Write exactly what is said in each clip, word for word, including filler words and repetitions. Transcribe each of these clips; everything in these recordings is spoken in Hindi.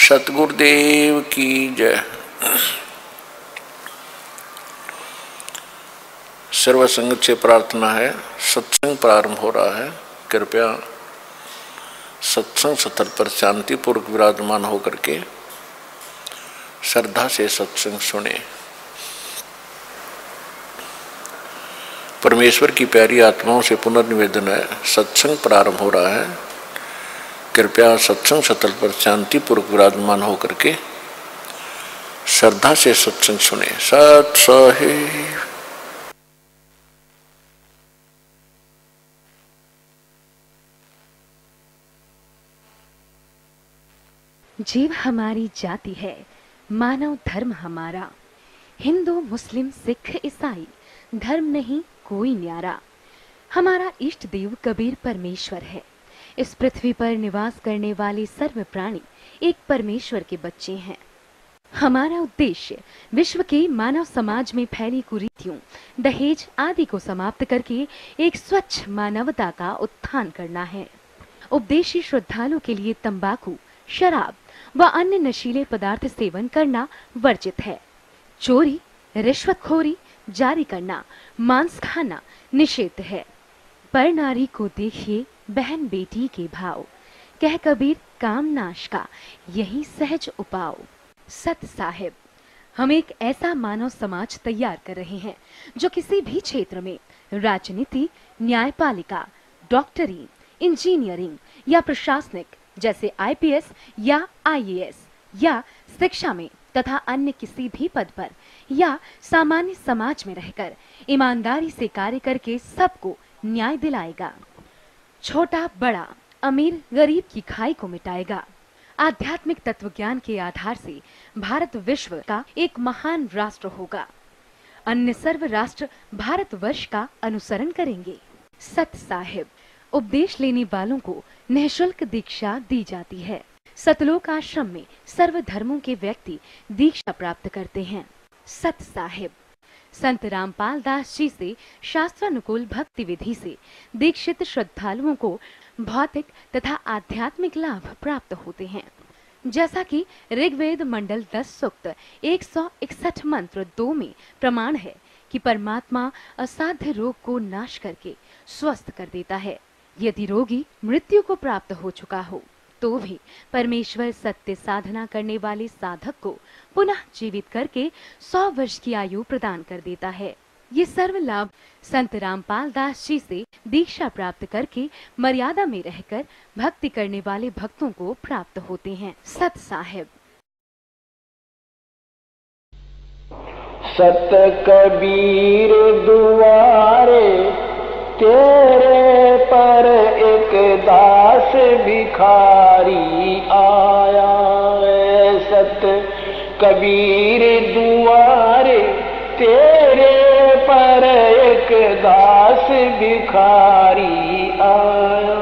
सतगुरुदेव की जय। सर्व संगत से प्रार्थना है, सत्संग प्रारंभ हो रहा है। कृपया सत्संग स्थल पर शांतिपूर्वक विराजमान होकर के श्रद्धा से सत्संग सुने। परमेश्वर की प्यारी आत्माओं से पुनर्निवेदन है, सत्संग प्रारंभ हो रहा है। कृपया सत्संग स्थल पर शांतिपूर्वक विराजमान होकर के श्रद्धा से सत्संग सुने। सत साहिब। जीव हमारी जाति है, मानव धर्म हमारा। हिंदू मुस्लिम सिख ईसाई धर्म नहीं कोई न्यारा। हमारा इष्ट देव कबीर परमेश्वर है। इस पृथ्वी पर निवास करने वाले सर्व प्राणी एक परमेश्वर के बच्चे हैं। हमारा उद्देश्य विश्व के मानव समाज में फैली कुरीतियों, दहेज आदि को समाप्त करके एक स्वच्छ मानवता का उत्थान करना है। उपदेशी श्रद्धालु के लिए तंबाकू, शराब व अन्य नशीले पदार्थ सेवन करना वर्जित है। चोरी, रिश्वतखोरी, जारी करना, मांस खाना निषिद्ध है। पर नारी को देखिए बहन बेटी के भाव, कह कबीर काम नाश का यही सहज उपाव। सत साहिब, हम एक ऐसा मानव समाज तैयार कर रहे हैं जो किसी भी क्षेत्र में राजनीति, न्यायपालिका, डॉक्टरी, इंजीनियरिंग या प्रशासनिक जैसे आई पी एस या आई ए एस या शिक्षा में तथा अन्य किसी भी पद पर या सामान्य समाज में रहकर ईमानदारी से कार्य करके सबको न्याय दिलाएगा। छोटा बड़ा, अमीर गरीब की खाई को मिटाएगा। आध्यात्मिक तत्व ज्ञान के आधार से भारत विश्व का एक महान राष्ट्र होगा। अन्य सर्व राष्ट्र भारतवर्ष का अनुसरण करेंगे। सत साहिब, उपदेश लेने वालों को निःशुल्क दीक्षा दी जाती है। सतलोक आश्रम में सर्व धर्मों के व्यक्ति दीक्षा प्राप्त करते हैं। सत साहिब, संत रामपाल दास जी से शास्त्रानुकूल भक्ति विधि से दीक्षित श्रद्धालुओं को भौतिक तथा आध्यात्मिक लाभ प्राप्त होते हैं। जैसा कि ऋग्वेद मंडल दस सूक्त एक सौ इकसठ मंत्र दो में प्रमाण है कि परमात्मा असाध्य रोग को नाश करके स्वस्थ कर देता है। यदि रोगी मृत्यु को प्राप्त हो चुका हो तो भी परमेश्वर सत्य साधना करने वाले साधक को पुनः जीवित करके सौ वर्ष की आयु प्रदान कर देता है। ये सर्व लाभ संत रामपाल दास जी से दीक्षा प्राप्त करके मर्यादा में रहकर भक्ति करने वाले भक्तों को प्राप्त होते हैं। सत साहिब। सत कबीर दुआरे तेरे पर एक दास भिखारी आया है। सत कबीर दुआरे तेरे पर एक दास भिखारी आया।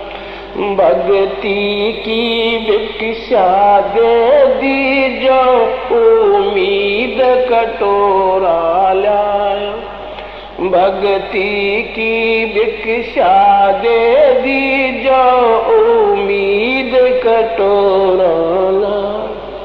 भक्ति की भिक्षा दे दी जो उम्मीद कटोरा लाया। भक्ति की भिक्षा दे दी जो उम्मीद कटोरा लाया।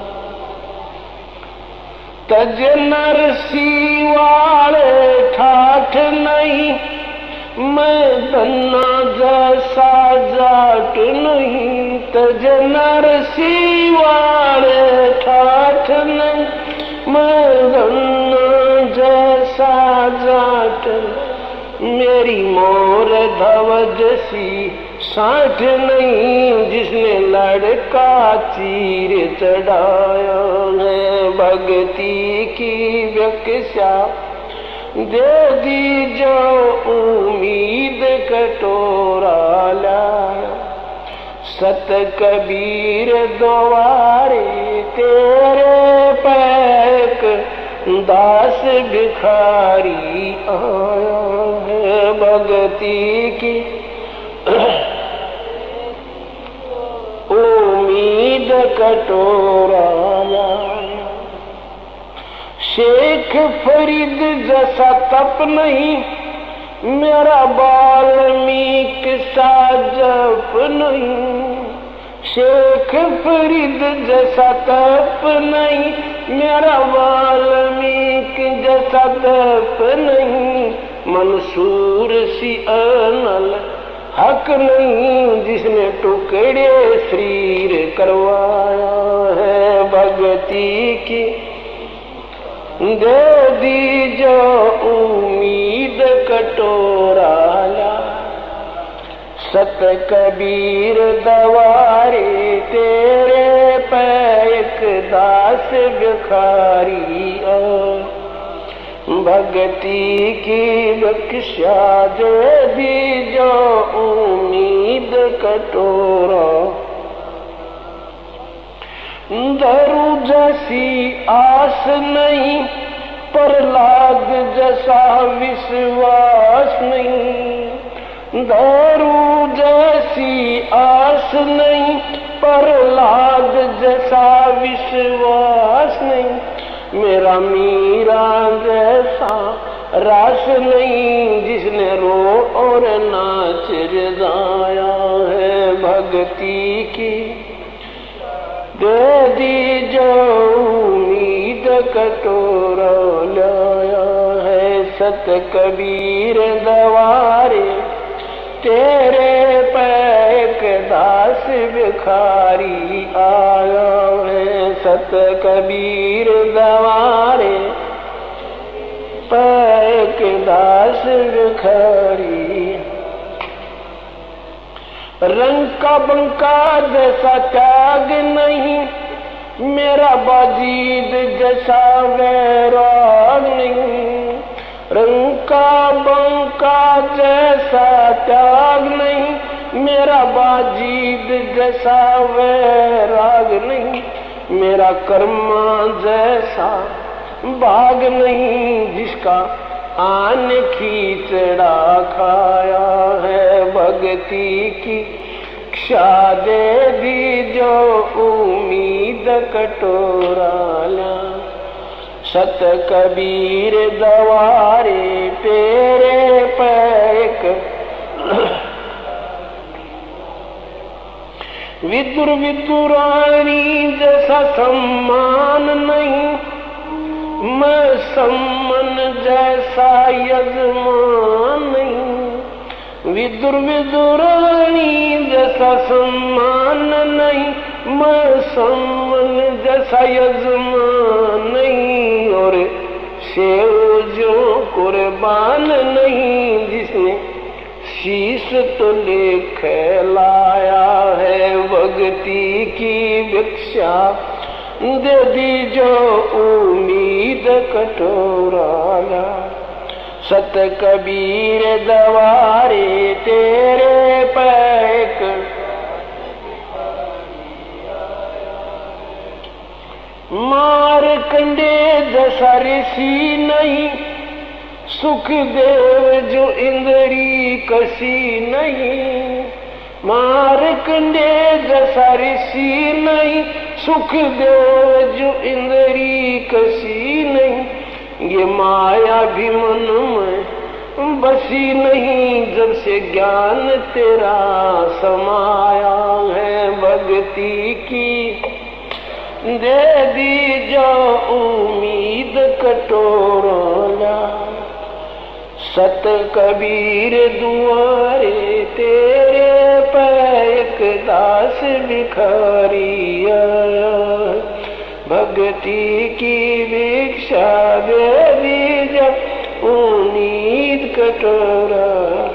तज नरसी वाले ठाठ नहीं, मैं धन्ना जैसा जाट नहीं। तज नरसी वाले ठाठ नहीं, मैं धन्ना जैसा जाट नहीं। मेरी मोर धवज सी साठ नहीं, जिसने लड़का चीर चढ़ाया है। भक्ति की भिक्षा दे दी जो उम्मीद कटोरा लाया। सत कबीर द्वारे तेरे पैक दास भिखारी आया है। भक्ति की उम्मीद कटोरा लाया। शेख फरीद जैसा तप नहीं, मेरा वाल्मीकि सा जप नहीं। शेख फरीद जैसा तप नहीं, मेरा वाल्मीकि जैसा तप नहीं, मंसूर सी अनल हक नहीं, जिसने टुकड़े शरीर करवाया है। भक्ति की दे दी जो उम्मीद कटोरा ला, सत कबीर दवारे तेरे पैक दास भिखारी। भक्ति की बख्शा दे दी जो उम्मीद कटोरा, दरू जैसी आस नहीं, प्रहलाद जैसा विश्वास नहीं। दारू जैसी आस नहीं, प्रहलाद जैसा विश्वास नहीं, मेरा मीरा जैसा रास नहीं, जिसने रो और नाच रजाया है। भक्ति की दे दी जो उम्मीद कटोरा लाया है। सत कबीर दवारे तेरे पैक दास भिखारी आया है। सत कबीर दवारे पैक दास भिखारी। रंग का बंका जैसा त्याग नहीं, मेरा बाजीद जैसा वैराग नहीं। रंग का बंका जैसा त्याग नहीं, मेरा बाजीद जैसा वैराग नहीं। मेरा कर्मा जैसा भाग नहीं, जिसका आन खींचड़ा खाया है। भक्ति की क्षा दे दी जो उम्मीद कटोरा ला, सत कबीर दवारे तेरे पैक। विदुर विदुरानी जैसा सम्मान नहीं, मैं सम्मन जैसा यजमान नहीं। विदुर विदुरानी जैसा सम्मान नहीं, मैं सम्मन जैसा यजमान नहीं। और सेव जो कुर्बान नहीं, जिसने शीश तो लेख लाया है। भक्ति की भिक्षा दे दी जो उम्मीद कटोरा ला, सत कबीर दवारे तेरे पैक। मार कंडे जैसा ऋषि नहीं, सुखदेव जो इंद्री कसी नहीं। मार कंडे जैसा ऋषि नहीं, सुखदेव जो इंद्री कसी नहीं। ये माया भी मन में बसी नहीं, जब से ज्ञान तेरा समाया है। भक्ति की दे दी जो उम्मीद कटोरा, सत कबीर दुआरे तेरे पैक दास भिखारी। भक्ति की भिक्षा दे दी जो उम्मीद कटोरा।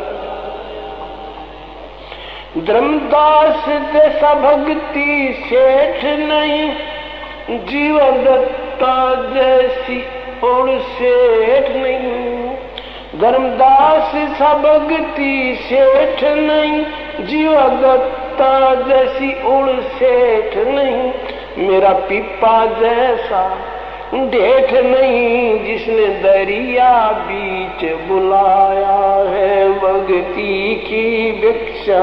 धर्मदास जैसा भक्ति सेठ नहीं, जीवन दत्ता जैसी और सेठ नहीं। धर्मदास सा भक्ति सेठ नहीं, जीवा दत्ता जैसी उड़ सेठ नहीं। मेरा पिपा जैसा डेठ नहीं, जिसने दरिया बीच बुलाया है। भक्ति की भिक्षा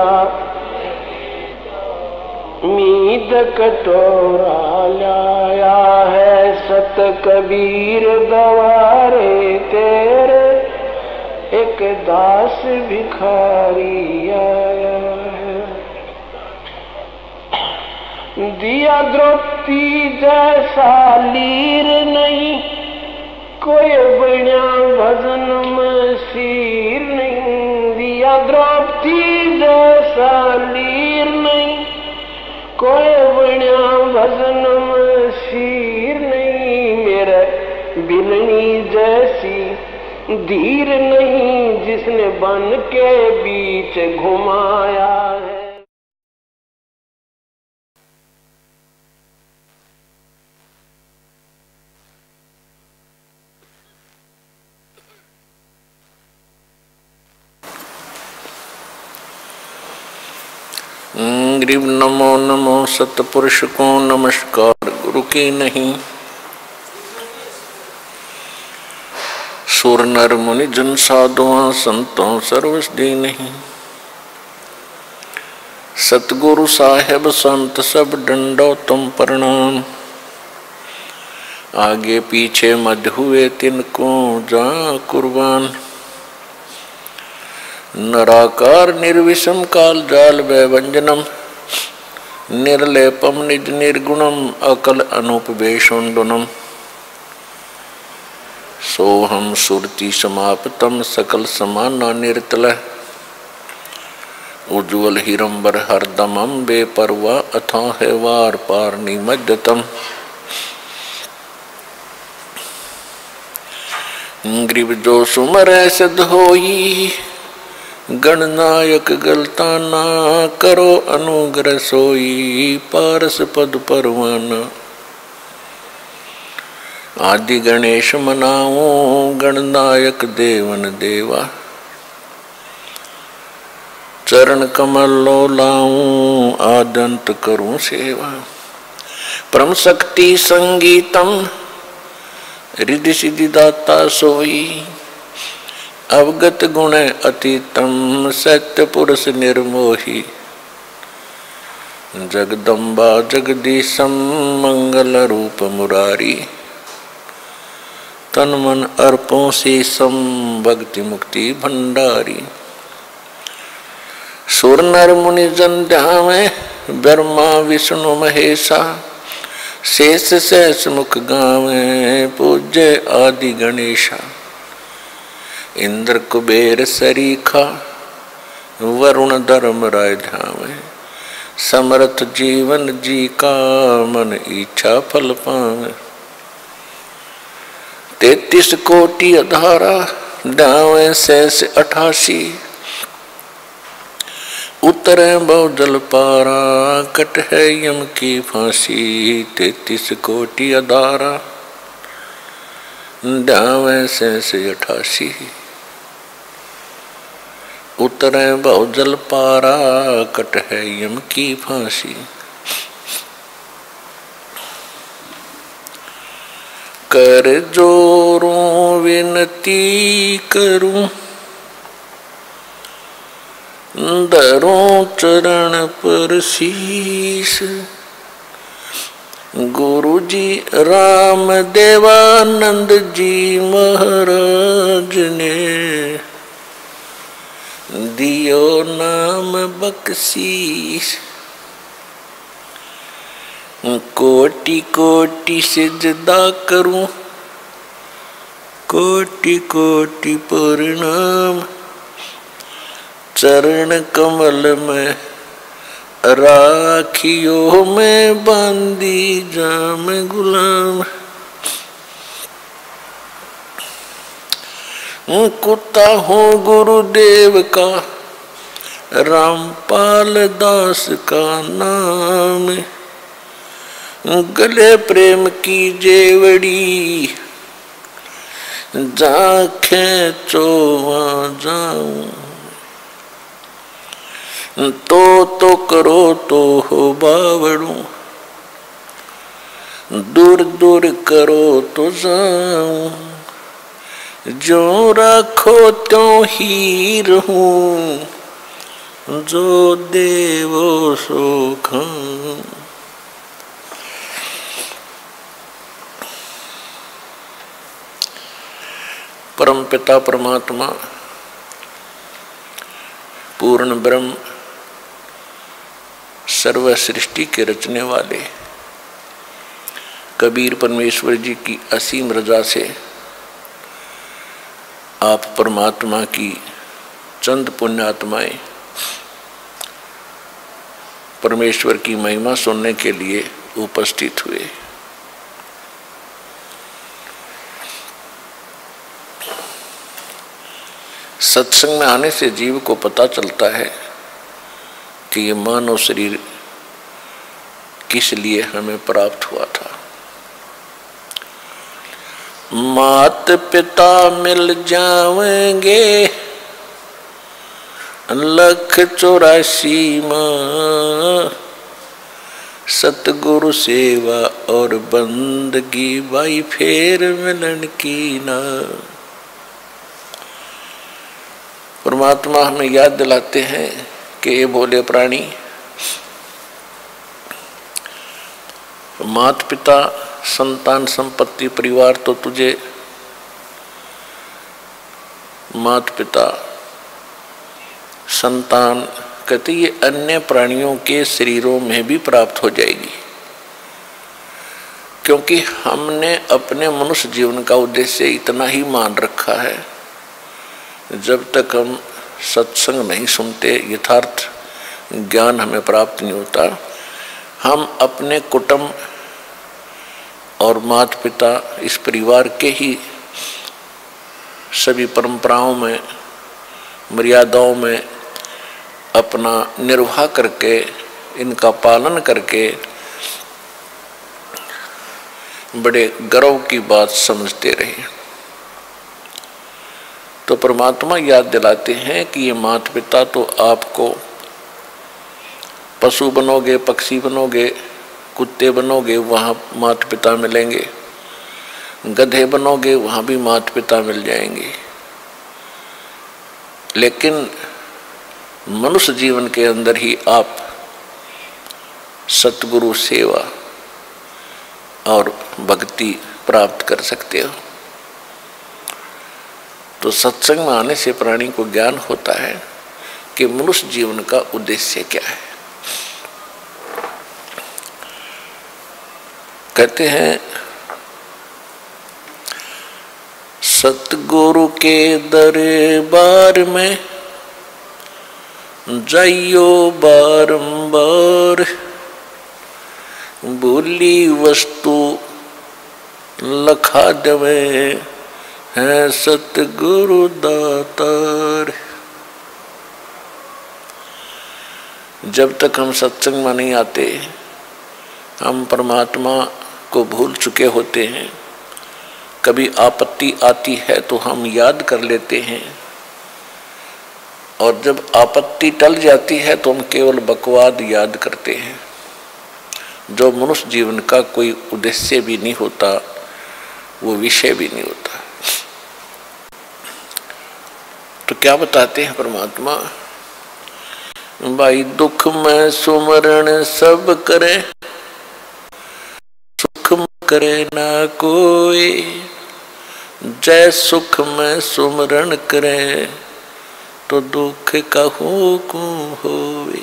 मीद कटोरा लाया है। सत कबीर दवारे तेरे एक दास भिखारी आया है। दिया द्रौपदी जैसा लीर नहीं, कोई बण्या भजन में सीर नहीं। दिया द्रौपदी जैसा लीर नहीं, कोई बण्या भजन में सीर नहीं। मेरे बिलनी जैसी धीर नहीं, जिसने बन के बीच घुमाया है। ग्रीव नमो नमो सतपुरुष को नमस्कार, गुरु की नहीं। सुर नर मुनि जन साधुआ संतों सर्वस दी नहीं। सतगुरु साहेब संत सब डंडो तुम प्रणाम। आगे पीछे मध्य हुए तिनको जा कुर्बान। नराकार निर्विषम काल जाल व्यंजनम, निर्लेपम निज निर्गुणम अकल अनुपवेशुंडनम। सोहम सुरति समाप्तम सकल समाना निर्तल। उज्ज्वल हिरंबर हरदमम बेपरवा अथाह वार पार निमज्जतम। ग्रीव जो सुमर सिद्ध होई, गणनायक गलता ना करो अनुग्रह सोई। पारस पद परवाना आदि गणेश मनाओ, गणनायक देवन देवा। चरण कमल लो लाऊं, आदंत करूं सेवा। परम शक्ति संगीतम, रिद्धि सिद्धि दाता सोई। अवगत गुण अतीतम, सत्य पुरुष निर्मोही। जगदम्बा जगदीशम, मंगल रूप मुरारी। तन मन अर्पों शीसम, भक्ति मुक्ति भंडारी। सुर नर मुनि जन ध्यावे, ब्रह्मा विष्णु महेशा। शेष शेष मुख गावे, पूज्य आदि गणेशा। इंद्र कुबेर सरीखा, वरुण धर्म राय ध्यावे। समर्थ जीवन जी का, मन इच्छा फल पावे। तैतीस कोटि अधारा, ध्यावे शेष अठासी। उतरे बहु जल पारा, कट है यम की फांसी। तैतीस कोटि अधारा, ध्यावे शेष अठासी। उतरे बहु जल पारा, कट है यम की फांसी। कर जोरों विनती करूं, धरों चरण पर शीश। गुरु जी राम देवानंद जी महाराज ने, दियो नाम बख्शीश। कोटि कोटि सिजदा करूं, कोटि कोटि प्रणाम। चरण कमल में राखियो में बांदी जाम गुलाम। कुत्ता हूँ गुरुदेव का, रामपाल दास का नाम। गले प्रेम की जेवड़ी, जा खेचो वहाँ जाऊं। तो तो करो तो हो बावड़ू, दूर दूर करो तो जाऊं। जो रखो त्यों ही रहूं, जो देवो सो खाऊं। परम पिता परमात्मा पूर्ण ब्रह्म सर्व सृष्टि के रचने वाले कबीर परमेश्वर जी की असीम रजा से आप परमात्मा की चंद पुण्यात्माएं परमेश्वर की महिमा सुनने के लिए उपस्थित हुए। सत्संग में आने से जीव को पता चलता है कि ये मानव शरीर किस लिए हमें प्राप्त हुआ था। मात पिता मिल जावेंगे लख चौरासी माँ, सतगुरु सेवा और बंदगी बाई फेर मिलन की ना। परमात्मा हमें याद दिलाते हैं कि ये भोले प्राणी, माता पिता संतान संपत्ति परिवार तो तुझे माता पिता संतान कहते ये अन्य प्राणियों के शरीरों में भी प्राप्त हो जाएगी, क्योंकि हमने अपने मनुष्य जीवन का उद्देश्य इतना ही मान रखा है। जब तक हम सत्संग नहीं सुनते, यथार्थ ज्ञान हमें प्राप्त नहीं होता, हम अपने कुटुंब और माता पिता इस परिवार के ही सभी परंपराओं में मर्यादाओं में अपना निर्वाह करके इनका पालन करके बड़े गर्व की बात समझते रहे। तो परमात्मा याद दिलाते हैं कि ये माता पिता तो आपको पशु बनोगे, पक्षी बनोगे, कुत्ते बनोगे, वहाँ माता पिता मिलेंगे, गधे बनोगे, वहाँ भी माता पिता मिल जाएंगे, लेकिन मनुष्य जीवन के अंदर ही आप सतगुरु सेवा और भक्ति प्राप्त कर सकते हो। तो सत्संग में आने से प्राणी को ज्ञान होता है कि मनुष्य जीवन का उद्देश्य क्या है। कहते हैं सतगुरु के दरबार में जाइयो बारंबार, बोली वस्तु लखा देवे है सतगुरु दातार। जब तक हम सत्संग में नहीं आते, हम परमात्मा को भूल चुके होते हैं। कभी आपत्ति आती है तो हम याद कर लेते हैं, और जब आपत्ति टल जाती है तो हम केवल बकवाद याद करते हैं, जो मनुष्य जीवन का कोई उद्देश्य भी नहीं होता, वो विषय भी नहीं होता। तो क्या बताते हैं परमात्मा, भाई दुख में सुमरण सब करे, सुख में करे ना कोई, जय सुख में सुमरण करे तो दुख कहूँ को होवे।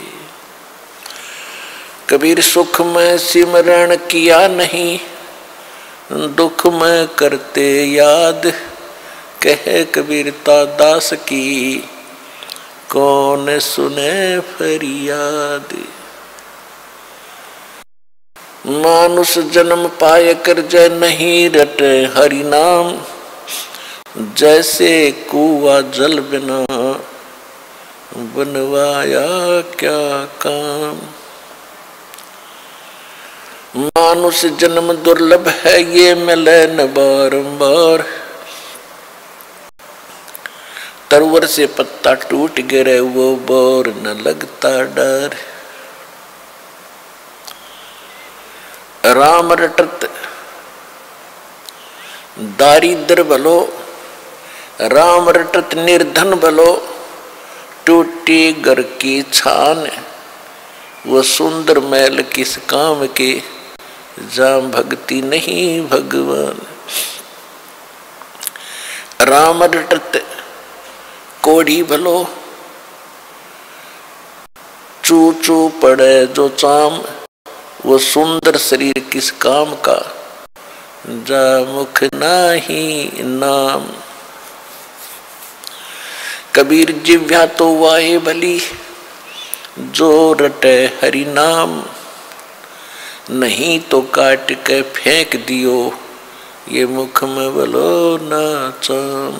कबीर सुख में सिमरण किया नहीं, दुख में करते याद, कहे कबीरता दास की कौन सुने फरियाद। मानुष जन्म पाए कर जय नहीं रटे हरि नाम, जैसे कुआ जल बिना बनवाया क्या काम। मानुष जन्म दुर्लभ है ये मिले न बारंबार, तरवर से पत्ता टूट गिरे वो बोर न लगता डर। राम रटत दारिद्र भलो, राम रटत निर्धन भलो, टूटी घर की छान, वो सुंदर मैल किस काम के, जाम भक्ति नहीं भगवान। राम रटत कोढ़ी भलो, चू चू पड़े जो चाम, वो सुंदर शरीर किस काम का, जा मुख नाही नाम। कबीर जिव्या तो वाहे भली, जो रटे हरि नाम, नहीं तो काट के फेंक दियो, ये मुख में बोलो ना चाम।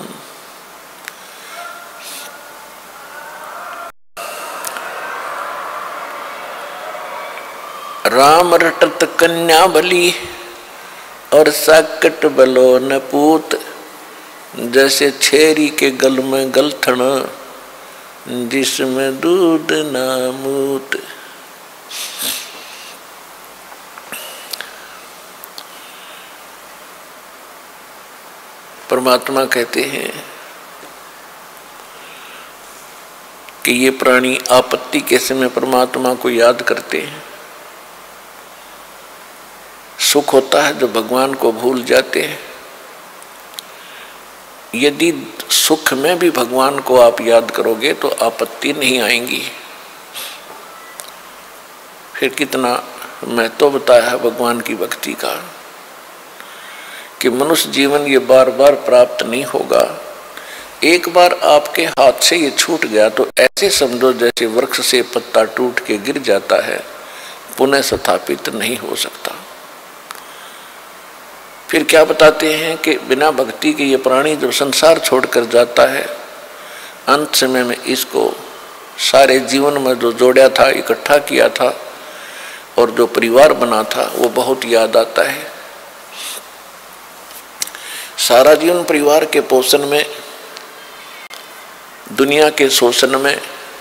राम रटत कन्या भली, और साकट बलो न पूत, जैसे छेरी के गल में गलथन, जिसमें दूध ना मूत। परमात्मा कहते हैं कि ये प्राणी आपत्ति के समय परमात्मा को याद करते हैं। सुख होता है जो भगवान को भूल जाते हैं। यदि सुख में भी भगवान को आप याद करोगे तो आपत्ति नहीं आएंगी। फिर कितना महत्व बताया है भगवान की भक्ति का, कि मनुष्य जीवन ये बार बार प्राप्त नहीं होगा। एक बार आपके हाथ से ये छूट गया तो ऐसे समझो जैसे वृक्ष से पत्ता टूट के गिर जाता है, पुनः स्थापित नहीं हो सकता। फिर क्या बताते हैं कि बिना भक्ति के ये प्राणी जब संसार छोड़कर जाता है, अंत समय में इसको सारे जीवन में जो जोड़ा था, इकट्ठा किया था और जो परिवार बना था, वो बहुत याद आता है। सारा जीवन परिवार के पोषण में, दुनिया के शोषण में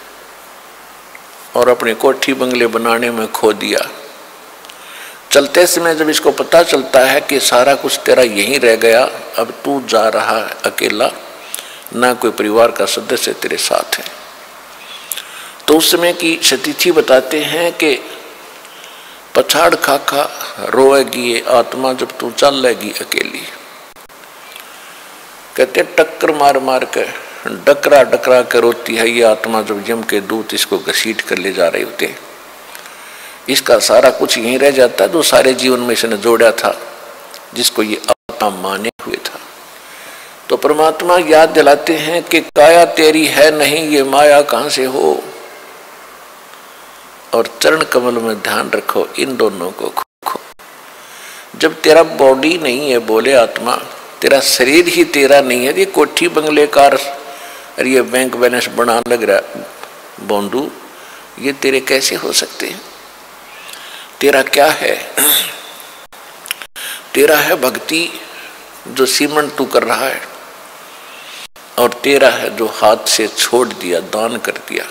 और अपने कोठी बंगले बनाने में खो दिया। चलते समय जब इसको पता चलता है कि सारा कुछ तेरा यहीं रह गया, अब तू जा रहा है अकेला, ना कोई परिवार का सदस्य तेरे साथ है, तो उस समय की सतिथि बताते हैं कि पछाड़ खा खा रोएगी ये आत्मा जब तू चल लेगी अकेली। कहते टक्कर मार मार कर, डकरा डकरा कर रोती है ये आत्मा जब यम के दूत इसको घसीट कर ले जा रहे होते। इसका सारा कुछ यहीं रह जाता है जो सारे जीवन में इसने जोड़ा था, जिसको ये आत्मा माने हुए था। तो परमात्मा याद दिलाते हैं कि काया तेरी है नहीं, ये माया कहां से हो, और चरण कमल में ध्यान रखो इन दोनों को खो। जब तेरा बॉडी नहीं है, बोले आत्मा, तेरा शरीर ही तेरा नहीं है, ये कोठी बंगले कार और ये बैंक बैलेंस बना लग रहा बोंदू, ये तेरे कैसे हो सकते हैं? तेरा क्या है? तेरा है भक्ति जो सीमेंट तू कर रहा है, और तेरा है जो हाथ से छोड़ दिया, दान कर दिया।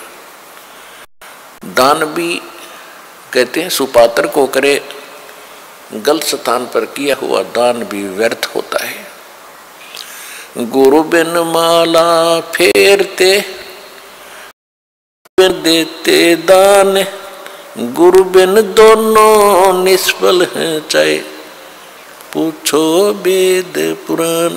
दान भी कहते हैं सुपात्र को करे, गलत स्थान पर किया हुआ दान भी व्यर्थ होता है। गुरु बिन माला फेरते देते दान, गुरु बिन दोनों निष्फल हैं, चाहे पूछो वेद पुराण।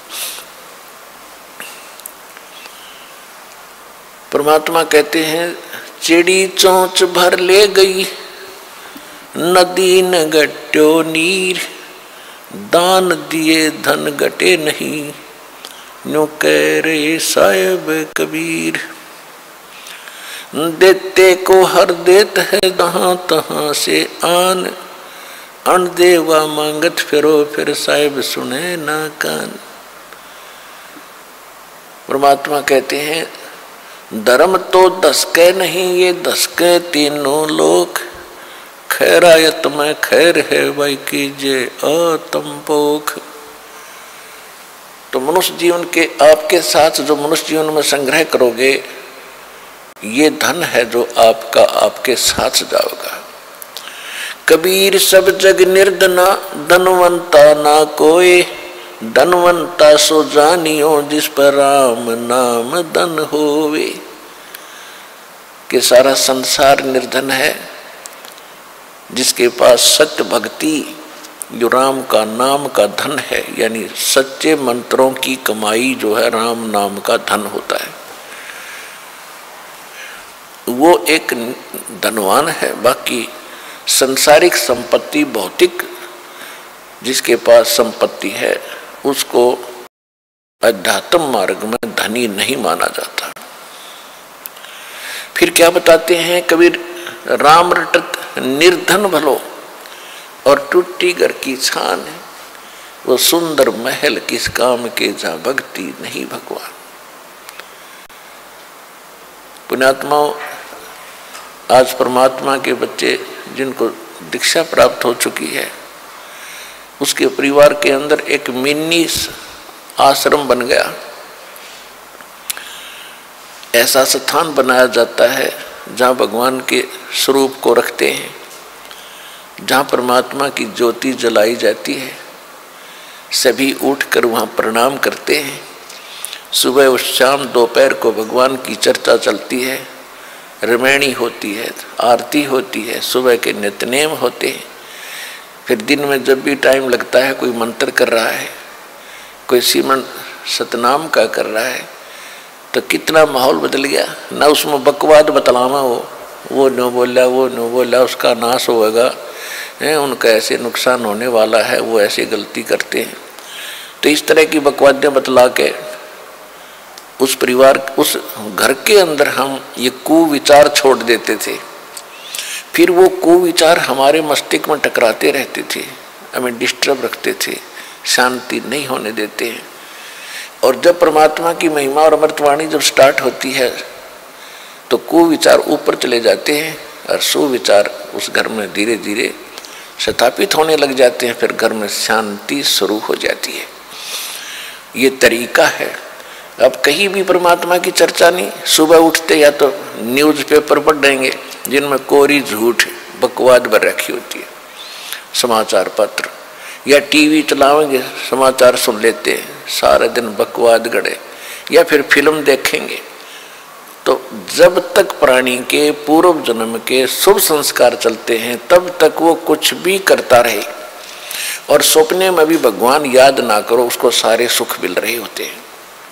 परमात्मा कहते हैं चिड़ी चोंच भर ले गई, नदी न गट्यो नीर, दान दिए धन घटे नहीं, न्यू कह रे साहिब कबीर। देते को हर देत है जहां तहां से आन, अन देवा मांगत फिरो फिर साहिब सुने ना कान। परमात्मा कहते हैं धर्म तो दसके नहीं, ये दसके तीनों लोग, खैरायत में खैर है भाई कीजिए आतंपोख। तो मनुष्य जीवन के आपके साथ जो मनुष्य जीवन में संग्रह करोगे, ये धन है जो आपका आपके साथ जाओगा। कबीर सब जग निर्धना, धनवंता ना कोई, धनवंता सो जानियो जिस पर राम नाम धन होवे। कि सारा संसार निर्धन है, जिसके पास सत्य भक्ति जो राम का नाम का धन है, यानी सच्चे मंत्रों की कमाई जो है राम नाम का धन होता है, वो एक धनवान है। बाकी संसारिक संपत्ति, भौतिक जिसके पास संपत्ति है उसको अध्यात्म मार्ग में धनी नहीं माना जाता। फिर क्या बताते हैं कबीर, राम रटत निर्धन भलो और टूटी घर की छान है, वो सुंदर महल किस काम के जहां भक्ति नहीं भगवान। पुण्यात्माओं, आज परमात्मा के बच्चे जिनको दीक्षा प्राप्त हो चुकी है, उसके परिवार के अंदर एक मिनी आश्रम बन गया। ऐसा स्थान बनाया जाता है जहाँ भगवान के स्वरूप को रखते हैं, जहाँ परमात्मा की ज्योति जलाई जाती है। सभी उठकर वहाँ प्रणाम करते हैं। सुबह और शाम दोपहर को भगवान की चर्चा चलती है, रमैणी होती है, आरती होती है, सुबह के नित्यनेम होते हैं। फिर दिन में जब भी टाइम लगता है, कोई मंत्र कर रहा है, कोई सिमरन सतनाम का कर रहा है, तो कितना माहौल बदल गया। ना उसमें बकवाद बतलावा हो, वो नो बोला वो नो बोला उसका नाश होगा, है उनका ऐसे नुकसान होने वाला है, वो ऐसे गलती करते हैं। तो इस तरह की बकवादें बतला के उस परिवार, उस घर के अंदर हम ये कुविचार छोड़ देते थे। फिर वो कुविचार हमारे मस्तिष्क में टकराते रहते थे, हमें डिस्टर्ब रखते थे, शांति नहीं होने देते हैं। और जब परमात्मा की महिमा और अमृतवाणी जब स्टार्ट होती है तो कुविचार ऊपर चले जाते हैं और सुविचार उस घर में धीरे धीरे स्थापित होने लग जाते हैं। फिर घर में शांति शुरू हो जाती है। ये तरीका है। अब कहीं भी परमात्मा की चर्चा नहीं, सुबह उठते या तो न्यूज़पेपर पढ़ देंगे जिनमें कोरी झूठ बकवाद भर रखी होती है, समाचार पत्र, या टीवी चलाएंगे समाचार सुन लेते हैं, सारा दिन बकवाद गड़े, या फिर फिल्म देखेंगे। तो जब तक प्राणी के पूर्व जन्म के शुभ संस्कार चलते हैं तब तक वो कुछ भी करता रहे, और सपने में भी भगवान याद ना करो, उसको सारे सुख मिल रहे होते हैं।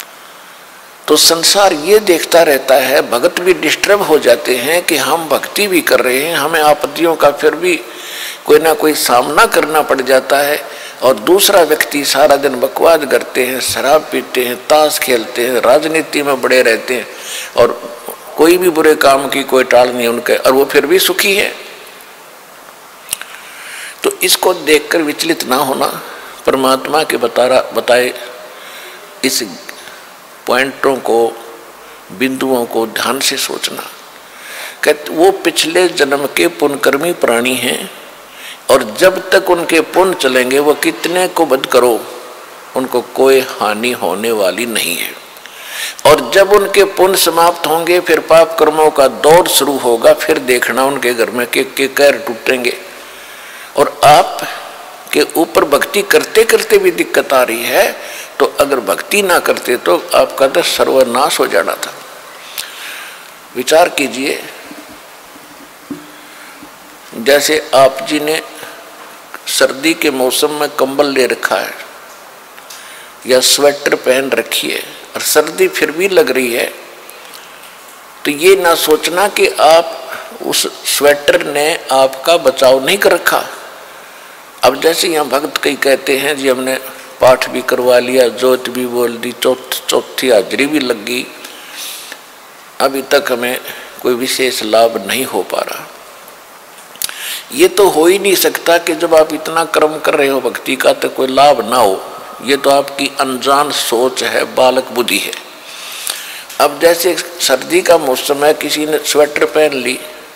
तो संसार ये देखता रहता है, भगत भी डिस्टर्ब हो जाते हैं कि हम भक्ति भी कर रहे हैं, हमें आपत्तियों का फिर भी कोई ना कोई सामना करना पड़ जाता है, और दूसरा व्यक्ति सारा दिन बकवाद करते हैं, शराब पीते हैं, ताश खेलते हैं, राजनीति में बड़े रहते हैं, और कोई भी बुरे काम की कोई टाल नहीं उनके, और वो फिर भी सुखी है। तो इसको देखकर विचलित ना होना, परमात्मा के बता बताए इस पॉइंटों को, बिंदुओं को ध्यान से सोचना। कहते वो पिछले जन्म के पुण्यकर्मी प्राणी हैं, और जब तक उनके पुण्य चलेंगे वो कितने को वध करो उनको कोई हानि होने वाली नहीं है। और जब उनके पुण्य समाप्त होंगे फिर पाप कर्मों का दौर शुरू होगा, फिर देखना उनके घर में के, के कैर टूटेंगे। और आप के ऊपर भक्ति करते करते भी दिक्कत आ रही है, तो अगर भक्ति ना करते तो आपका तो सर्वनाश हो जाना था। विचार कीजिए, जैसे आप जी ने सर्दी के मौसम में कंबल ले रखा है या स्वेटर पहन रखी है और सर्दी फिर भी लग रही है, तो ये ना सोचना कि आप उस स्वेटर ने आपका बचाव नहीं कर रखा। अब जैसे यहाँ भक्त कई कहते हैं जी हमने पाठ भी करवा लिया, जोत भी बोल दी, चौथ चौथी हाजरी भी लग गई, अभी तक हमें कोई विशेष लाभ नहीं हो पा रहा। ये तो हो ही नहीं सकता कि जब आप इतना कर्म कर रहे हो भक्ति का तो कोई लाभ ना हो। ये तो आपकी अनजान सोच है, बालक बुद्धि है। अब जैसे सर्दी का मौसम है, किसी ने स्वेटर पहन ली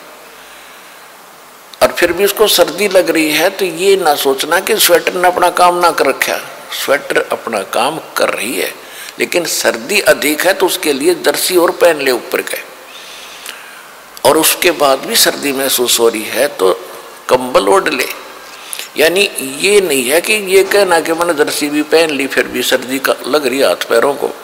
और फिर भी उसको सर्दी लग रही है, तो ये ना सोचना कि स्वेटर ने अपना काम ना कर रखा। स्वेटर अपना काम कर रही है, लेकिन सर्दी अधिक है तो उसके लिए जर्सी और पहन ले ऊपर के, और उसके बाद भी सर्दी महसूस हो रही है तो कंबल ओढ़ ले। यानी ये नहीं है कि ये कहना कि मैंने जर्सी भी पहन ली फिर भी सर्दी का लग रही हाथ पैरों को,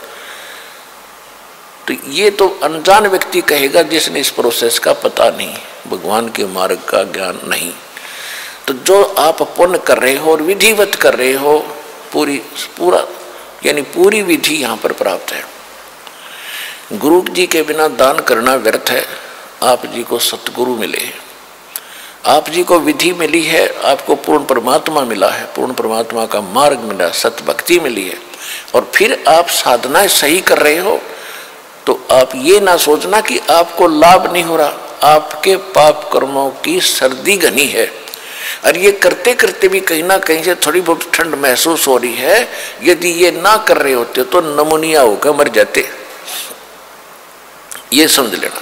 तो ये तो अनजान व्यक्ति कहेगा जिसने इस प्रोसेस का पता नहीं, भगवान के मार्ग का ज्ञान नहीं। तो जो आप पुण्य कर रहे हो और विधिवत कर रहे हो, पूरी पूरा यानी पूरी विधि यहाँ पर प्राप्त है। गुरु जी के बिना दान करना व्यर्थ है, आप जी को सतगुरु मिले, आप जी को विधि मिली है, आपको पूर्ण परमात्मा मिला है, पूर्ण परमात्मा का मार्ग मिला, सत भक्ति मिली है, और फिर आप साधनाएं सही कर रहे हो, तो आप ये ना सोचना कि आपको लाभ नहीं हो रहा, आपके पाप कर्मों की सर्दी घनी है, और ये करते करते भी कहीं ना कहीं से थोड़ी बहुत ठंड महसूस हो रही है। यदि ये ना कर रहे होते तो नमूनिया होकर मर जाते, ये समझ लेना।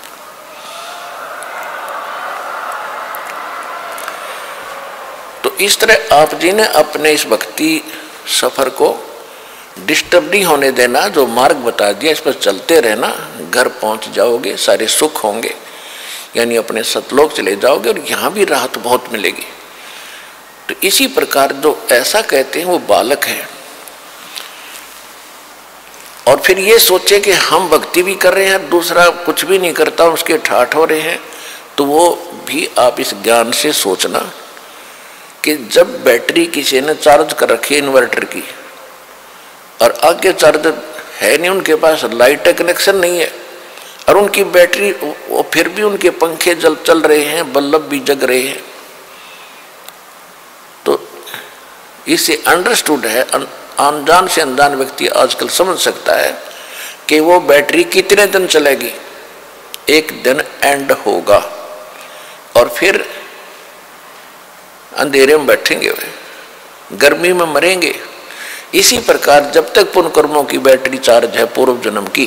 तो इस तरह आप जी ने अपने इस भक्ति सफर को डिस्टर्ब नहीं होने देना, जो मार्ग बता दिया इस पर चलते रहना, घर पहुंच जाओगे, सारे सुख होंगे, यानी अपने सतलोक चले जाओगे और यहाँ भी राहत बहुत मिलेगी। तो इसी प्रकार जो ऐसा कहते हैं वो बालक है, और फिर ये सोचे कि हम भक्ति भी कर रहे हैं, दूसरा कुछ भी नहीं करता, उसके ठाठ हो रहे हैं, तो वो भी आप इस ज्ञान से सोचना कि जब बैटरी किसी ने चार्ज कर रखी है इन्वर्टर की, और आगे चार्जर है नहीं उनके पास, लाइट कनेक्शन नहीं है, और उनकी बैटरी, वो फिर भी उनके पंखे जल चल रहे हैं, बल्ब भी जग रहे हैं, तो इससे अंडरस्टूड है, अनजान से अनजान व्यक्ति आजकल समझ सकता है कि वो बैटरी कितने दिन चलेगी, एक दिन एंड होगा, और फिर अंधेरे में बैठेंगे, वे गर्मी में मरेंगे। इसी प्रकार जब तक पुण्य कर्मों की बैटरी चार्ज है पूर्व जन्म की,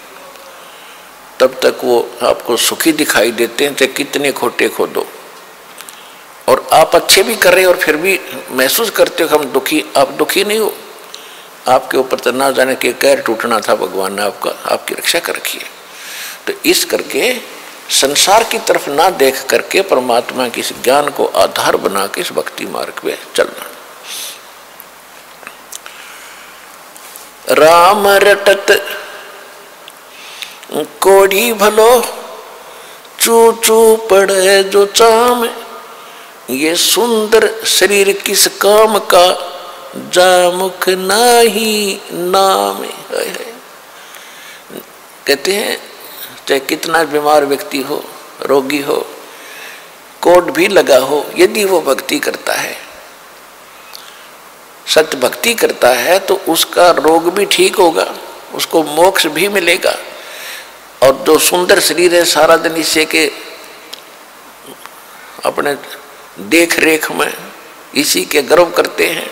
तब तक वो आपको सुखी दिखाई देते हैं, चाहे कितने खोटे खोदो, और आप अच्छे भी कर रहे हो और फिर भी महसूस करते हो हम दुखी, आप दुखी नहीं हो, आपके ऊपर तो ना जाने के कहर टूटना था, भगवान ने आपका आपकी रक्षा कर रखी है। तो इस करके संसार की तरफ ना देख करके परमात्मा के इस ज्ञान को आधार बना के इस भक्ति मार्ग पे चलना। राम रटत कोड़ी भलो चू चू पड़े जो चाम, ये सुंदर शरीर किस काम का, जा मुख नाही नाम। कहते हैं चाहे कितना बीमार व्यक्ति हो, रोगी हो, कोट भी लगा हो, यदि वो भक्ति करता है, सत्य भक्ति करता है, तो उसका रोग भी ठीक होगा, उसको मोक्ष भी मिलेगा। और जो सुंदर शरीर है, सारा दिन इसे के अपने देख रेख में इसी के गर्व करते हैं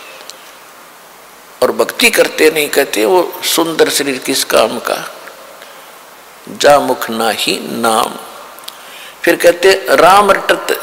और भक्ति करते नहीं, कहते वो सुंदर शरीर किस काम का, जा मुख नाही नाम। फिर कहते राम रटत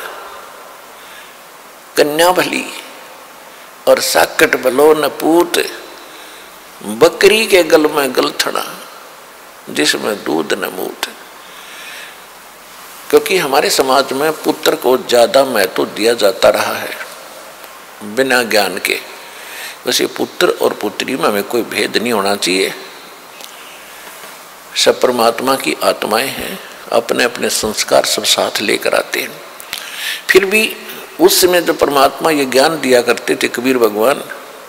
कन्या भली और साकट भलो न पूत, बकरी के गल में गलथड़ा जिसमें दूध न मूत। क्योंकि हमारे समाज में पुत्र को ज्यादा महत्व दिया जाता रहा है बिना ज्ञान के। वैसे पुत्र और पुत्री में हमें कोई भेद नहीं होना चाहिए, सब परमात्मा की आत्माएं हैं, अपने अपने संस्कार सब साथ लेकर आते हैं। फिर भी उस समय जो परमात्मा ये ज्ञान दिया करते थे कबीर भगवान,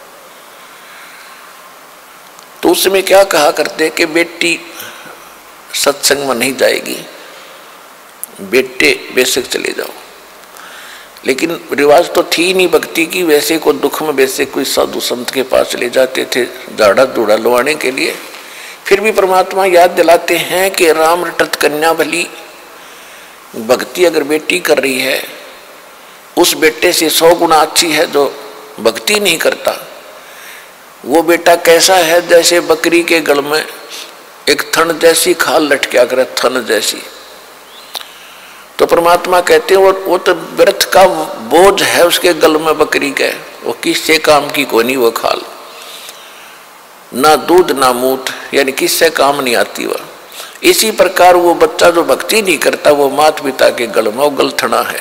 तो उस समय क्या कहा करते कि बेटी सत्संग में नहीं जाएगी, बेटे बेशक चले जाओ। लेकिन रिवाज तो थी नहीं भक्ति की, वैसे को दुख में वैसे कोई साधु संत के पास चले जाते थे झाड़ा धूड़ा लवाने के लिए। फिर भी परमात्मा याद दिलाते हैं कि राम रटत कन्या भली, भक्ति अगर बेटी कर रही है उस बेटे से सौ गुना अच्छी है जो भक्ति नहीं करता। वो बेटा कैसा है, जैसे बकरी के गल में एक थन जैसी खाल लटका करे, थन जैसी। तो परमात्मा कहते हैं वो वो तो व्यर्थ का बोझ है उसके गल में बकरी के, वो किससे काम की कोई नहीं वो खाल, ना दूध ना मूत, यानी किससे काम नहीं आती वह। इसी प्रकार वो बच्चा जो भक्ति नहीं करता वो माता पिता के गल में वो गलथना है,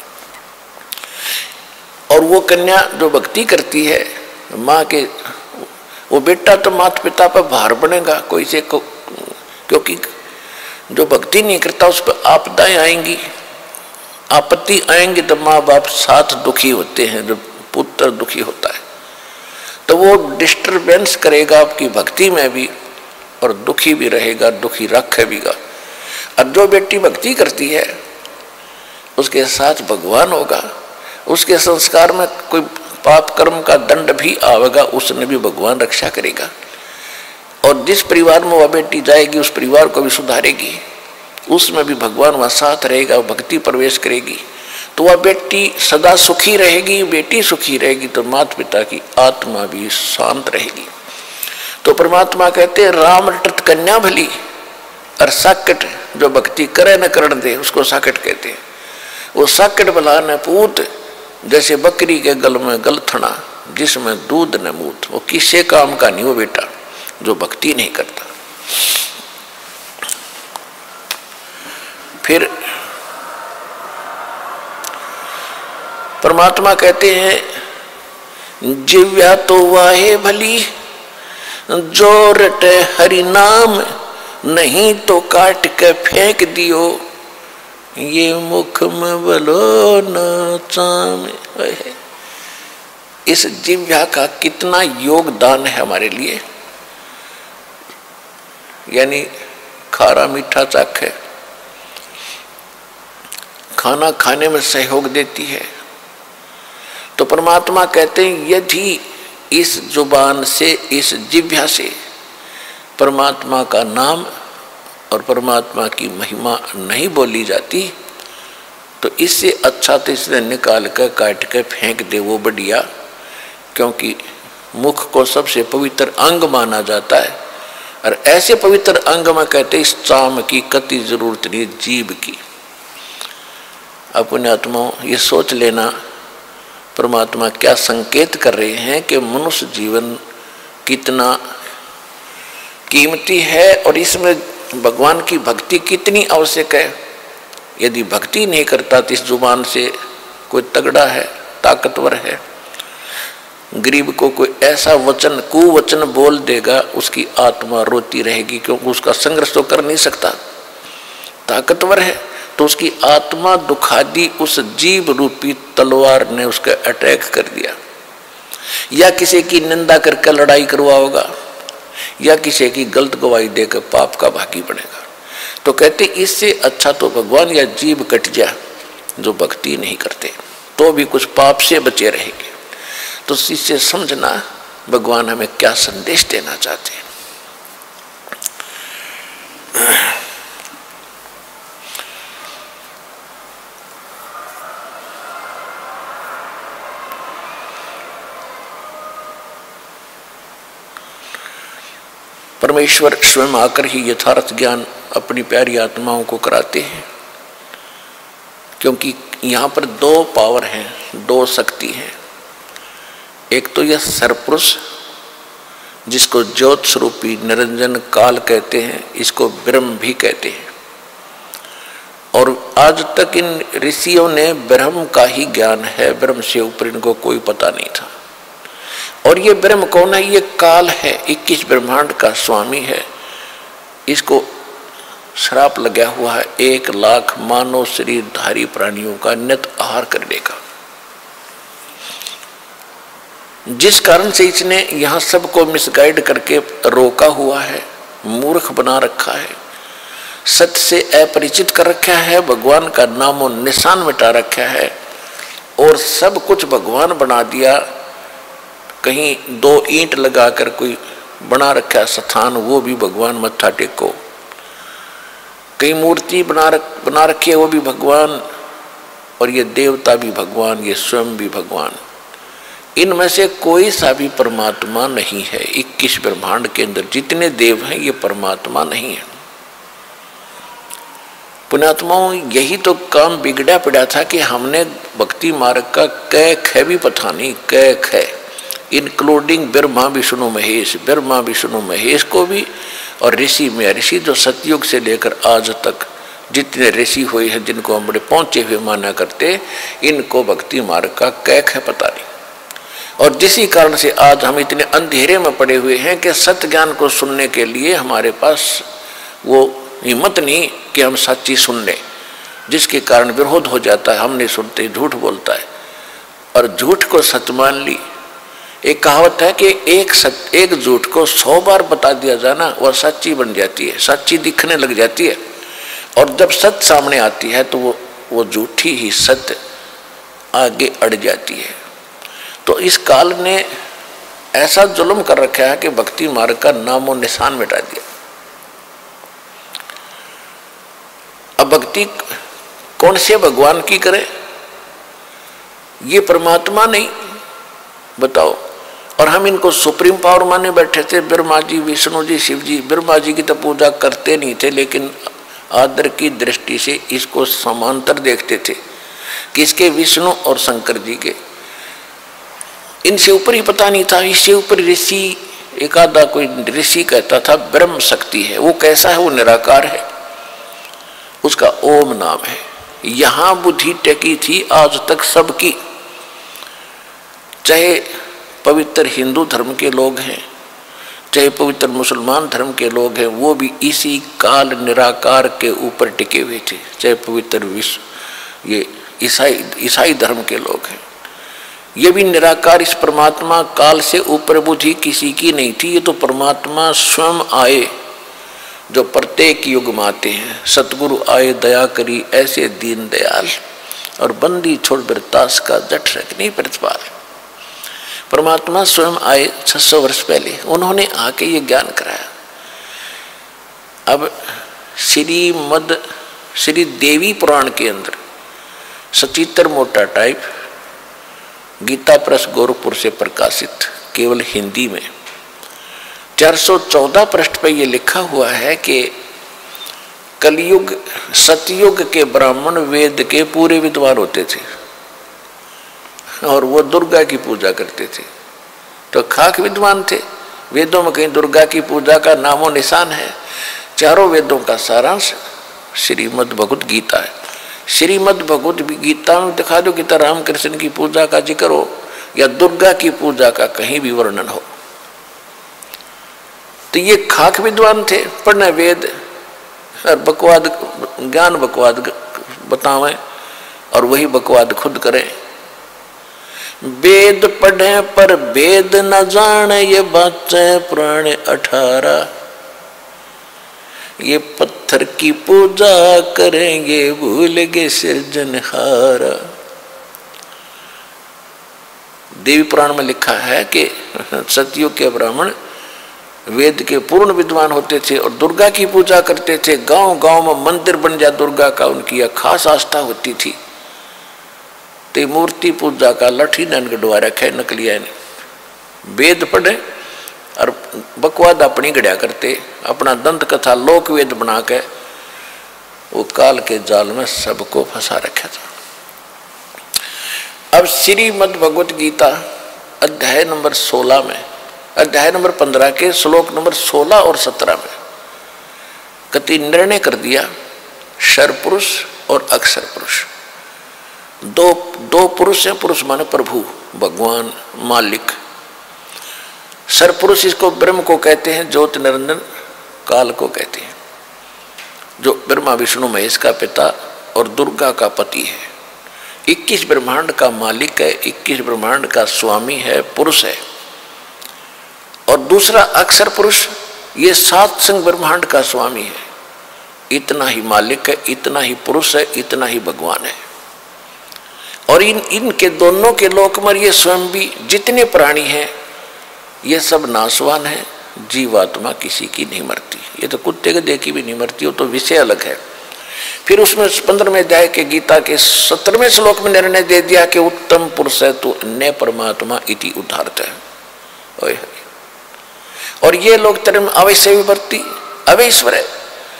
और वो कन्या जो भक्ति करती है माँ के, वो बेटा तो माता पिता पर भार बनेगा कोई से को, क्योंकि जो भक्ति नहीं करता उस पर आपदाएं आएंगी, आपत्ति आएंगी, तो माँ बाप साथ दुखी होते हैं, जो पुत्र दुखी होता है तो वो डिस्टरबेंस करेगा आपकी भक्ति में भी और दुखी भी रहेगा, दुखी रखेगा। और जो बेटी भक्ति करती है उसके साथ भगवान होगा, उसके संस्कार में कोई पाप कर्म का दंड भी आवेगा, उसने भी भगवान रक्षा करेगा। और जिस परिवार में वह बेटी जाएगी उस परिवार को भी सुधारेगी, उसमें भी भगवान वहाँ साथ रहेगा, भक्ति प्रवेश करेगी, तो वह बेटी सदा सुखी रहेगी। बेटी सुखी रहेगी तो माता पिता की आत्मा भी शांत रहेगी। तो परमात्मा कहते हैं राम रटत कन्या भली, और साकट जो भक्ति करे न करण दे उसको साकट कहते हैं। वो साकट भला न पूत, जैसे बकरी के गल में गलथना जिसमें दूध न मूत, वो किसी काम का नहीं वो बेटा जो भक्ति नहीं करता। फिर परमात्मा कहते हैं जिव्या तो वाहे भली, जो रटे हरि नाम, नहीं तो काट के फेंक दियो, ये मुख में बलो न चाम। इस जिव्या का कितना योगदान है हमारे लिए, यानी खारा मीठा चाखे, खाना खाने में सहयोग देती है। तो परमात्मा कहते हैं यदि इस जुबान से, इस जिह्वा से परमात्मा का नाम और परमात्मा की महिमा नहीं बोली जाती तो इससे अच्छा तो इसने निकाल कर काट कर फेंक दे वो बढ़िया, क्योंकि मुख को सबसे पवित्र अंग माना जाता है। और ऐसे पवित्र अंग में कहते इस चाम की कति जरूरत नहीं जीभ की। अपने आत्मा ये सोच लेना परमात्मा क्या संकेत कर रहे हैं कि मनुष्य जीवन कितना कीमती है और इसमें भगवान की भक्ति कितनी आवश्यक है। यदि भक्ति नहीं करता तो इस जुबान से कोई तगड़ा है, ताकतवर है, गरीब को कोई ऐसा वचन कुवचन बोल देगा उसकी आत्मा रोती रहेगी, क्योंकि उसका संघर्ष तो कर नहीं सकता। ताकतवर है तो उसकी आत्मा दुखादी उस जीव रूपी तलवार ने उसका अटैक कर दिया, या किसी की निंदा करके लड़ाई करवाओगा, या किसी की गलत गवाही देकर पाप का भागी बनेगा। तो कहते इससे अच्छा तो भगवान या जीव कट जा जो भक्ति नहीं करते, तो भी कुछ पाप से बचे रहेंगे। तो इससे समझना भगवान हमें क्या संदेश देना चाहते हैं। परमेश्वर स्वयं आकर ही यथार्थ ज्ञान अपनी प्यारी आत्माओं को कराते हैं, क्योंकि यहाँ पर दो पावर हैं, दो शक्ति हैं। एक तो यह सरपुरुष जिसको ज्योत स्वरूपी निरंजन काल कहते हैं, इसको ब्रह्म भी कहते हैं। और आज तक इन ऋषियों ने ब्रह्म का ही ज्ञान है, ब्रह्म से ऊपर इनको कोई पता नहीं था। और ये ब्रह्म कौन है? ये काल है, इक्कीस ब्रह्मांड का स्वामी है। इसको श्राप लगा हुआ है एक लाख मानव शरीरधारी प्राणियों का नित आहार करने का, जिस कारण से इसने यहाँ सबको मिसगाइड करके रोका हुआ है, मूर्ख बना रखा है, सत्य से अपरिचित कर रखा है, भगवान का नामो निशान मिटा रखा है, और सब कुछ भगवान बना दिया। कहीं दो ईंट लगाकर कोई बना रखा स्थान, वो भी भगवान मत्था टेको। कहीं मूर्ति बना रख बना रखी है, वो भी भगवान, और ये देवता भी भगवान, ये स्वयं भी भगवान। इनमें से कोई सा भी परमात्मा नहीं है। इक्कीस ब्रह्मांड के अंदर जितने देव हैं ये परमात्मा नहीं है। पुण्यात्माओं, यही तो काम बिगड़ा पड़ा था कि हमने भक्ति मार्ग का कै ख भी पता नहीं, कै ख इंक्लूडिंग ब्रह्मा विष्णु महेश, ब्रह्मा विष्णु महेश को भी, और ऋषि में ऋषि जो सतयुग से लेकर आज तक जितने ऋषि हुए हैं जिनको हम बड़े पहुंचे हुए माना करते, इनको भक्ति मार्ग का कै ख पता नहीं। और जिसी कारण से आज हम इतने अंधेरे में पड़े हुए हैं कि सत्य ज्ञान को सुनने के लिए हमारे पास वो हिम्मत नहीं कि हम सच्ची सुन लें, जिसके कारण विरोध हो जाता है। हम नहीं सुनते, झूठ बोलता है, और झूठ को सच मान ली। एक कहावत है कि एक सच एक झूठ को सौ बार बता दिया जाना वह सच्ची बन जाती है, सच्ची दिखने लग जाती है। और जब सत्य सामने आती है तो वो वो झूठी ही सत्य आगे अड़ जाती है। तो इस काल ने ऐसा जुल्म कर रखा है कि भक्ति मार्ग का नामो निशान मिटा दिया। अब भक्ति कौन से भगवान की करे? ये परमात्मा नहीं, बताओ। और हम इनको सुप्रीम पावर माने बैठे थे, ब्रह्मा जी, विष्णु जी, शिव जी। ब्रह्मा जी की तो पूजा करते नहीं थे, लेकिन आदर की दृष्टि से इसको समांतर देखते थे, किसके? विष्णु और शंकर जी के। इनसे ऊपर ही पता नहीं था, इससे ऊपर ऋषि, एक आधा कोई ऋषि कहता था ब्रह्म शक्ति है। वो कैसा है? वो निराकार है, उसका ओम नाम है। यहां बुद्धि टेकी थी आज तक सबकी, चाहे पवित्र हिंदू धर्म के लोग हैं, चाहे पवित्र मुसलमान धर्म के लोग हैं, वो भी इसी काल निराकार के ऊपर टिके हुए थे। चाहे पवित्र विश्व ये ईसाई ईसाई धर्म के लोग हैं, ये भी निराकार इस परमात्मा काल से ऊपर बुद्धि किसी की नहीं थी। ये तो परमात्मा स्वयं आए, जो प्रत्येक युग में आते हैं। सतगुरु आए दया करी ऐसे दीन दयाल, और बंदी छोड़ बिरतास का जट रख नहीं प्रतिपाल। परमात्मा स्वयं आए छह सौ वर्ष पहले, उन्होंने आके ये ज्ञान कराया। अब श्रीमद श्री देवी पुराण के अंदर सचित्र मोटा टाइप गीता प्रेस गोरखपुर से प्रकाशित केवल हिंदी में चार सौ चौदह पृष्ठ पर यह लिखा हुआ है कि कलयुग सतयुग के ब्राह्मण वेद के पूरे विद्वान होते थे और वो दुर्गा की पूजा करते थे। तो खाक विद्वान थे। वेदों में कहीं दुर्गा की पूजा का नामो निशान है? चारों वेदों का सारांश श्रीमद् भगवत गीता है। श्रीमद् भगवत गीता में दिखा दो कि रामकृष्ण की पूजा का जिक्र हो या दुर्गा की पूजा का कहीं भी वर्णन हो। तो ये खाक विद्वान थे, पढ़ना वेद और बकवाद ज्ञान बकवाद बतावें और वही बकवाद खुद करें। वेद पढ़े पर वेद न जाने, ये बातें पुराने अठारह। ये पत्थर की पूजा करेंगे, भूल गए सृजनहारा। देवी पुराण में लिखा है कि सतयुग के ब्राह्मण वेद के पूर्ण विद्वान होते थे और दुर्गा की पूजा करते थे। गांव गांव में मंदिर बन जाए दुर्गा का, उनकी खास आस्था होती थी। तो मूर्ति पूजा का लठी नन गढ़वा रखा है नकलिया ने। वेद पढ़े और बकवाद अपनी गढ़िया करते, अपना दंत कथा लोक वेद बना के वो काल के जाल में सबको फंसा रखा था। अब श्रीमद् भगवत गीता अध्याय नंबर सोलह में, अध्याय नंबर पंद्रह के श्लोक नंबर सोलह और सत्रह में कति निर्णय कर दिया सर्वपुरुष और अक्षर पुरुष। दो दो पुरुष हैं। पुरुष माने प्रभु, भगवान, मालिक। सर्वपुरुष इसको ब्रह्म को कहते हैं, ज्योत निरंजन काल को कहते हैं, जो ब्रह्मा विष्णु महेश का पिता और दुर्गा का पति है। इक्कीस ब्रह्मांड का मालिक है, इक्कीस ब्रह्मांड का स्वामी है, पुरुष है। और दूसरा अक्षर पुरुष, ये सात संग ब्रह्मांड का स्वामी है। इतना ही मालिक है, इतना ही पुरुष है, इतना ही भगवान है। और इन इनके दोनों के लोक में ये स्वयं भी जितने प्राणी हैं ये सब नाशवान है। जीवात्मा किसी की नहीं मरती। ये तो कुत्ते के देखी भी नहीं मरती, हो तो विषय अलग है। फिर उसमें पंद्रहवें अध्याय के गीता के सत्रहवें श्लोक में निर्णय दे दिया कि उत्तम पुरुष है तो अन्य परमात्मा इति उदाहरत है। और ये लोग धर्म अवश्य विवर्ती अवैश्वर है।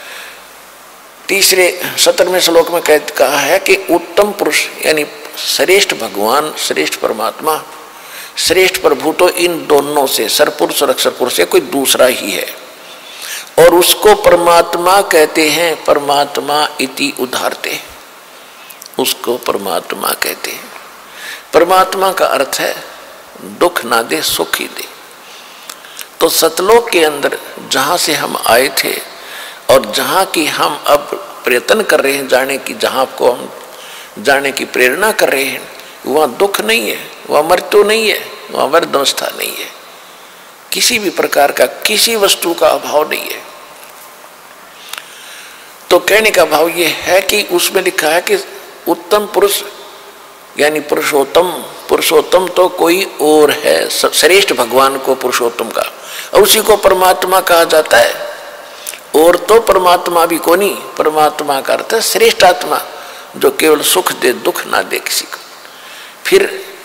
तीसरे सत्रहवें श्लोक में कह कहा है कि उत्तम पुरुष यानी श्रेष्ठ भगवान, श्रेष्ठ परमात्मा, श्रेष्ठ प्रभु तो इन दोनों से, सर्वपुरुष और अक्षर पुरुष से कोई दूसरा ही है। और उसको परमात्मा कहते हैं। परमात्मा इति उदाहरते, उसको परमात्मा कहते हैं। परमात्मा का अर्थ है दुख ना दे, सुख ही दे। तो सतलोक के अंदर जहाँ से हम आए थे और जहाँ की हम अब प्रयत्न कर रहे हैं जाने की, जहाँ को हम जाने की प्रेरणा कर रहे हैं, वहाँ दुख नहीं है, वहाँ मृत्यु नहीं है, वहाँ वर्धावस्था नहीं है, किसी भी प्रकार का किसी वस्तु का अभाव नहीं है। तो कहने का भाव ये है कि उसमें लिखा है कि उत्तम पुरुष यानी पुरुषोत्तम, पुरुषोत्तम तो कोई और है, श्रेष्ठ भगवान को पुरुषोत्तम का, और उसी को परमात्मा कहा जाता है। और तो परमात्मा भी को नहीं, परमात्मा का अर्थ है श्रेष्ठ आत्मा, जो केवल सुख दे, दुख ना दे किसी को। फिर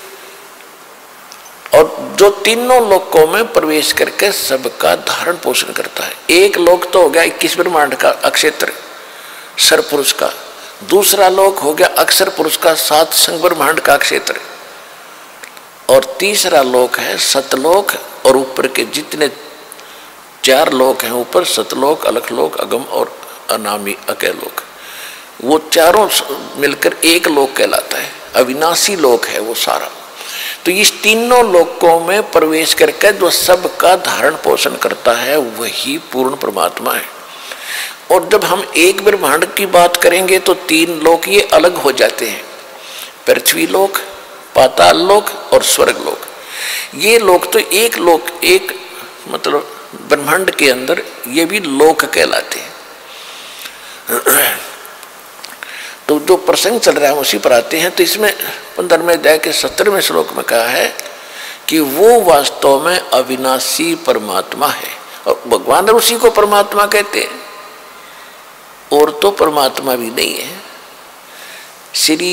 और जो तीनों लोकों में प्रवेश करके सबका धारण पोषण करता है। एक लोक तो हो गया इक्कीस ब्रह्मांड का अक्षेत्र सर पुरुष का, दूसरा लोक हो गया अक्षर पुरुष का सात संग ब्रह्मांड का क्षेत्र, और तीसरा लोक है सतलोक, और ऊपर के जितने चार लोक हैं ऊपर, सतलोक, अलखलोक, अगम और अनामी अकेलोक, वो चारों मिलकर एक लोक कहलाता है, अविनाशी लोक है वो सारा। तो इस तीनों लोकों में प्रवेश करके जो सबका धारण पोषण करता है वही पूर्ण परमात्मा है। और जब हम एक ब्रह्मांड की बात करेंगे तो तीन लोक ये अलग हो जाते हैं, पृथ्वी लोक, पाताल लोक और स्वर्ग लोक। ये लोक तो एक लोक, एक मतलब ब्रह्मांड के अंदर ये भी लोक कहलाते हैं। तो जो प्रसंग चल रहा है उसी पर आते हैं। तो इसमें पंद्रहवें अध्याय के सत्तरवें श्लोक में कहा है कि वो वास्तव में अविनाशी परमात्मा है, और भगवान उसी को परमात्मा कहते हैं, और तो परमात्मा भी नहीं है। श्री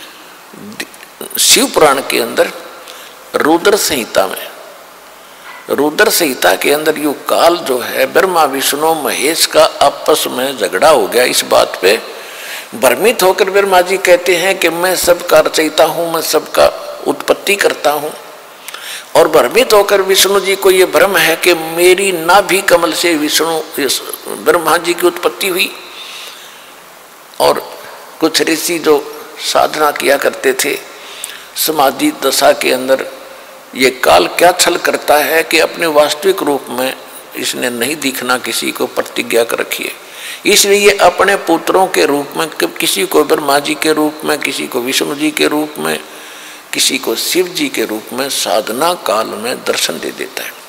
शिव पुराण के अंदर रुद्र संहिता में, रुद्र संहिता के अंदर यो काल जो है ब्रह्मा विष्णु महेश का आपस में झगड़ा हो गया। इस बात पे भ्रमित होकर ब्रह्मा जी कहते हैं कि मैं सबका रचयिता हूँ, मैं सबका उत्पत्ति करता हूँ, और भ्रमित होकर विष्णु जी को ये भ्रम है कि मेरी नाभि कमल से विष्णु ब्रह्मा जी की उत्पत्ति हुई। और कुछ ऋषि जो साधना किया करते थे समाधि दशा के अंदर, ये काल क्या छल करता है कि अपने वास्तविक रूप में इसने नहीं दिखना, किसी को प्रतिज्ञा कर रखी है, इसलिए ये अपने पुत्रों के रूप में, किसी को ब्रह्मा जी के रूप में, किसी को विष्णु जी के रूप में, किसी को शिव जी के रूप में साधना काल में दर्शन दे देता है।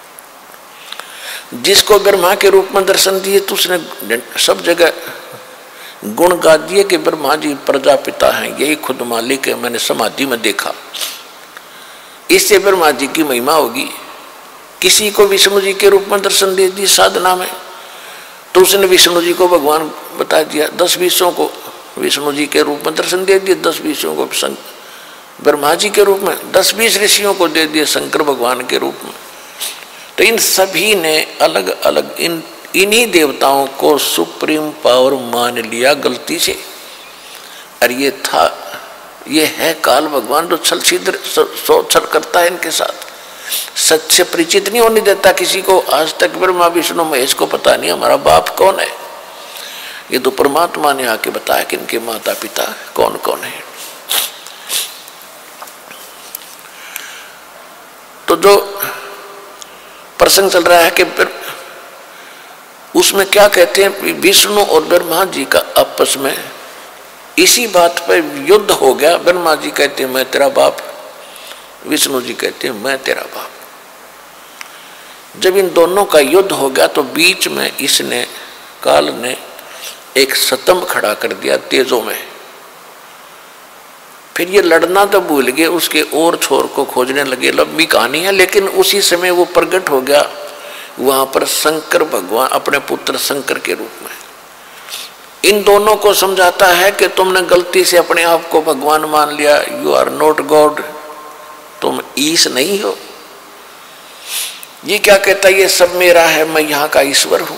जिसको ब्रह्मा के रूप में दर्शन दिए तो उसने सब जगह गुण गा दिए कि ब्रह्मा जी प्रजापिता हैं, यही खुद मालिक है, मैंने समाधि में देखा, इससे ब्रह्मा जी की महिमा होगी। किसी को विष्णु जी के रूप में दर्शन दे दी साधना में, तो उसने विष्णु जी को भगवान बता दिया। दस बीसों को विष्णु जी के रूप में दर्शन दे दिए, दस बीसों को ब्रह्मा जी के रूप में, दस बीस ऋषियों को दे दिए शंकर भगवान के रूप में। तो इन सभी ने अलग अलग इन इन्हीं देवताओं को सुप्रीम पावर मान लिया गलती से। और ये था, ये है काल भगवान जो छल छिद्र सो छल करता है इनके साथ, सच से परिचित नहीं होने देता किसी को। आज तक ब्रह्मा विष्णु महेश को पता नहीं हमारा बाप कौन है, ये तो परमात्मा ने आके बताया कि इनके माता पिता कौन कौन है। तो जो प्रसंग चल रहा है कि उसमें क्या कहते हैं, विष्णु और ब्रह्मा जी का आपस में इसी बात पर युद्ध हो गया। ब्रह्मा जी कहते हैं मैं तेरा बाप, विष्णु जी कहते हैं मैं तेरा बाप। जब इन दोनों का युद्ध हो गया तो बीच में इसने, काल ने एक स्तंभ खड़ा कर दिया तेजों में। फिर ये लड़ना तो भूल गए, उसके और छोर को खोजने लगे। लंबी कहानी है, लेकिन उसी समय वो प्रकट हो गया वहां पर शंकर भगवान अपने पुत्र शंकर के रूप में। इन दोनों को समझाता है कि तुमने गलती से अपने आप को भगवान मान लिया, यू आर नॉट गॉड, तुम ईश नहीं हो। ये क्या कहता है, ये सब मेरा है, मैं यहाँ का ईश्वर हूं।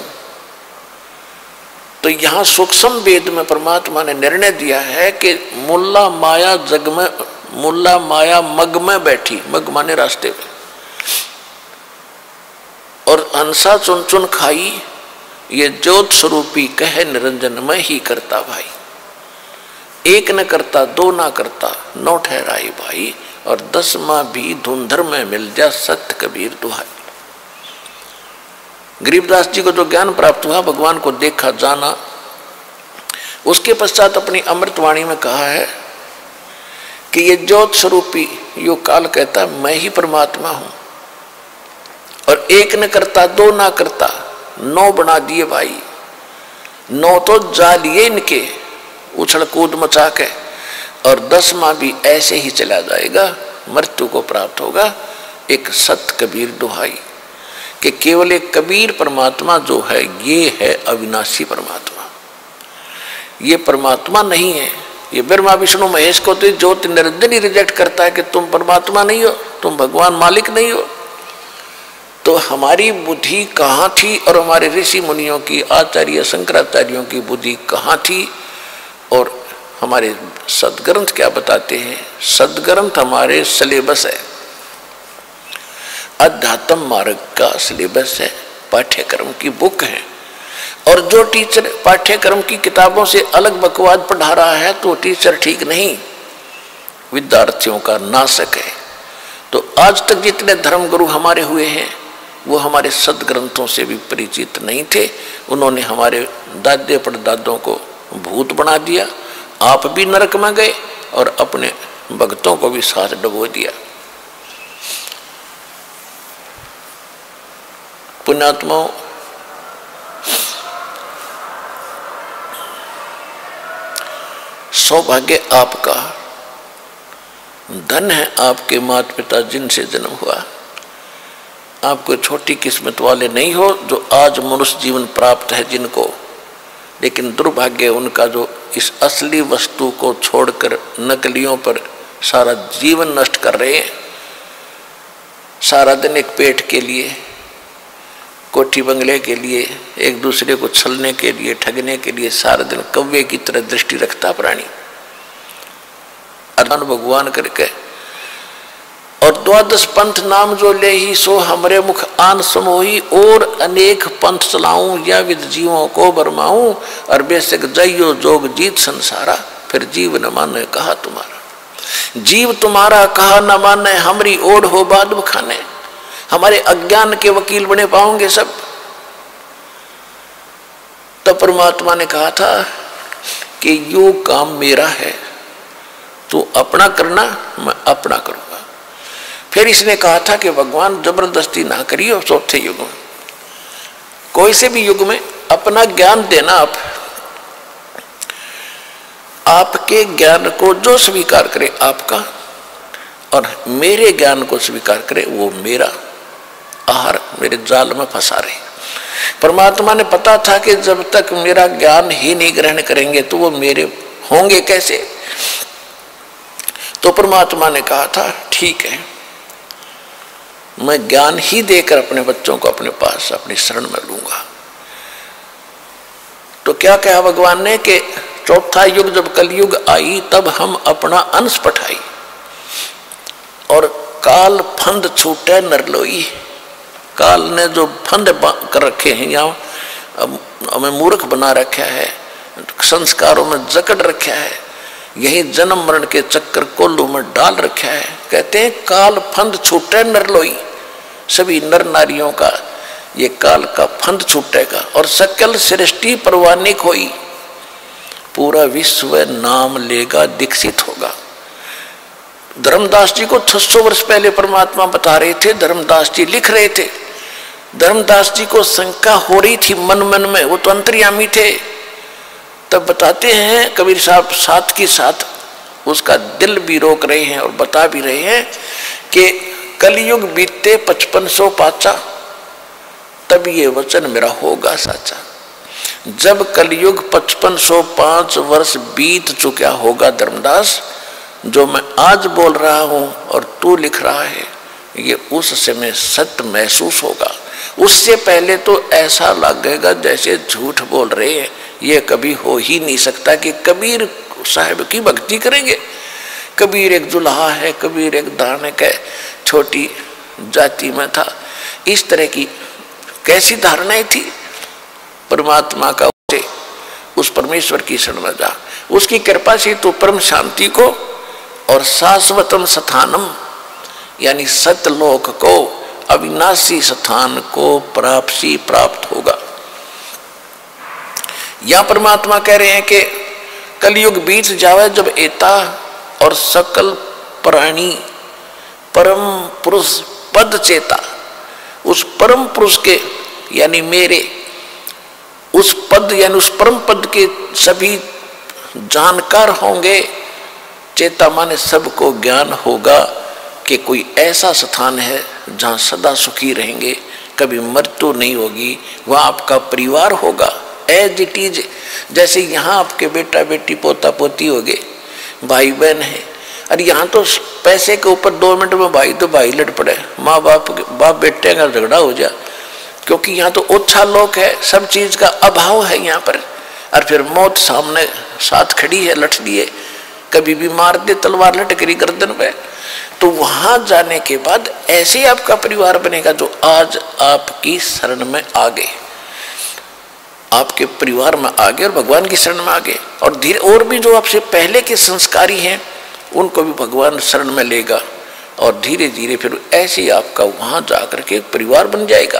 तो यहाँ सूक्ष्म वेद में परमात्मा ने निर्णय दिया है कि मुल्ला माया जग में, मुल्ला माया मग में बैठी, मग माने रास्ते में, और हंसा चुन चुन खाई, ये ज्योत स्वरूपी कहे निरंजन मैं ही करता भाई। एक न करता दो ना करता नौ ठहराई भाई, और दसवां भी धुंधर में मिल जा सत्य कबीर दुहाई। गरीबदास जी को जो ज्ञान प्राप्त हुआ, भगवान को देखा जाना, उसके पश्चात अपनी अमृतवाणी में कहा है कि ये ज्योत स्वरूपी यो काल कहता मैं ही परमात्मा हूं, और एक न करता दो ना करता नौ बना दिए भाई। नौ तो जा लिए इनके उछल कूद मचा के, और दसवां भी ऐसे ही चला जाएगा, मृत्यु को प्राप्त होगा। एक सत कबीर दुहाई कि केवल एक कबीर परमात्मा जो है ये है अविनाशी परमात्मा, ये परमात्मा नहीं है। ये ब्रह्मा विष्णु महेश को तो ज्योति निरंजन ही रिजेक्ट करता है कि तुम परमात्मा नहीं हो, तुम भगवान मालिक नहीं हो। तो हमारी बुद्धि कहाँ थी और हमारे ऋषि मुनियों की, आचार्य शंकराचार्यों की बुद्धि कहाँ थी? और हमारे सदग्रंथ क्या बताते हैं? सदग्रंथ हमारे सिलेबस है, अध्यात्म मार्ग का सिलेबस है, पाठ्यक्रम की बुक है। और जो टीचर पाठ्यक्रम की किताबों से अलग बकवाद पढ़ा रहा है तो टीचर ठीक नहीं, विद्यार्थियों का नाशक है। तो आज तक जितने धर्मगुरु हमारे हुए हैं वो हमारे सदग्रंथों से भी परिचित नहीं थे। उन्होंने हमारे दादे परदादों को भूत बना दिया, आप भी नरक में गए और अपने भक्तों को भी साथ डुबो दिया। पुण्यात्माओं, सौभाग्य आपका, धन है आपके माता पिता जिनसे जन्म हुआ। आप कोई छोटी किस्मत वाले नहीं हो जो आज मनुष्य जीवन प्राप्त है जिनको, लेकिन दुर्भाग्य उनका जो इस असली वस्तु को छोड़कर नकलियों पर सारा जीवन नष्ट कर रहे हैं। सारा दिन एक पेट के लिए, कोठी बंगले के लिए, एक दूसरे को छलने के लिए, ठगने के लिए सारा दिन कव्वे की तरह दृष्टि रखता प्राणी, अदान भगवान करके। और द्वादश पंथ नाम जो ले ही सो हमरे मुख आन समोही, और अनेक पंथ चलाऊं या विद जीवों को बरमाऊं, और बेशक जयो जोग जीत संसारा, फिर जीव न माने कहा तुम्हारा। जीव तुम्हारा कहा न माने, हमरी ओढ़ हो बाद बखाने। हमारे अज्ञान के वकील बने पाओगे सब। तो परमात्मा ने कहा था कि यो काम मेरा है, तू अपना करना, मैं अपना करूंगा। फिर इसने कहा था कि भगवान जबरदस्ती ना करियो। चौथे युग में, कोई से भी युग में अपना ज्ञान देना, आप आपके ज्ञान को जो स्वीकार करे आपका, और मेरे ज्ञान को स्वीकार करे वो मेरा। आहार मेरे जाल में फंसा रहे। परमात्मा ने पता था कि जब तक मेरा ज्ञान ही नहीं ग्रहण करेंगे तो वो मेरे होंगे कैसे। तो परमात्मा ने कहा था ठीक है, मैं ज्ञान ही देकर अपने बच्चों को अपने पास अपनी शरण में लूंगा। तो क्या कहा भगवान ने कि चौथा युग जब कलयुग आई तब हम अपना अंश पठाई, और काल फंद छूटे नरलोई। काल ने जो फंद कर रखे हैं यहाँ हमें मूर्ख बना रखा है, संस्कारों में जकड़ रखा है, यही जन्म मरण के चक्कर कोल्लू में डाल रखा है। कहते हैं काल फंद छूटे नरलोई, सभी नर नारियों का ये काल का फंद छूटेगा, और सकल सृष्टि परवानिक होई, पूरा विश्व नाम लेगा दीक्षित होगा। धर्मदास जी को छह सौ वर्ष पहले परमात्मा बता रहे थे, धर्मदास जी लिख रहे थे। धर्मदास जी को शंका हो रही थी मन मन में, वो तो अंतर्यामी थे। तब बताते हैं कबीर साहब साथ के साथ उसका दिल भी रोक रहे हैं और बता भी रहे हैं कि कलयुग बीते पचपन सौ पाचा, तब ये वचन मेरा होगा साचा। जब कलयुग पचपन सौ पांच वर्ष बीत चुका होगा धर्मदास, जो मैं आज बोल रहा हूं और तू लिख रहा है ये उस समय सत्य महसूस होगा। उससे पहले तो ऐसा लगेगा जैसे झूठ बोल रहे हैं, ये कभी हो ही नहीं सकता कि कबीर साहब की भक्ति करेंगे। कबीर एक जुल्हा है, कबीर एक दानक है, छोटी जाति में था, इस तरह की कैसी धारणाएं थी। परमात्मा का उसे उस परमेश्वर की शरण में जा, उसकी कृपा से तो परम शांति को और शाश्वतम स्थानम यानी सतलोक को, अविनाशी स्थान को प्राप्ति प्राप्त होगा। या परमात्मा कह रहे हैं कि कलयुग बीत जावे जब एता और सकल प्राणी परम पुरुष पद चेता, उस परम पुरुष के यानी मेरे उस पद यानी उस परम पद के सभी जानकार होंगे। चेता माने सबको ज्ञान होगा कि कोई ऐसा स्थान है जहाँ सदा सुखी रहेंगे, कभी मृत्यु नहीं होगी, वहाँ आपका परिवार होगा एज इट इज। जैसे यहाँ आपके बेटा बेटी पोता पोती हो गए, भाई बहन है, अरे यहाँ तो पैसे के ऊपर दो मिनट में भाई तो भाई लड़ पड़े, माँ बाप बाप बेटे का झगड़ा हो जाए, क्योंकि यहाँ तो ओछा लोग है, सब चीज का अभाव है यहाँ पर। और फिर मौत सामने साथ खड़ी है, लठ दिए, कभी भी मार दे तलवार लटकरी गर्दन पे। तो वहां जाने के बाद ऐसे आपका परिवार बनेगा जो आज आपकी शरण में आ गए, आपके परिवार में आ गए और भगवान की शरण में आ गए। और धीरे और भी जो आपसे पहले के संस्कारी हैं उनको भी भगवान शरण में लेगा और धीरे धीरे फिर ऐसे ही आपका वहां जाकर के परिवार बन जाएगा।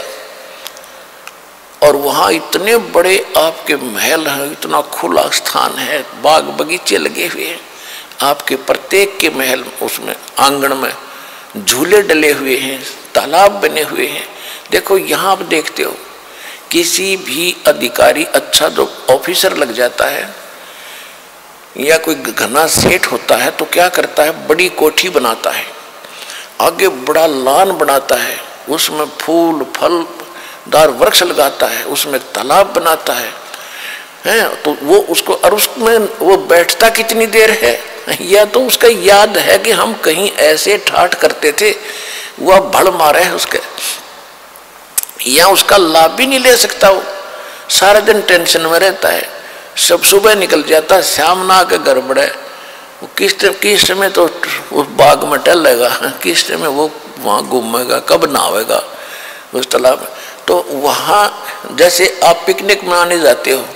और वहाँ इतने बड़े आपके महल हैं, इतना खुला स्थान है, बाग बगीचे लगे हुए हैं, आपके प्रत्येक के महल उसमें आंगन में झूले डले हुए हैं, तालाब बने हुए हैं। देखो यहाँ आप देखते हो किसी भी अधिकारी अच्छा जो ऑफिसर लग जाता है या कोई घना सेठ होता है तो क्या करता है, बड़ी कोठी बनाता है, आगे बड़ा लान बनाता है, उसमें फूल फल दार वृक्ष लगाता है, उसमें तालाब बनाता है, हैं तो वो उसको और उसमें वो बैठता कितनी देर है, या तो उसका याद है कि हम कहीं ऐसे ठाठ करते थे, वह भड़ मारे है उसके, या उसका लाभ भी नहीं ले सकता, वो सारा दिन टेंशन में रहता है, सब सुबह निकल जाता है, शाम ना आके घर बढ़े, वो किस किस समय तो उस बाग में टहलेगा, किस समय वो वहाँ घूमेगा, कब नहावेगा उस तालाब में। तो वहाँ जैसे आप पिकनिक मनाने जाते हो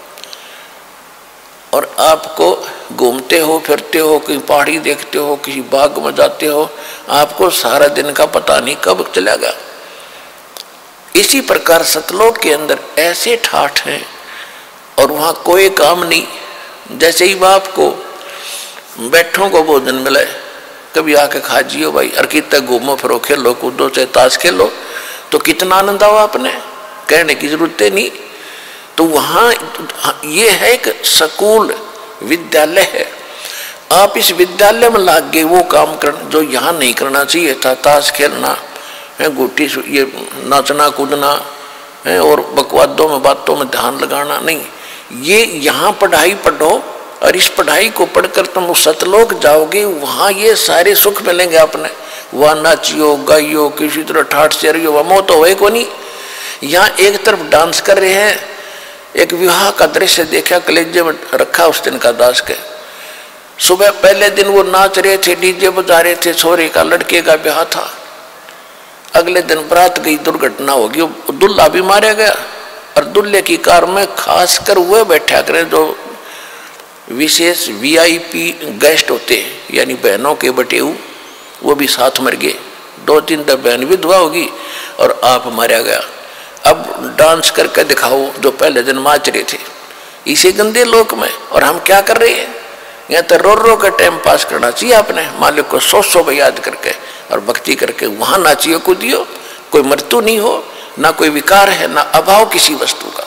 और आपको घूमते हो फिरते हो, कहीं पहाड़ी देखते हो, किसी बाग में जाते हो, आपको सारा दिन का पता नहीं कब चलेगा। इसी प्रकार सतलोक के अंदर ऐसे ठाठ हैं और वहाँ कोई काम नहीं। जैसे ही बाप को बैठों को भोजन मिले, कभी आके खा जियो भाई, और कितना घूमो फिरो, खेलो कूदो, चाहे ताश खेलो, तो कितना आनंद आओ, आपने कहने की जरूरत नहीं। तो वहाँ ये है एक स्कूल विद्यालय है, आप इस विद्यालय में लाग गए वो काम करना जो यहाँ नहीं करना चाहिए था, ताश खेलना है, गुट्टी ये नाचना कूदना है और बकवादों में बातों में ध्यान लगाना नहीं। ये यहाँ पढ़ाई पढ़ो और इस पढ़ाई को पढ़कर तुम उस सतलोक जाओगे, वहाँ ये सारे सुख मिलेंगे आपने। वहाँ नाचियो गाइयो, किसी तरह ठाठ से रहियो, वह मौत हो को नहीं। यहाँ एक तरफ डांस कर रहे हैं, एक विवाह का दृश्य देखा, कलेजे में रखा उस दिन का दास के। सुबह पहले दिन वो नाच रहे थे, डीजे बजा रहे थे, छोरे का लड़के का ब्याह था। अगले दिन बारात गई, दुर्घटना होगी, दुल्हा भी मारा गया और दुल्हे की कार में खासकर वह बैठा करें जो विशेष वीआईपी गेस्ट होते हैं, यानी बहनों के बटेऊ, वो भी साथ मर गए। दो तीन तक बहन विधवा होगी और आप मारा गया। अब डांस करके दिखाओ जो पहले दिन नाच रहे थे इसी गंदे लोक में, और हम क्या कर रहे हैं, यहाँ तो रो रो का टाइम पास करना चाहिए आपने, मालिक को सौ सौ याद करके और भक्ति करके वहाँ नाचियो कूदियो, कोई मृत्यु नहीं हो, ना कोई विकार है, ना अभाव किसी वस्तु का।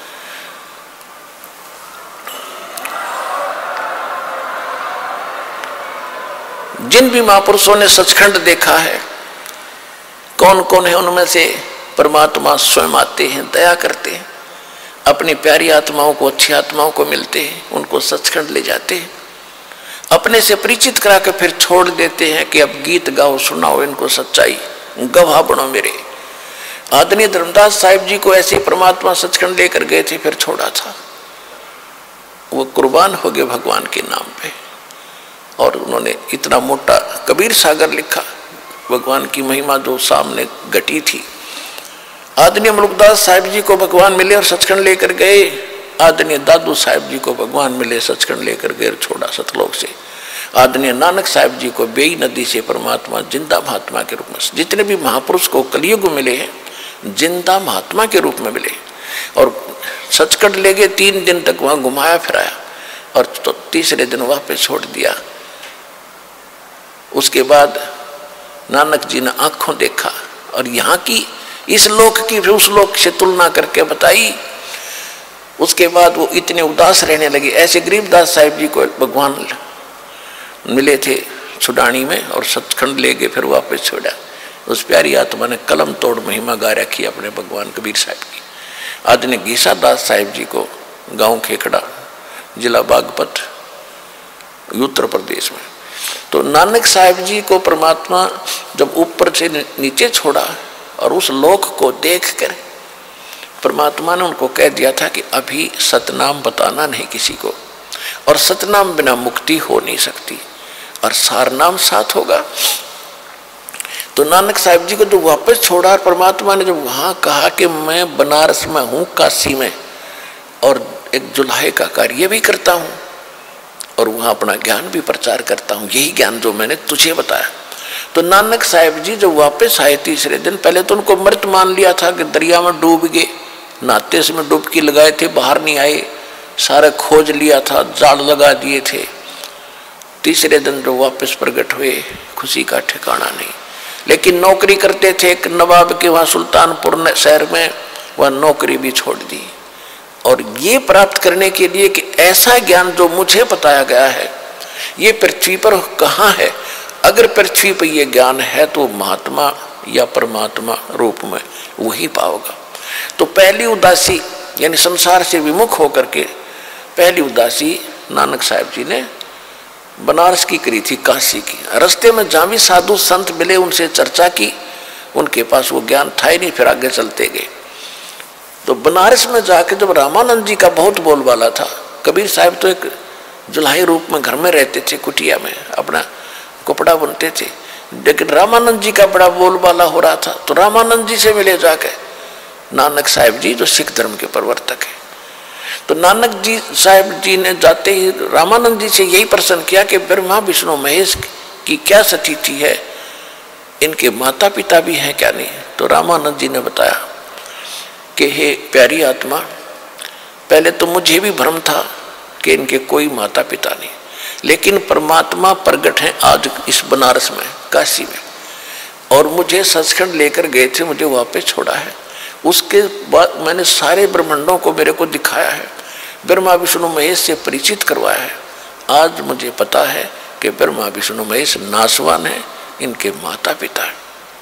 जिन भी महापुरुषों ने सचखंड देखा है, कौन कौन है उनमें से परमात्मा स्वयं आते हैं, दया करते हैं, अपनी प्यारी आत्माओं को, अच्छी आत्माओं को मिलते हैं, उनको सचखंड ले जाते हैं, अपने से परिचित करा के फिर छोड़ देते हैं कि अब गीत गाओ, सुनाओ इनको सच्चाई, गवाह बनो मेरे। आदरणीय धर्मदास साहिब जी को ऐसे परमात्मा सचखंड लेकर गए थे, फिर छोड़ा था, वो कुर्बान हो गए भगवान के नाम पे। और उन्होंने इतना मोटा कबीर सागर लिखा, भगवान की महिमा जो सामने घटी थी। आदरणीय मुल्कदास साहिब जी को भगवान मिले और सचखंड लेकर गए, आदरणीय दादू साहिब जी को भगवान मिले, सचखंड लेकर गए, छोड़ा सतलोक से। आदरणीय नानक साहिब जी को बेई नदी से परमात्मा जिंदा महात्मा के रूप में, जितने भी महापुरुष को कलयुग मिले हैं जिंदा महात्मा के रूप में मिले, और सचखंड ले गए, तीन दिन तक वहाँ घुमाया फिराया और तो तीसरे दिन वापस छोड़ दिया। उसके बाद नानक जी ने आंखों देखा और यहाँ की इस लोक की फिर उस लोक से तुलना करके बताई उसके बाद वो इतने उदास रहने लगे। ऐसे गरीबदास साहिब जी को भगवान मिले थे छुडानी में और सचखंड ले गए, फिर वापस छोड़ा। उस प्यारी आत्मा ने कलम तोड़ महिमा गा रखी अपने भगवान कबीर साहब की। आज ने गीसा दास साहिब जी को गांव खेखड़ा, जिला बागपत, उत्तर प्रदेश में, तो नानक साहिब जी को परमात्मा जब ऊपर से नीचे छोड़ा और उस लोक को देखकर परमात्मा ने उनको कह दिया था कि अभी सतनाम बताना नहीं किसी को, और सतनाम बिना मुक्ति हो नहीं सकती, और सारनाम साथ होगा। तो नानक साहिब जी को जो वापस छोड़ा और परमात्मा ने जब वहाँ कहा कि मैं बनारस में हूँ, काशी में, और एक जुल्हे का कार्य भी करता हूँ और वहाँ अपना ज्ञान भी प्रचार करता हूँ, यही ज्ञान जो मैंने तुझे बताया। तो नानक साहिब जी जब वापस आए तीसरे दिन, पहले तो उनको मृत मान लिया था कि दरिया में डूब गए, नाते से में डुबकी लगाए थे, बाहर नहीं आए, सारा खोज लिया था, जाल लगा दिए थे। तीसरे दिन जो वापस प्रकट हुए, खुशी का ठिकाना नहीं। लेकिन नौकरी करते थे एक नवाब के वहाँ सुल्तानपुर शहर में, वह नौकरी भी छोड़ दी, और ये प्राप्त करने के लिए कि ऐसा ज्ञान जो मुझे बताया गया है ये पृथ्वी पर कहाँ है। अगर पृथ्वी पर ये ज्ञान है तो महात्मा या परमात्मा रूप में वही पाओगा। तो पहली उदासी यानी संसार से विमुख होकर के पहली उदासी नानक साहिब जी ने बनारस की करी थी, काशी की। रास्ते में जहाँ भी साधु संत मिले उनसे चर्चा की, उनके पास वो ज्ञान था ही नहीं, फिर आगे चलते गए। तो बनारस में जाके जब रामानंद जी का बहुत बोलबाला था, कबीर साहब तो एक जुल्हाई रूप में घर में रहते थे, कुटिया में अपना कपड़ा बुनते थे, लेकिन रामानंद जी का बड़ा बोलबाला हो रहा था। तो रामानंद जी से मिले जाके नानक साहिब जी जो सिख धर्म के प्रवर्तक है। तो नानक जी साहिब जी ने जाते ही रामानंद जी से यही प्रश्न किया कि ब्रह्मा विष्णु महेश की क्या स्थिति है, इनके माता पिता भी हैं क्या नहीं। तो रामानंद जी ने बताया कि हे प्यारी आत्मा, पहले तो मुझे भी भ्रम था कि इनके कोई माता पिता नहीं, लेकिन परमात्मा प्रगट हैं आज इस बनारस में, काशी में, और मुझे सचखंड लेकर गए थे, मुझे वापस छोड़ा है। उसके बाद मैंने सारे ब्रह्मांडों को मेरे को दिखाया है, ब्रह्मा विष्णु महेश से परिचित करवाया है। आज मुझे पता है कि ब्रह्मा विष्णु महेश नासवान है, इनके माता पिता है।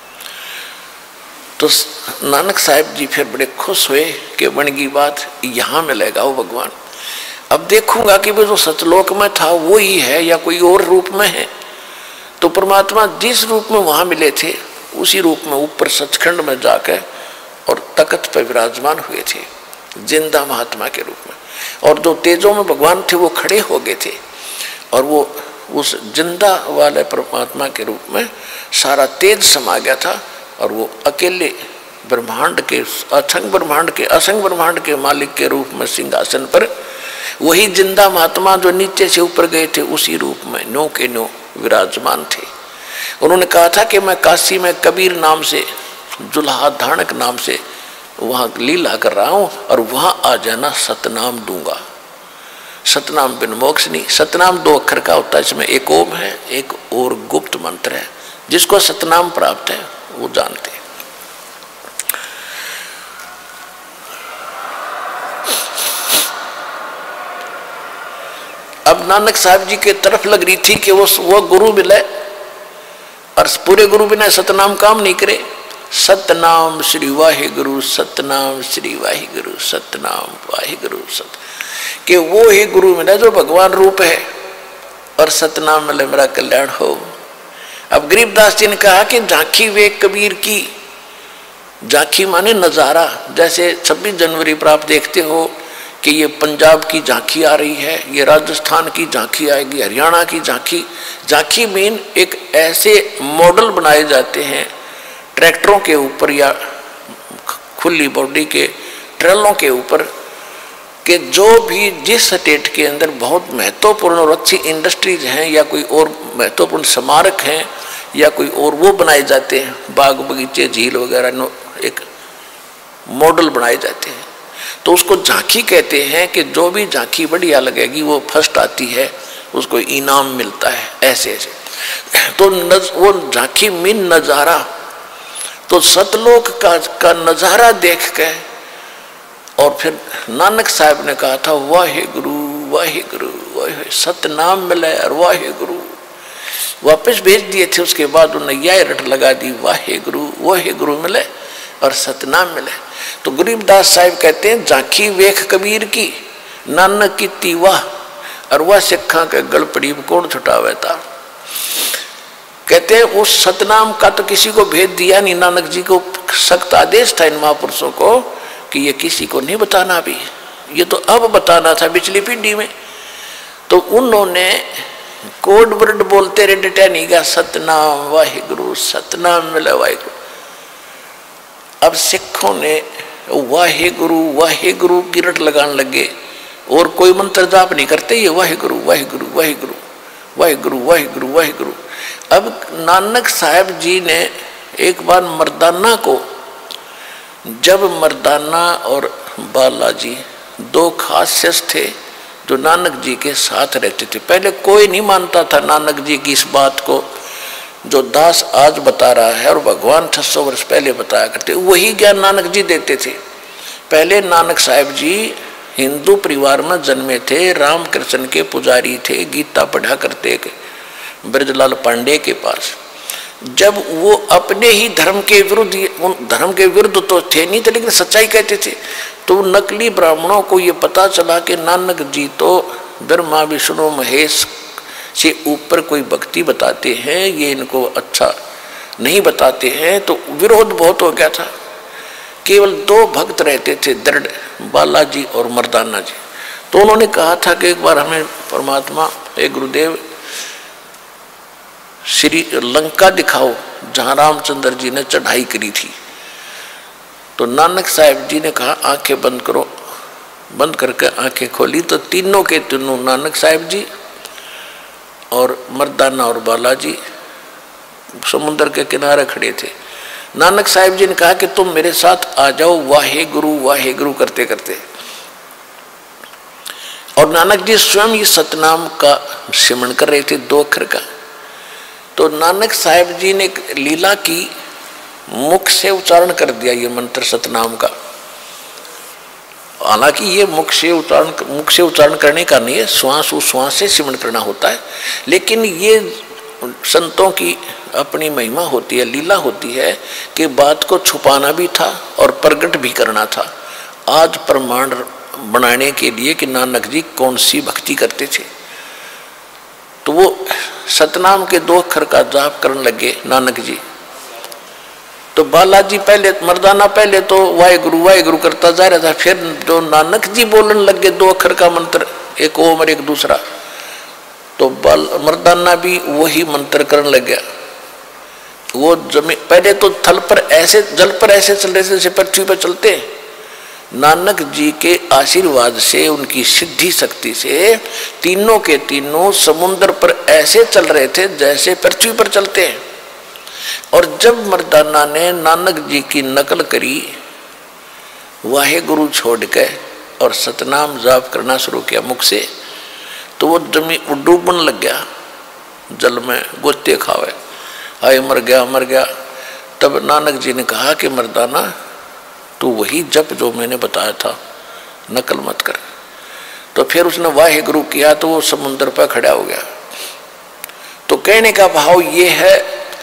तो नानक साहिब जी फिर बड़े खुश हुए कि बनगी बात, यहाँ मिलेगा वो भगवान। अब देखूंगा कि वो जो सतलोक में था वो ही है या कोई और रूप में है। तो परमात्मा जिस रूप में वहाँ मिले थे उसी रूप में ऊपर सचखंड में जाकर और तख्त पर विराजमान हुए थे, जिंदा महात्मा के रूप में। और जो तेजों में भगवान थे वो खड़े हो गए थे, और वो उस जिंदा वाले परमात्मा के रूप में सारा तेज समा गया था, और वो अकेले ब्रह्मांड के असंग ब्रह्मांड के असंग ब्रह्मांड के मालिक के रूप में सिंहासन पर वही जिंदा महात्मा जो नीचे से ऊपर गए थे उसी रूप में नो के नो विराजमान थे। उन्होंने कहा था कि मैं काशी में कबीर नाम से, जुल्हा धानक नाम से वहाँ लीला कर रहा हूँ, और वहाँ आ जाना सतनाम दूंगा। सतनाम बिन मोक्ष नहीं। सतनाम दो अक्षर का होता है, इसमें एक ओम है, एक और गुप्त मंत्र है। जिसको सतनाम प्राप्त है वो जानते हैं। अब नानक साहब जी के तरफ लग रही थी कि वो वो गुरु मिले, और पूरे गुरु बिना सतनाम काम नहीं करे। सतनाम श्री वाहे गुरु, सतनाम श्री वाहे गुरु, सतनाम वाहे गुरु सत, कि वो ही गुरु मिला जो भगवान रूप है, और सतनाम मिले मेरा कल्याण हो। अब गरीबदास जी ने कहा कि झांकी वे कबीर की, झांकी माने नजारा। जैसे छब्बीस जनवरी पर आप देखते हो कि ये पंजाब की झांकी आ रही है, ये राजस्थान की झांकी आएगी, हरियाणा की झांकी। झांकी मीन एक ऐसे मॉडल बनाए जाते हैं ट्रैक्टरों के ऊपर या खुली बॉडी के ट्रेलों के ऊपर, कि जो भी जिस स्टेट के अंदर बहुत महत्वपूर्ण और अच्छी इंडस्ट्रीज हैं या कोई और महत्वपूर्ण स्मारक हैं या कोई और वो बनाए जाते हैं, बाग बगीचे झील वगैरह, एक मॉडल बनाए जाते हैं, तो उसको झांकी कहते हैं। कि जो भी झांकी बढ़िया लगेगी वो फर्स्ट आती है, उसको इनाम मिलता है, ऐसे ऐसे। तो नज, वो झांकी मीन नज़ारा। तो सतलोक का, का नज़ारा देख के और फिर नानक साहब ने कहा था वाहे गुरु वाहे गुरु वाहे, सतनाम मिले और वाहे गुरु। वापस भेज दिए थे, उसके बाद उन्होंने यह रट लगा दी वाहे गुरु वाहे गुरु मिले और सतनाम मिले। तो गरीबदास साहब कहते हैं झांकी वेख कबीर की नानक की तीवा और वह सिखा के गल पड़ी कौन छुटावे था। कहते हैं उस सतनाम का तो किसी को भेज दिया नहीं, नानक जी को सख्त आदेश था इन महापुरुषों को कि ये किसी को नहीं बताना, भी ये तो अब बताना था पिछली पीढ़ी में। तो उन्होंने कोड वर्ड बोलते रहे डटा नहीं गया सतनाम वाहिगुरु सतनाम मिला वाहिगुरु। अब सिखों ने वाहिगुरु वाहिगुरु की रट लगाने लगे और कोई मंत्र जाप नहीं करते, ये वाहिगुरु वाहिगुरु वाहिगुरु वाहिगुरु वाहिगुरु वाहिगुरु। अब नानक साहब जी ने एक बार मर्दाना को, जब मर्दाना और बालाजी दो खास शख्स थे जो नानक जी के साथ रहते थे, पहले कोई नहीं मानता था नानक जी की इस बात को जो दास आज बता रहा है और भगवान छह सौ वर्ष पहले बताया करते, वही ज्ञान नानक जी देते थे। पहले नानक साहब जी हिंदू परिवार में जन्मे थे, रामकृष्ण के पुजारी थे, गीता पढ़ा करते ब्रजलाल पांडे के पास। जब वो अपने ही धर्म के विरुद्ध, धर्म के विरुद्ध तो थे नहीं थे लेकिन सच्चाई कहते थे, तो नकली ब्राह्मणों को ये पता चला कि नानक जी तो ब्रह्मा विष्णु महेश से ऊपर कोई भक्ति बताते हैं, ये इनको अच्छा नहीं बताते हैं, तो विरोध बहुत हो गया था। केवल दो भक्त रहते थे दृढ़, बालाजी और मर्दाना जी। तो उन्होंने कहा था कि एक बार हमें परमात्मा एक गुरुदेव श्री लंका दिखाओ जहां रामचंद्र जी ने चढ़ाई करी थी। तो नानक साहब जी ने कहा आंखें बंद करो, बंद करके आंखें खोली तो तीनों के तीनों नानक साहब जी और मर्दाना और बालाजी समुद्र के किनारे खड़े थे। नानक साहब जी ने कहा कि तुम मेरे साथ आ जाओ वाहे गुरु वाहे गुरु करते करते, और नानक जी स्वयं ये सतनाम का सिमरन कर रहे थे दो अक्षर का। तो नानक साहब जी ने लीला की मुख से उच्चारण कर दिया ये मंत्र सतनाम का। हालांकि ये मुख से उच्चारण मुख से उच्चारण करने का नहीं है, श्वास उश्वास से सिमरन करना होता है, लेकिन ये संतों की अपनी महिमा होती है, लीला होती है कि बात को छुपाना भी था और प्रकट भी करना था। आज प्रमाण बनाने के लिए कि नानक जी कौन सी भक्ति करते थे, तो वो सतनाम के दो अक्षर का जाप करने लगे नानक जी। तो बालाजी पहले, मर्दाना पहले तो वाहिगुरु वाहिगुरु करता जा रहा था, फिर जो नानक जी बोलने लगे दो अक्षर का मंत्र, एक ओम और एक दूसरा, तो बाल मर्दाना भी वही मंत्र करने लग गया। वो जमीन पहले तो थल पर ऐसे, जल पर ऐसे चल रहे थे जैसे पृथ्वी पर चलते। नानक जी के आशीर्वाद से, उनकी सिद्धि शक्ति से तीनों के तीनों समुद्र पर ऐसे चल रहे थे जैसे पृथ्वी पर चलते हैं। और जब मर्दाना ने नानक जी की नकल करी, वाहे गुरु छोड़ के और सतनाम जाप करना शुरू किया मुख से, तो वो जमीन डूबने लग गया, जल में गोते खावे, हाय मर गया मर गया। तब नानक जी ने कहा कि मर्दाना तू वही जप जो मैंने बताया था, नकल मत कर। तो फिर उसने वाहे गुरु किया तो वो समुद्र पर खड़ा हो गया। तो कहने का भाव ये है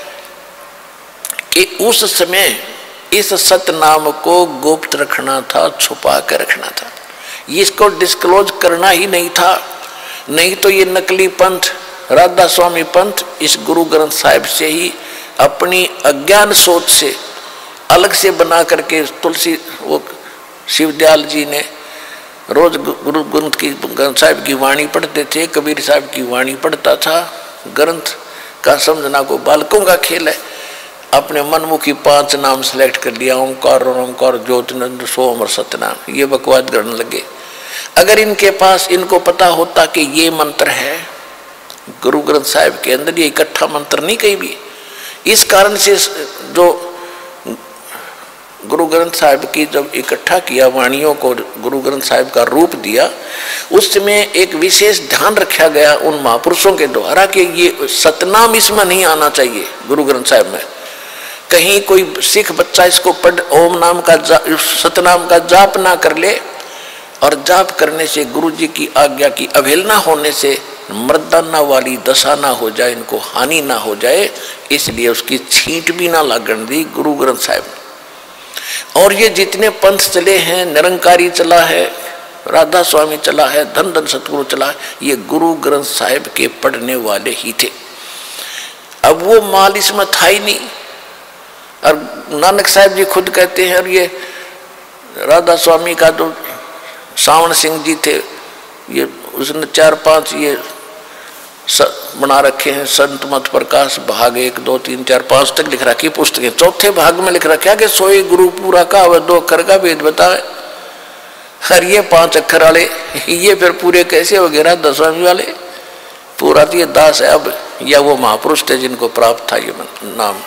कि उस समय इस सतनाम को गुप्त रखना था, छुपा कर रखना था, इसको डिस्क्लोज करना ही नहीं था। नहीं तो ये नकली पंथ, राधा स्वामी पंथ इस गुरु ग्रंथ साहिब से ही अपनी अज्ञान सोच से अलग से बना करके, तुलसी वो शिवदयाल जी ने रोज गुरु ग्रंथ की ग्रंथ साहिब की वाणी पढ़ते थे, कबीर साहब की वाणी पढ़ता था। ग्रंथ का समझना को बालकों का खेल है। अपने मनमुखी पांच नाम सेलेक्ट कर लिया, ओंकार ओंकार ज्योतिनंद सोम और सतनाम, ये बकवाद करने लगे। अगर इनके पास, इनको पता होता कि ये मंत्र है गुरु ग्रंथ साहिब के अंदर, ये इकट्ठा मंत्र नहीं कहीं भी। इस कारण से जो गुरु ग्रंथ साहिब की जब इकट्ठा किया वाणियों को, गुरु ग्रंथ साहिब का रूप दिया, उस समय एक विशेष ध्यान रखा गया उन महापुरुषों के द्वारा कि ये सतनाम इसमें नहीं आना चाहिए गुरु ग्रंथ साहिब में। कहीं कोई सिख बच्चा इसको पढ़ ओम नाम का सतनाम का जाप ना कर ले, और जाप करने से गुरु जी की आज्ञा की अवहेलना होने से मर्दाना वाली दशा ना हो जाए, इनको हानि ना हो जाए, इसलिए उसकी छींट भी ना लागण दी गुरु ग्रंथ साहिब ने। और ये जितने पंथ चले हैं, निरंकारी चला है, राधा स्वामी चला है, धन धन सतगुरु चला है, ये गुरु ग्रंथ साहिब के पढ़ने वाले ही थे। अब वो माल इसमें था ही नहीं। और नानक साहब जी खुद कहते हैं, और ये राधा स्वामी का जो सावन सिंह जी थे, ये उसने चार पांच ये स, बना रखे हैं, संत मत प्रकाश भाग एक दो तीन चार पांच तक लिख रखी पुस्तकें। चौथे भाग में लिख रखा कि सोई गुरु पूरा का वह दो अक्षर का भेद बतावे। और ये पांच अक्षर वाले ये फिर पूरे कैसे वगैरह दसवां वाले पूरा तो ये दास है अब, या वो महापुरुष थे जिनको प्राप्त था ये नाम।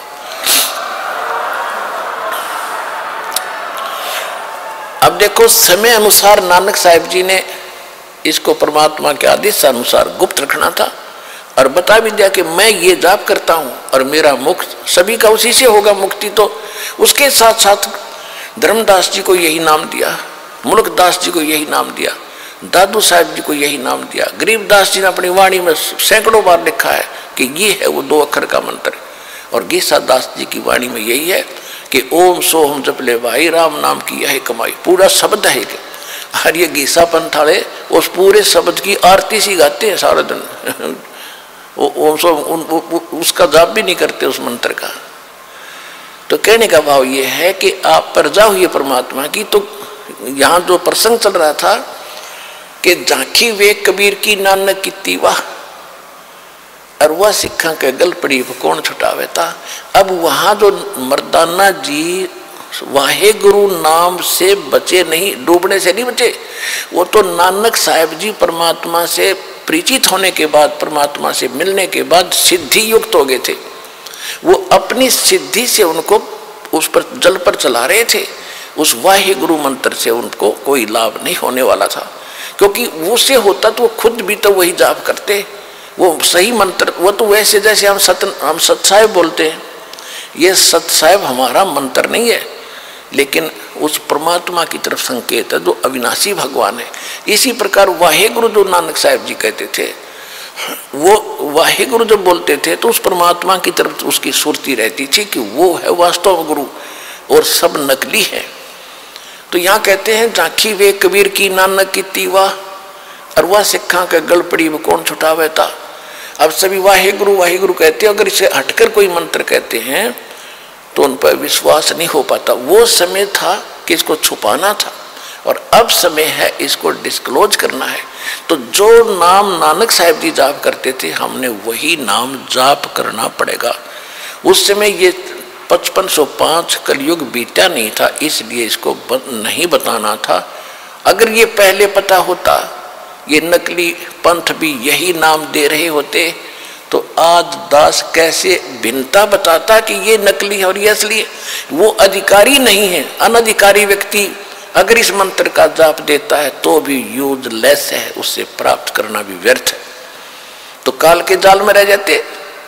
अब देखो समय अनुसार नानक साहिब जी ने इसको परमात्मा के आदेश अनुसार गुप्त रखना था, और बता भी दिया कि मैं ये जाप करता हूं और मेरा मुक्त सभी का उसी से होगा मुक्ति। तो उसके साथ साथ धर्मदास जी को यही नाम दिया, मुल्कदास जी को यही नाम दिया, दादू साहब जी को यही नाम दिया, गरीबदास जी ने अपनी वाणी में सैकड़ों बार लिखा है कि ये है वो दो अक्षर का मंत्र। और गीसा दास जी की वाणी में यही है कि ओम सोहम जप ले भाई राम नाम की यह कमाई, पूरा शब्द है कि हर ये गीसा पंथ वाले उस पूरे शब्द की आरती सी गाते हैं सारा दिन। वो ओम सोहम उन, उसका जाप भी नहीं करते उस मंत्र का। तो कहने का भाव ये है कि आप परजा हुई परमात्मा की। तो यहाँ जो प्रसंग चल रहा था कि झांकी वे कबीर की नानक की तीवा, और वह सिखा के गल पड़ी वो कौन छुटावे था। अब वहां जो मर्दाना जी वाहे गुरु नाम से बचे नहीं, डूबने से नहीं बचे, वो तो नानक साहब जी परमात्मा से परिचित होने के बाद, परमात्मा से मिलने के बाद सिद्धि युक्त हो गए थे। वो अपनी सिद्धि से उनको उस पर जल पर चला रहे थे। उस वाहे गुरु मंत्र से उनको कोई लाभ नहीं होने वाला था, क्योंकि वो से होता तो वो खुद भी तो वही जाप करते, वो सही मंत्र। वो तो वैसे जैसे हम सत हम सत साहिब बोलते हैं, ये सत साहिब हमारा मंत्र नहीं है, लेकिन उस परमात्मा की तरफ संकेत है जो अविनाशी भगवान है। इसी प्रकार वाहे गुरु जो नानक साहब जी कहते थे, वो वाहे गुरु जब बोलते थे तो उस परमात्मा की तरफ उसकी सुरती रहती थी कि वो है वास्तव गुरु और सब नकली है। तो यहाँ कहते हैं झांकी वे कबीर की नानक की तीवा, और वह सिखा के गल पड़ी वो कौन छुटावे था। अब सभी वाहे गुरु वाहे गुरु कहते हैं, अगर इसे हटकर कोई मंत्र कहते हैं तो उन पर विश्वास नहीं हो पाता। वो समय था कि इसको छुपाना था, और अब समय है इसको डिस्क्लोज करना है। तो जो नाम नानक साहब जी जाप करते थे, हमने वही नाम जाप करना पड़ेगा। उस समय ये पचपन सौ पाँच कलयुग बीता नहीं था, इसलिए इसको नहीं बताना था। अगर ये पहले पता होता, ये नकली पंथ भी यही नाम दे रहे होते, तो आज दास कैसे भिन्नता बताता कि ये नकली है और ये असली है। वो अधिकारी नहीं है, अनधिकारी व्यक्ति अगर इस मंत्र का जाप देता है तो भी यूजलेस है, उससे प्राप्त करना भी व्यर्थ है, तो काल के जाल में रह जाते।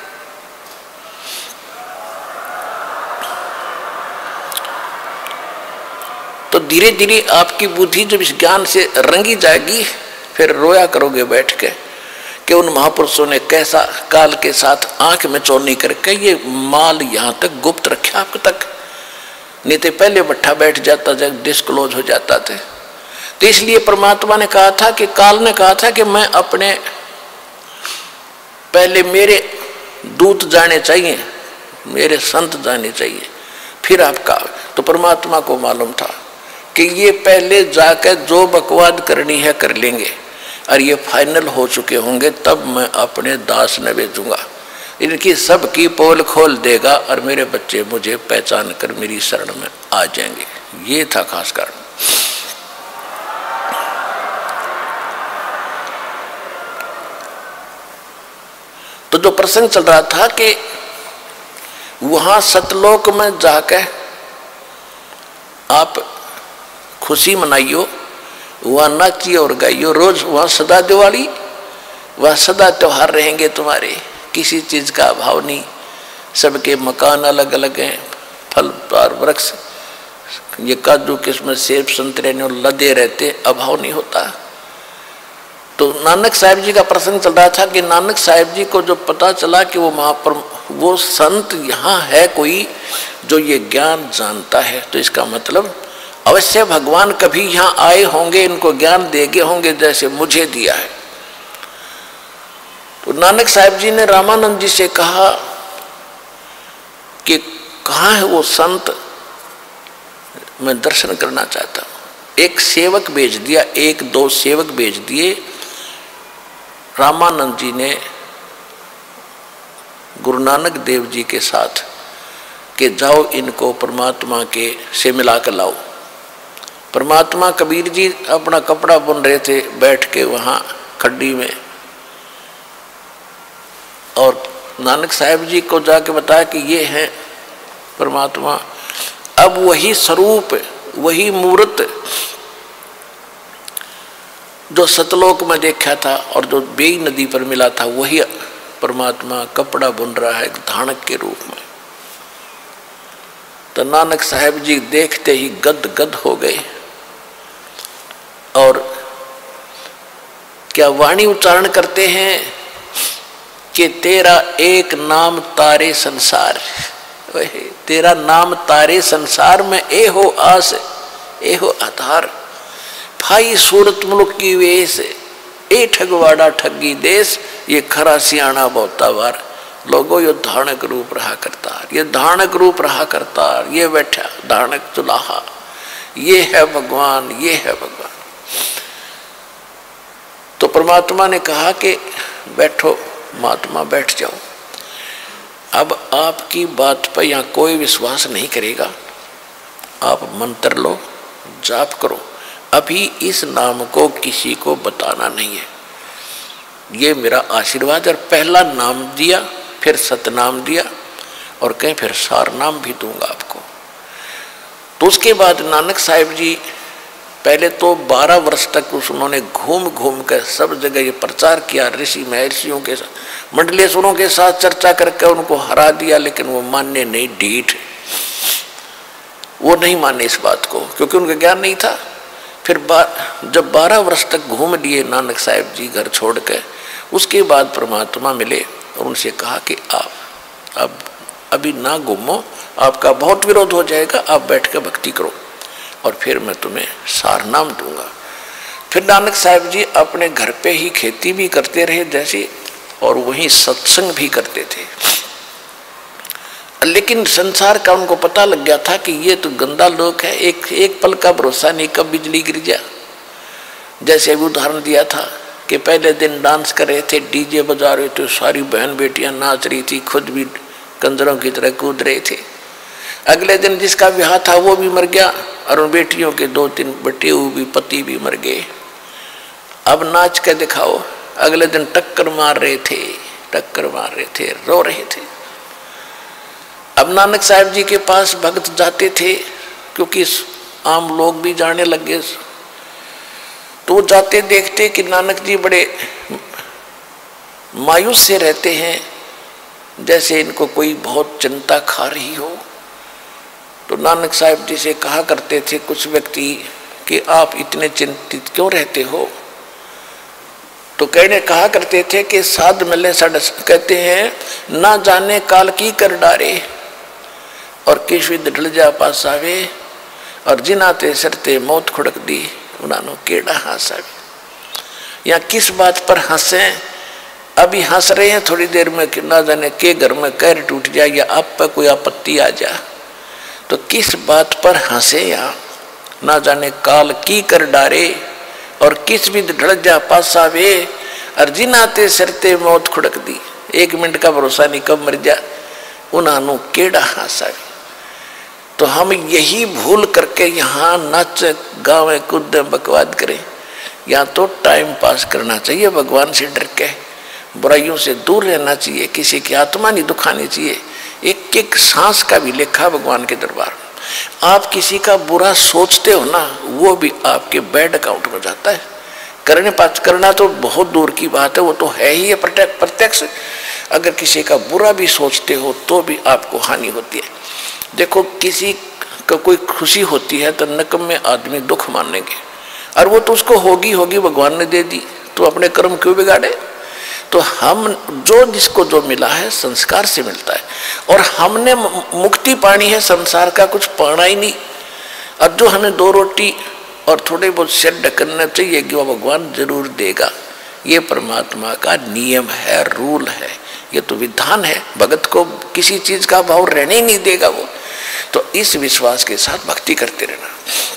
तो धीरे धीरे आपकी बुद्धि जब इस ज्ञान से रंगी जाएगी, फिर रोया करोगे बैठ के कि उन महापुरुषों ने कैसा काल के साथ आंख में चौनी करके ये माल यहाँ तक गुप्त रखा आपको तक, नहीं तो पहले बट्ठा बैठ जाता जब डिस्क्लोज हो जाता थे। तो इसलिए परमात्मा ने कहा था कि काल ने कहा था कि मैं अपने पहले मेरे दूत जाने चाहिए, मेरे संत जाने चाहिए, फिर आपका। तो परमात्मा को मालूम था कि ये पहले जाकर जो बकवाद करनी है कर लेंगे, और ये फाइनल हो चुके होंगे, तब मैं अपने दास ने भेजूंगा, इनकी सब की पोल खोल देगा, और मेरे बच्चे मुझे पहचान कर मेरी शरण में आ जाएंगे। ये था खास कारण। तो जो प्रसंग चल रहा था कि वहां सतलोक में जाकर आप खुशी मनाइयो, वहाँ नाचिए और गाइयो, रोज वहाँ सदा दिवाली, वहाँ सदा त्योहार रहेंगे तुम्हारे, किसी चीज़ का अभाव नहीं। सबके मकान अलग अलग हैं, और वृक्ष, ये काजू किस्मत सेब संतरे ने लदे रहते, अभाव नहीं होता। तो नानक साहिब जी का प्रसंग चल रहा था कि नानक साहिब जी को जो पता चला कि वो महापर वो संत यहाँ है कोई जो ये ज्ञान जानता है, तो इसका मतलब अवश्य भगवान कभी यहाँ आए होंगे, इनको ज्ञान देगे होंगे जैसे मुझे दिया है। तो नानक साहिब जी ने रामानंद जी से कहा कि कहाँ है वो संत, मैं दर्शन करना चाहता हूँ। एक सेवक भेज दिया, एक दो सेवक भेज दिए। रामानंद जी ने गुरु नानक देव जी के साथ कि जाओ इनको परमात्मा के से मिला कर लाओ। परमात्मा कबीर जी अपना कपड़ा बुन रहे थे बैठ के वहाँ खड्डी में, और नानक साहिब जी को जाके बताया कि ये है परमात्मा। अब वही स्वरूप, वही मूर्त जो सतलोक में देखा था और जो बेई नदी पर मिला था, वही परमात्मा कपड़ा बुन रहा है धानक के रूप में। तो नानक साहिब जी देखते ही गद गद हो गए और क्या वाणी उच्चारण करते हैं कि तेरा एक नाम तारे संसार, तेरा नाम तारे संसार में ए हो आस ए हो आधार, भाई सूरत मुल्क की वेश ए ठगवाड़ा ठगी देश, ये खरा सियाणा बहुतावार। लोगों ये धानक रूप रहा करता, ये धानक रूप रहा करता, ये बैठा धानक चुलाहा, ये है भगवान, ये है भगवान। तो परमात्मा ने कहा कि बैठो महात्मा, बैठ जाओ। अब आपकी बात पर यहाँ कोई विश्वास नहीं करेगा, आप मंत्र लो, जाप करो, अभी इस नाम को किसी को बताना नहीं है, ये मेरा आशीर्वाद। और पहला नाम दिया, फिर सतनाम दिया, और कहीं फिर सार नाम भी दूंगा आपको। तो उसके बाद नानक साहिब जी पहले तो बारह वर्ष तक उस उन्होंने घूम घूम कर सब जगह ये प्रचार किया, ऋषि महर्षियों के साथ, मंडलेश्वरों के साथ चर्चा करके उनको हरा दिया, लेकिन वो मानने नहीं, ढीठ, वो नहीं माने इस बात को, क्योंकि उनका ज्ञान नहीं था। फिर बा, जब बारह वर्ष तक घूम लिए नानक साहिब जी घर छोड़ के, उसके बाद परमात्मा मिले और उनसे कहा कि आप अब अभी ना घूमो, आपका बहुत विरोध हो जाएगा, आप बैठ कर भक्ति करो और फिर मैं तुम्हें सार नाम दूंगा। फिर नानक साहिब जी अपने घर पे ही खेती भी करते रहे जैसे, और वहीं सत्संग भी करते थे। लेकिन संसार का उनको पता लग गया था कि ये तो गंदा लोग है, एक एक पल का भरोसा नहीं, कब बिजली गिर जाए। जैसे अभी उदाहरण दिया था कि पहले दिन डांस कर रहे थे, डीजे बजा रहे थे, सारी बहन बेटियां नाच रही थी, खुद भी कंजरों की तरह कूद रहे थे। अगले दिन जिसका ब्याह था वो भी मर गया, और उन बेटियों के दो तीन बेटे भी पति भी मर गए। अब नाच के दिखाओ, अगले दिन टक्कर मार रहे थे, टक्कर मार रहे थे, रो रहे थे। अब नानक साहिब जी के पास भक्त जाते थे, क्योंकि आम लोग भी जाने लगे, तो जाते देखते कि नानक जी बड़े मायूस से रहते हैं, जैसे इनको कोई बहुत चिंता खा रही हो। तो नानक साहिब जी से कहा करते थे कुछ व्यक्ति कि आप इतने चिंतित क्यों रहते हो। तो कहने कहा करते थे कि साध मिले सड़, कहते हैं ना जाने काल की कर डारे, और किस विद ढल जा पास आवे, और जिनाते सरते मौत खुड़क दी उन्होंने केड़ा हंसावे। या किस बात पर हंसे, अभी हंस रहे हैं, थोड़ी देर में ना जाने के घर में कैर टूट जाए या आप पर कोई आपत्ति आ जाए, तो किस बात पर हंसे। या ना जाने काल की कर डारे, और किस भी ढल जा पास आवे, और जिनाते सरते मौत खुड़क दी, एक मिनट का भरोसा नहीं कब मर जा, उन्होंने केड़ा हंसावे। तो हम यही भूल करके यहाँ नाच गावे कूदे बकवाद करें। या तो टाइम पास करना चाहिए, भगवान से डर के, बुराइयों से दूर रहना चाहिए, किसी की आत्मा नहीं दुखानी चाहिए। एक एक सांस का भी लेखा भगवान के दरबार में। आप किसी का बुरा सोचते हो ना, वो भी आपके बैड अकाउंट में जाता है। करने पास करना तो बहुत दूर की बात है, वो तो है ही प्रत्यक्ष। अगर किसी का बुरा भी सोचते हो तो भी आपको हानि होती है। देखो किसी का कोई खुशी होती है तो निकम्मे आदमी दुख मानेंगे, और वो तो उसको होगी होगी भगवान ने दे दी, तो अपने कर्म क्यों बिगाड़े। तो हम जो जिसको जो मिला है संस्कार से मिलता है, और हमने मुक्ति पानी है, संसार का कुछ पाना ही नहीं। और जो हमें दो रोटी और थोड़े बहुत सिर ढकना चाहिए कि वह भगवान जरूर देगा, ये परमात्मा का नियम है, रूल है, ये तो विधान है। भगत को किसी चीज का भाव रहने ही नहीं देगा वो। तो इस विश्वास के साथ भक्ति करते रहना।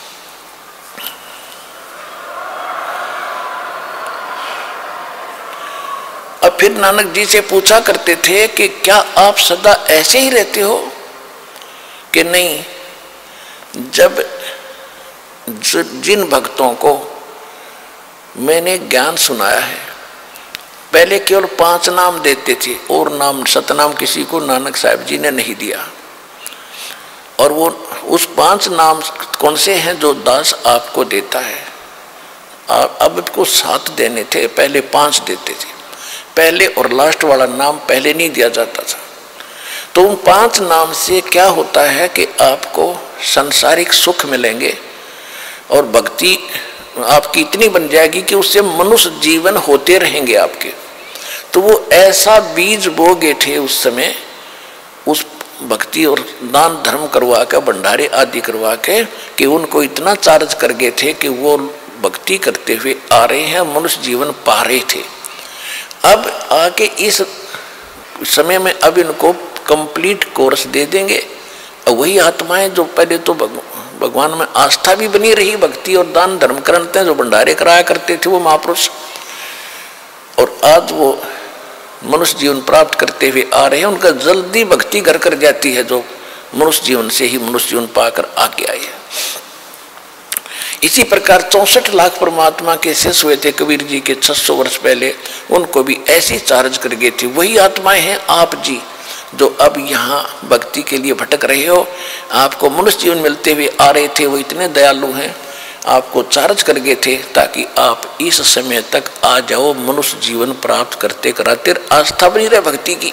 अब फिर नानक जी से पूछा करते थे कि क्या आप सदा ऐसे ही रहते हो कि नहीं। जब जिन भक्तों को मैंने ज्ञान सुनाया है, पहले केवल पांच नाम देते थे और नाम सतनाम किसी को नानक साहब जी ने नहीं दिया। और वो उस पांच नाम कौन से हैं जो दास आपको देता है। अब आपको सात देने थे, पहले पांच देते थे। पहले और लास्ट वाला नाम पहले नहीं दिया जाता था। तो उन पांच नाम से क्या होता है कि आपको सांसारिक सुख मिलेंगे और भक्ति आपकी इतनी बन जाएगी कि उससे मनुष्य जीवन होते रहेंगे आपके। तो वो ऐसा बीज बोगे थे उस समय, उस भक्ति और दान धर्म करवा के, भंडारे आदि करवा के, कि उनको इतना चार्ज कर गए थे कि वो भक्ति करते हुए आ रहे हैं, मनुष्य जीवन पा रहे थे। अब आके इस समय में अब इनको कंप्लीट कोर्स दे देंगे। और वही आत्माएं जो पहले तो भगवान में आस्था भी बनी रही, भक्ति और दान धर्म करते हैं, जो भंडारे कराया करते थे वो महापुरुष, और आज वो मनुष्य जीवन प्राप्त करते हुए आ रहे हैं, उनका जल्दी भक्ति घर कर जाती है, जो मनुष्य जीवन से ही मनुष्य जीवन पाकर आगे आए हैं। इसी प्रकार चौसठ लाख परमात्मा के शिष्य हुए थे कबीर जी के छह सौ वर्ष पहले, उनको भी ऐसी चार्ज कर गए थे। वही आत्माएं हैं आप जी, जो अब यहाँ भक्ति के लिए भटक रहे हो। आपको मनुष्य जीवन मिलते हुए आ रहे थे, वो इतने दयालु हैं, आपको चार्ज कर गए थे ताकि आप इस समय तक आ जाओ, मनुष्य जीवन प्राप्त करते कराते आस्था बनी रहे भक्ति की।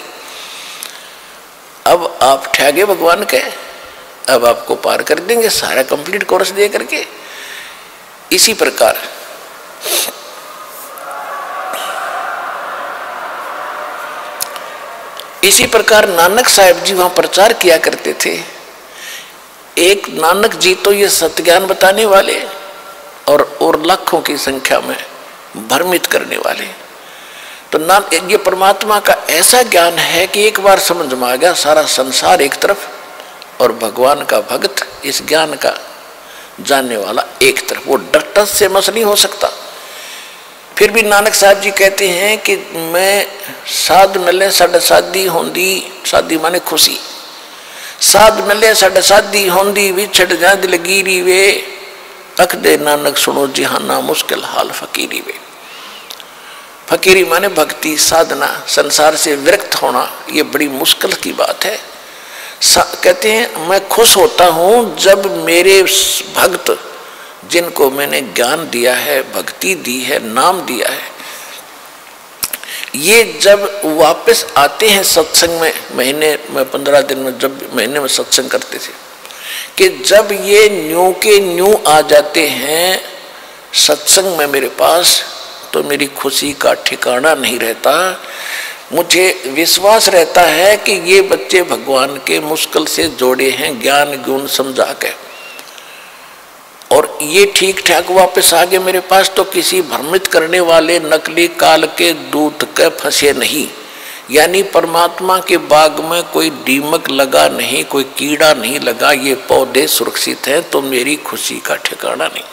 अब आप ठहगे भगवान के, अब आपको पार कर देंगे सारा कंप्लीट कोर्स दे करके। इसी प्रकार इसी प्रकार नानक साहब जी वहां प्रचार किया करते थे। एक नानक जी तो ये सत्य ज्ञान बताने वाले, और और लाखों की संख्या में भ्रमित करने वाले। तो ना ये परमात्मा का ऐसा ज्ञान है कि एक बार समझ में आ गया, सारा संसार एक तरफ और भगवान का भक्त इस ज्ञान का जानने वाला एक तरफ, वो डर से मस नहीं हो सकता। फिर भी नानक साहब जी कहते हैं कि मैं साध मिले साढ़े शादी होंदी, शादी माने खुशी, साध मिले साढ़े शादी होंदी, विछड़ जा दिलगीरी वे, अख दे नानक सुनो जिहाना मुश्किल हाल फकीरी वे। फकीरी माने भक्ति साधना, संसार से विरक्त होना, ये बड़ी मुश्किल की बात है। कहते हैं मैं खुश होता हूं जब मेरे भक्त जिनको मैंने ज्ञान दिया है, भक्ति दी है, नाम दिया है, ये जब वापस आते हैं सत्संग में, महीने में पंद्रह दिन में जब महीने में सत्संग करते थे, कि जब ये न्यू के न्यू आ जाते हैं सत्संग में मेरे पास, तो मेरी खुशी का ठिकाना नहीं रहता। मुझे विश्वास रहता है कि ये बच्चे भगवान के मुश्किल से जोड़े हैं ज्ञान गुण समझा के, और ये ठीक ठाक वापस आ गए मेरे पास, तो किसी भ्रमित करने वाले नकली काल के दूत के फंसे नहीं। यानी परमात्मा के बाग में कोई दीमक लगा नहीं, कोई कीड़ा नहीं लगा, ये पौधे सुरक्षित हैं, तो मेरी खुशी का ठिकाना नहीं।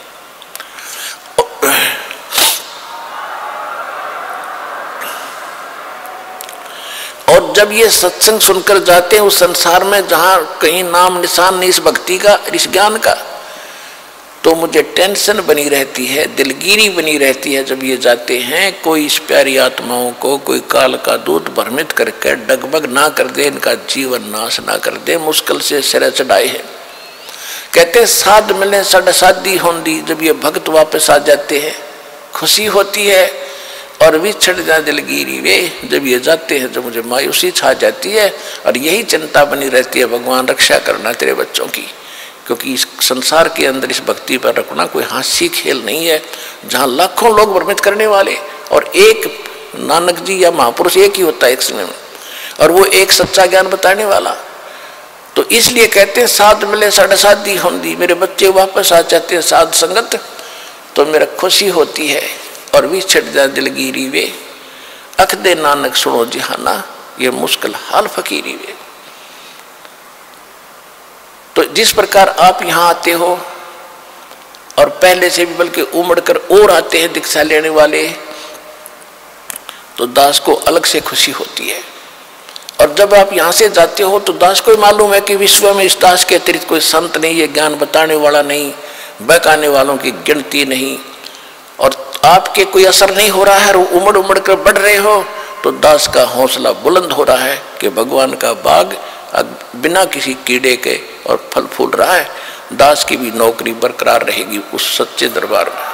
और जब ये सत्संग सुनकर जाते हैं उस संसार में जहां कहीं नाम निशान नहीं इस भक्ति का, इस ज्ञान का, तो मुझे टेंशन बनी रहती है, दिलगीरी बनी रहती है। जब ये जाते हैं, कोई इस प्यारी आत्माओं को कोई काल का दूत भ्रमित करके डगमग ना कर दे, इनका जीवन नाश ना कर दे, मुश्किल से सिर चढ़ाए हैं। कहते साध मिले साढ़े शादी होंदी, जब ये भक्त वापस आ जाते हैं खुशी होती है। और विछड़ जा दिलगिरी वे। जब ये जाते हैं तो मुझे मायूसी छा जाती है और यही चिंता बनी रहती है, भगवान रक्षा करना तेरे बच्चों की, क्योंकि इस संसार के अंदर इस भक्ति पर रखना कोई हास्य खेल नहीं है, जहाँ लाखों लोग भ्रमित करने वाले और एक नानक जी या महापुरुष एक ही होता है एक समय में, और वो एक सच्चा ज्ञान बताने वाला। तो इसलिए कहते हैं साध मिले साढ़े साधी होंदी, मेरे बच्चे वापस आ जाते हैं साध संगत तो मेरा खुशी होती है। और विछड़ जा दिलगिरी वे, अख दे नानक सुनो जिहाना, ये मुश्किल हाल फकीरी वे। तो जिस प्रकार आप यहाँ आते हो और पहले से भी बल्कि उमड़ कर और आते हैं दीक्षा लेने वाले, तो दास को अलग से खुशी होती है। और जब आप यहाँ से जाते हो तो दास को मालूम है कि विश्व में इस दास के अतिरिक्त कोई संत नहीं है, ज्ञान बताने वाला नहीं, बहकाने वालों की गिनती नहीं, और आपके कोई असर नहीं हो रहा है, उमड़ उमड़ कर बढ़ रहे हो, तो दास का हौसला बुलंद हो रहा है कि भगवान का बाग बिना किसी कीड़े के और फल फूल रहा है, दास की भी नौकरी बरकरार रहेगी उस सच्चे दरबार में।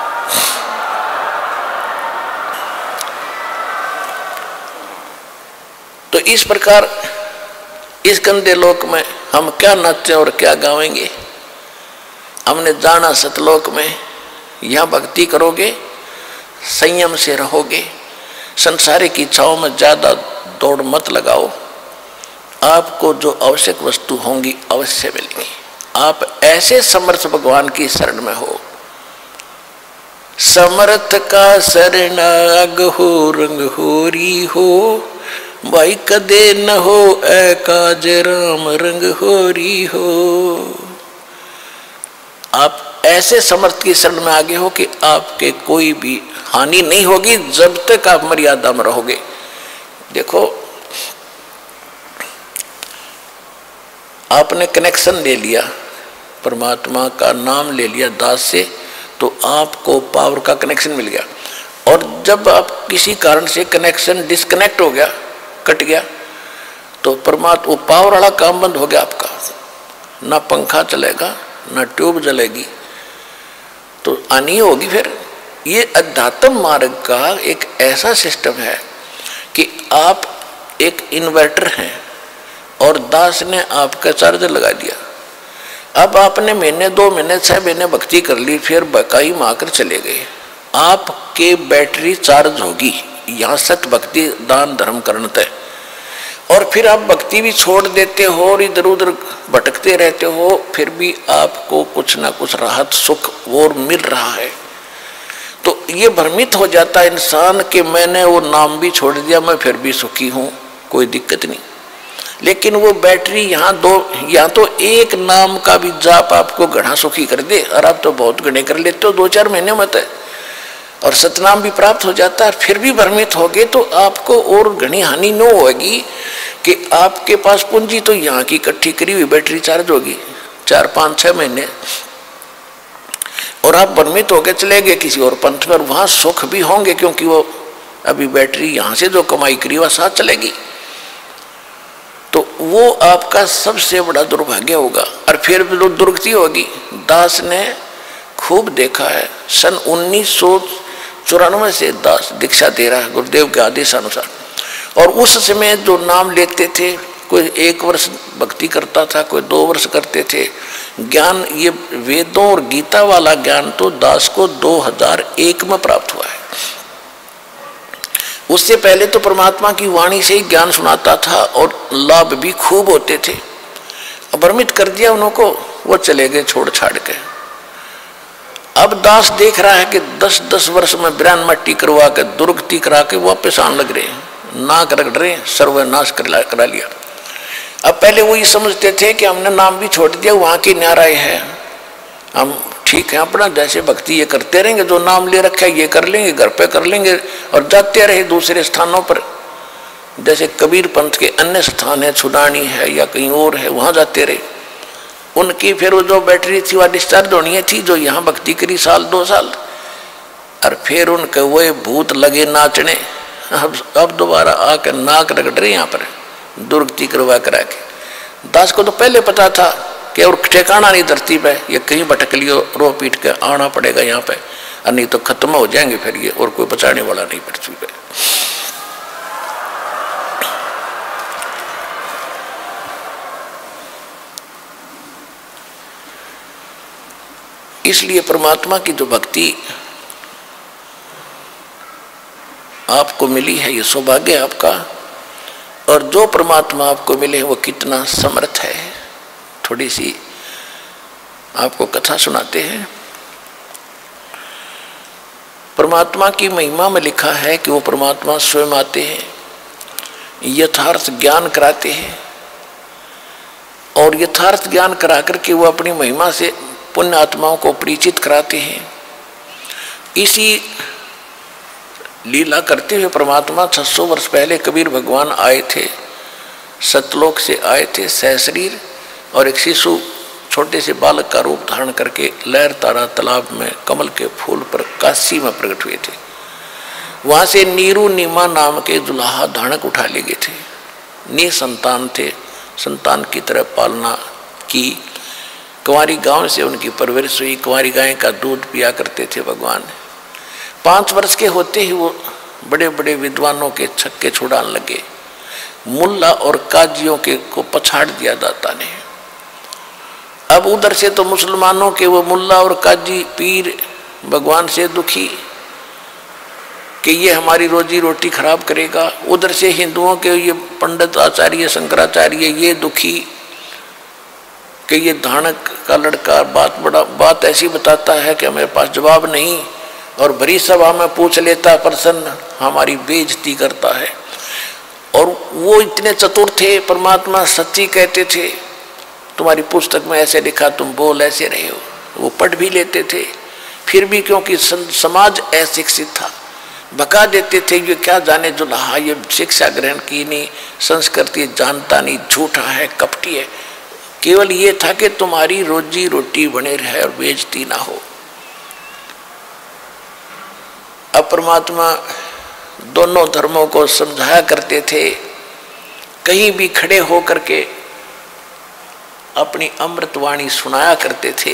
तो इस प्रकार इस गंदे लोक में हम क्या नाचें और क्या गावेंगे। हमने जाना सतलोक में, यहाँ भक्ति करोगे, संयम से रहोगे, संसारिक इच्छाओं में ज़्यादा दौड़ मत लगाओ, आपको जो आवश्यक वस्तु होंगी अवश्य मिलेंगी। आप ऐसे समर्थ भगवान की शरण में हो। समर्थ का शरणाग हो रंग होरी हो, भाई कदे न हो ऐ काज राम रंग होरी हो। आप ऐसे समर्थ की शरण में आगे हो कि आपके कोई भी हानि नहीं होगी जब तक आप मर्यादा में रहोगे। देखो, आपने कनेक्शन ले लिया, परमात्मा का नाम ले लिया दास से, तो आपको पावर का कनेक्शन मिल गया। और जब आप किसी कारण से कनेक्शन डिस्कनेक्ट हो गया, कट गया, तो परमात्मा वो पावर वाला काम बंद हो गया आपका, ना पंखा चलेगा ना ट्यूब जलेगी, तो हानि होगी। फिर ये अध्यात्म मार्ग का एक ऐसा सिस्टम है कि आप एक इन्वर्टर हैं और दास ने आपका चार्जर लगा दिया। अब आपने महीने दो महीने छह महीने भक्ति कर ली, फिर बकाई मारकर चले गए, आपके बैटरी चार्ज होगी। यहाँ सत भक्ति दान धर्म करना तय, और फिर आप भक्ति भी छोड़ देते हो और इधर उधर भटकते रहते हो, फिर भी आपको कुछ ना कुछ राहत सुख और मिल रहा है। तो ये भ्रमित हो जाता है इंसान कि मैंने वो नाम भी छोड़ दिया, मैं फिर भी सुखी हूँ, कोई दिक्कत नहीं। लेकिन वो बैटरी यहाँ दो, यहाँ तो एक नाम का भी जाप आपको घना सुखी कर दे, और आप तो बहुत घने कर लेते हो दो चार महीने में तय, और सतनाम भी प्राप्त हो जाता है, फिर भी भ्रमित हो गए तो आपको और घनी हानि न होगी कि आपके पास पूंजी तो यहाँ की इकट्ठी करी हुई बैटरी चार्ज होगी चार पाँच छः महीने, और आप भ्रमित होकर चले गए किसी और पंथ पर, वहाँ सुख भी होंगे क्योंकि वो अभी बैटरी यहाँ से जो कमाई करी वह साथ चलेगी। तो वो आपका सबसे बड़ा दुर्भाग्य होगा, और फिर भी दुर्गति होगी। दास ने खूब देखा है, सन उन्नीस सौ चौरानवे से दास दीक्षा दे रहा है गुरुदेव के आदेश अनुसार, और उस समय जो नाम लेते थे, कोई एक वर्ष भक्ति करता था, कोई दो वर्ष करते थे। ज्ञान ये वेदों और गीता वाला ज्ञान तो दास को दो हज़ार एक में प्राप्त हुआ है। उससे पहले तो परमात्मा की वाणी से ही ज्ञान सुनाता था और लाभ भी खूब होते थे। भ्रमित कर दिया उनको, वो चले गए छोड़ छाड़ के। अब दास देख रहा है कि दस दस वर्ष में ब्रान मट्टी करवा के दुर्गति करा के वापस आने लग रहे हैं, नाक रगड़ रहे, सर्वनाश करा लिया। अब पहले वो ये समझते थे कि हमने नाम भी छोड़ दिया, वहाँ की न्याराय है, हम ठीक है अपना जैसे भक्ति ये करते रहेंगे, जो नाम ले रखा है ये कर लेंगे, घर पे कर लेंगे, और जाते रहे दूसरे स्थानों पर, जैसे कबीर पंथ के अन्य स्थान है, छुडानी है या कहीं और है, वहाँ जाते रहे। उनकी फिर वो जो बैटरी थी वह डिस्चार्ज होनी थी, जो यहाँ भक्ति करी साल दो साल, और फिर उनके वो भूत लगे नाचने। अब अब दोबारा आकर नाक रगड़ रहे यहाँ पर दुर्गति करवा करा के। दास को तो पहले पता था कि और ठिकाना नहीं धरती पे, ये कहीं भटक लियो, रो पीट के आना पड़ेगा यहाँ पे, और नहीं तो खत्म हो जाएंगे फिर ये, और कोई बचाने वाला नहीं पृथ्वी पे। इसलिए परमात्मा की जो भक्ति आपको मिली है, ये सौभाग्य है आपका। और जो परमात्मा आपको मिले वो कितना समर्थ है। थोड़ी सी आपको कथा सुनाते हैं। परमात्मा की महिमा में लिखा है कि वो परमात्मा स्वयं आते हैं, यथार्थ ज्ञान कराते हैं, और यथार्थ ज्ञान करा करके वो अपनी महिमा से पुण्य आत्माओं को परिचित कराते हैं। इसी लीला करते हुए परमात्मा छह सौ वर्ष पहले कबीर भगवान आए थे, सतलोक से आए थे सहशरीर, और एक शिशु छोटे से बालक का रूप धारण करके लहर तारा तालाब में कमल के फूल पर काशी में प्रकट हुए थे। वहां से नीरू नीमा नाम के दुल्हा धानक उठा ले गए थे। निसंतान थे, संतान की तरह पालना की। कुंवारी गांव से उनकी परवरिश हुई, कुंवारी गाय का दूध पिया करते थे भगवान। पाँच वर्ष के होते ही वो बड़े बड़े विद्वानों के छक्के छुड़ाने लगे। मुल्ला और काजियों के को पछाड़ दिया दाता ने। अब उधर से तो मुसलमानों के वो मुल्ला और काजी पीर भगवान से दुखी कि ये हमारी रोजी रोटी खराब करेगा, उधर से हिंदुओं के ये पंडित आचार्य शंकराचार्य ये दुखी कि ये धानक का लड़का बात बड़ा बात ऐसी बताता है कि हमारे पास जवाब नहीं, और भरी सभा में पूछ लेता प्रसन्न, हमारी बेइज्जती करता है। और वो इतने चतुर थे, परमात्मा सच्ची कहते थे, तुम्हारी पुस्तक में ऐसे लिखा, तुम बोल ऐसे रहे हो। वो पढ़ भी लेते थे, फिर भी क्योंकि समाज अशिक्षित था भगा देते थे। ये क्या जाने जुल्हा, ये शिक्षा ग्रहण की नहीं, संस्कृति जानता नहीं, झूठा है, कपटी है। केवल ये था कि तुम्हारी रोजी रोटी बने रहे और बेइज्जती ना हो। अब परमात्मा दोनों धर्मों को समझाया करते थे। कहीं भी खड़े हो करके अपनी अमृतवाणी सुनाया करते थे।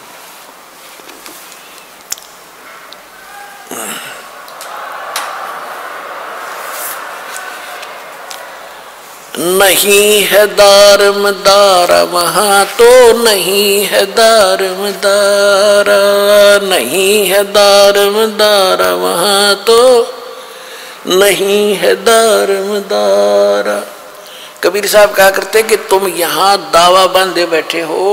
नहीं है दारमदारा वहाँ तो नहीं है दारमदारा, नहीं है दारमदारा वहाँ तो नहीं है दारमदारा। कबीर साहब कहा करते कि तुम यहाँ दावा बांधे बैठे हो।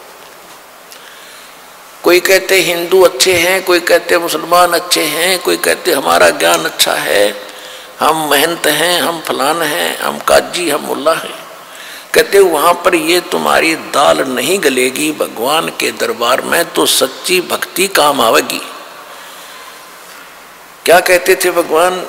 कोई कहते हिंदू अच्छे हैं, कोई कहते मुसलमान अच्छे हैं, कोई कहते हमारा ज्ञान अच्छा है, हम महंत हैं, हम फलान हैं, हम काजी, हम मुल्ला हैं। कहते वहाँ पर ये तुम्हारी दाल नहीं गलेगी। भगवान के दरबार में तो सच्ची भक्ति काम आवेगी। क्या कहते थे भगवान?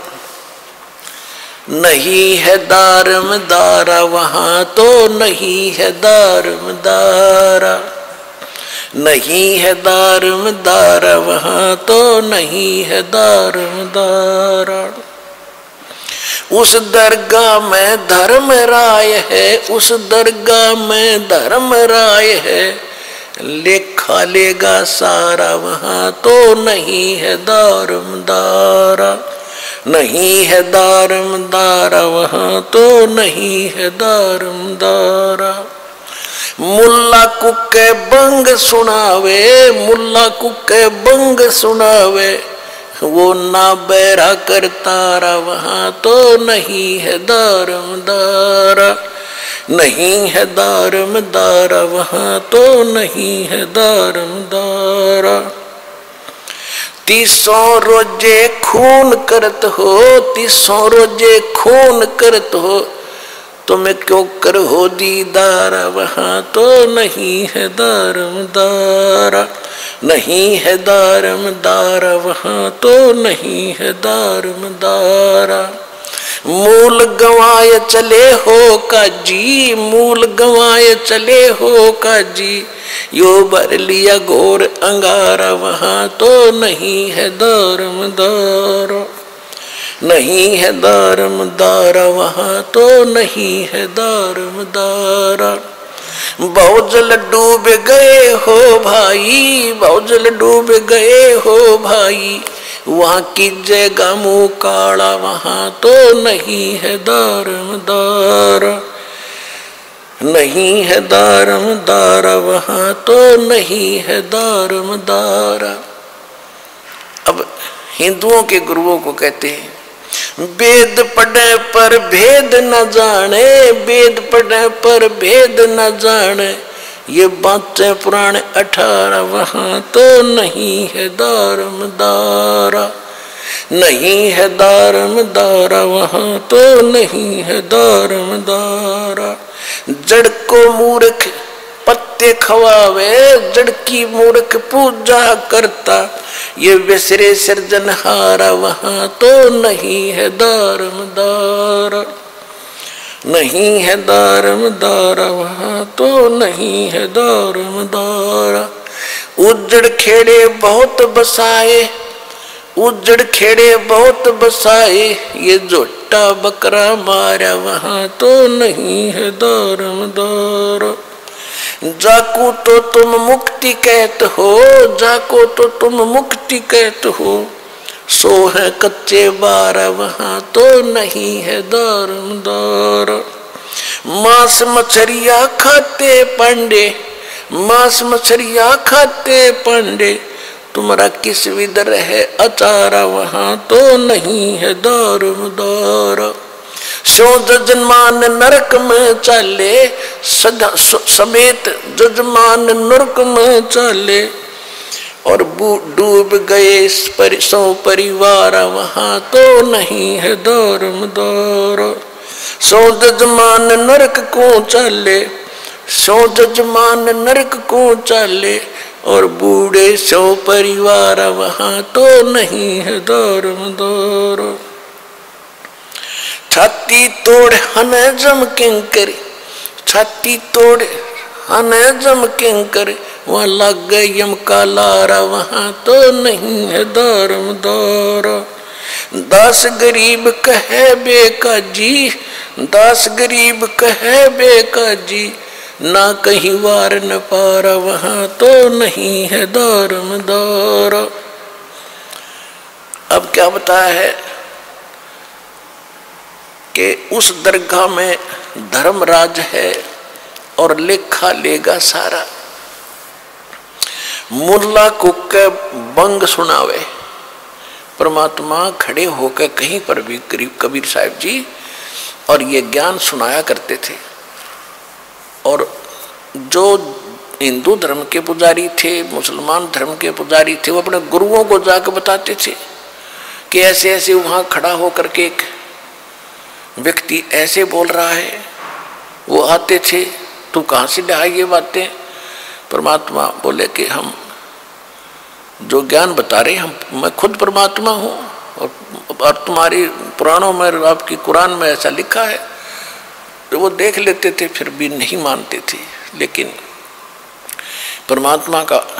नहीं है दारमदारा वहाँ तो नहीं है दारमदारा, नहीं है दारमदारा वहाँ तो नहीं है दारमदारा। उस दरगाह में धर्म राय है, उस दरगाह में धर्म राय है, लेखा लेगा सारा वहाँ तो नहीं है दारमदारा, नहीं है दारमदारा वहाँ तो नहीं है दारमदारा। मुल्ला कुके बंग सुनावे, मुल्ला कुके बंग सुनावे, वो ना बैरा करतारा वहाँ तो नहीं है दारमदारा, नहीं है दारमदारा वहाँ तो नहीं है दारमदारा। तीसों रोजे खून करत हो, तीसों रोजे खून करत हो, तुम्हें क्यों कर हो दीदारा वहाँ तो नहीं है दारमदारा, नहीं है दारमदारा वहाँ तो नहीं है दारमदारा। मूल गंवाए चले हो काजी, मूल गंवाए चले हो काजी, यो भर लिया घोर अंगारा वहाँ तो नहीं है दारमदारा, नहीं है दारमदारा वहाँ तो नहीं है दारमदारा। बहुजल डूब गए हो भाई, बहुजल डूब गए हो भाई, वहां की जगह मुंह काला, वहां तो नहीं है दारमदार, नहीं है दारमदार, वहां तो नहीं है दारमदार। अब हिंदुओं के गुरुओं को कहते हैं वेद पढ़े पर भेद न जाने, वेद पढ़े पर भेद न जाने, ये बातें पुराने अठारह, वहां तो नहीं है दारमदार, नहीं है दारमदार, वहां तो नहीं है दारमदार। जड़ को मूर्ख पत्ते खवावे, जड़ की मूर्ख पूजा करता, ये विसरे सृजनहारा, वहां तो नहीं है दारमदार, नहीं है दारमदार, वहां तो नहीं है दारमदार। उजड़ खेड़े बहुत बसाए, उजड़ खेड़े बहुत बसाए, ये जोटा बकरा मारा, वहां तो नहीं है दारमदार। जाको तो तुम मुक्ति कहते हो, जाको तो तुम मुक्ति कहते हो, सो है कच्चे बारह, वहां तो नहीं है दारमदार। मांस मछरिया खाते पांडे, मांस मछरिया खाते पांडे, तुम्हारा किस विदर है अचारा, वहां तो नहीं है दारमदार। सो जजमान नरक में चाले, सदा समेत जजमान नरक में चाले, और डूब गए पर, सौ परिवार, वहां तो नहीं है दारमदार। सो जजमान नरक को चाले, सो जजमान नरक को चाले, और बूढ़े सौ परिवार, वहां तो नहीं है दारमदार। छाती तोड़ हन जम किंकर, छाती तोड़ हन जम किंकर, वहां लग गए यम का लारा, वहां तो नहीं है दारमदार। दास गरीब कहे बेकाजी, दास गरीब कहे बेकाजी, ना कहीं वार न पारा, वहां तो नहीं है दारमदार। अब क्या बताया है कि उस दरगाह में धर्मराज है और लेखा लेगा सारा। मुल्ला को के बंग सुनावे, परमात्मा खड़े होकर कहीं पर भी करीब कबीर साहब जी और ये ज्ञान सुनाया करते थे। और जो हिंदू धर्म के पुजारी थे, मुसलमान धर्म के पुजारी थे, वो अपने गुरुओं को जाकर बताते थे कि ऐसे ऐसे वहां खड़ा होकर के एक व्यक्ति ऐसे बोल रहा है। वो आते थे, तू कहाँ से लाया ये बातें? परमात्मा बोले कि हम जो ज्ञान बता रहे हम, मैं खुद परमात्मा हूँ, और, और तुम्हारी पुराणों में, आपकी कुरान में ऐसा लिखा है। तो वो देख लेते थे, फिर भी नहीं मानते थे। लेकिन परमात्मा का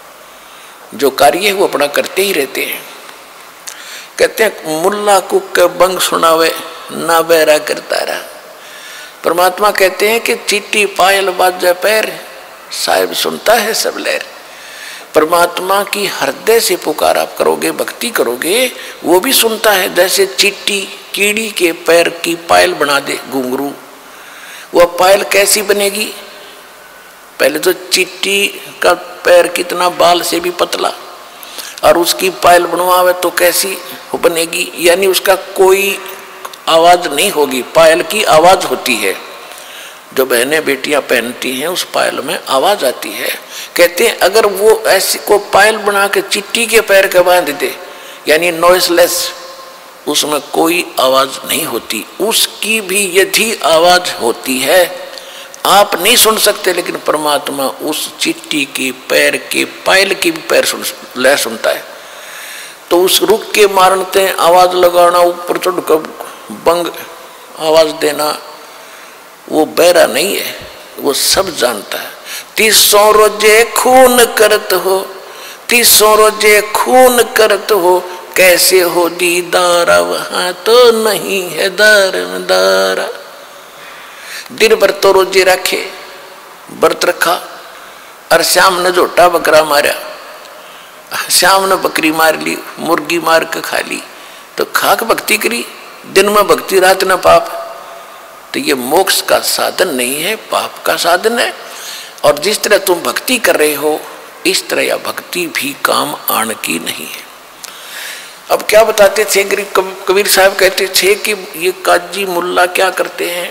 जो कार्य है वो अपना करते ही रहते हैं। कहते हैं मुल्ला को के बंग सुनावे, ना बहरा करता रहा। परमात्मा कहते हैं कि चीटी पायल बाजे पैर, साहिब सुनता है सब लहर। परमात्मा की हृदय से पुकार आप करोगे, भक्ति करोगे, वो भी सुनता है। जैसे चीटी कीड़ी के पैर की पायल बना दे घुंघरू, वह पायल कैसी बनेगी? पहले तो चीटी का पैर कितना बाल से भी पतला, और उसकी पायल बनवावे तो कैसी बनेगी? यानी उसका कोई आवाज नहीं होगी, पायल की आवाज होती है। जो बहनें बेटियां पहनती हैं उस पायल में आवाज आती है। कहते हैं अगर वो ऐसी को पायल बना के चिट्टी के पैर के बांध दे, यानी नॉइसलेस, उसमें कोई आवाज नहीं होती। उसकी भी यदि आवाज होती है, आप नहीं सुन सकते, लेकिन परमात्मा उस चिट्टी की पैर के पायल की भी पैर सुन लय सुनता है। तो उस रुक के मारते आवाज लगाना, ऊपर चढ़कर बंग आवाज देना, वो बहरा नहीं है, वो सब जानता है। तीसों रोजे खून करत हो, तीसों रोजे खून करत हो, कैसे हो दीदारा, वहां तो नहीं है दारमदारा। दिन भर तो रोजे रखे, व्रत रखा और श्याम ने झोटा बकरा मारा, श्याम ने बकरी मार ली, मुर्गी मार के खा ली, तो खाक भक्ति करी, दिन में भक्ति रात न पाप। तो ये मोक्ष का साधन नहीं है, पाप का साधन है। और जिस तरह तुम भक्ति कर रहे हो इस तरह यह भक्ति भी काम आने की नहीं है। अब क्या बताते थे कबीर साहब, कहते थे कि ये काजी मुल्ला क्या करते हैं,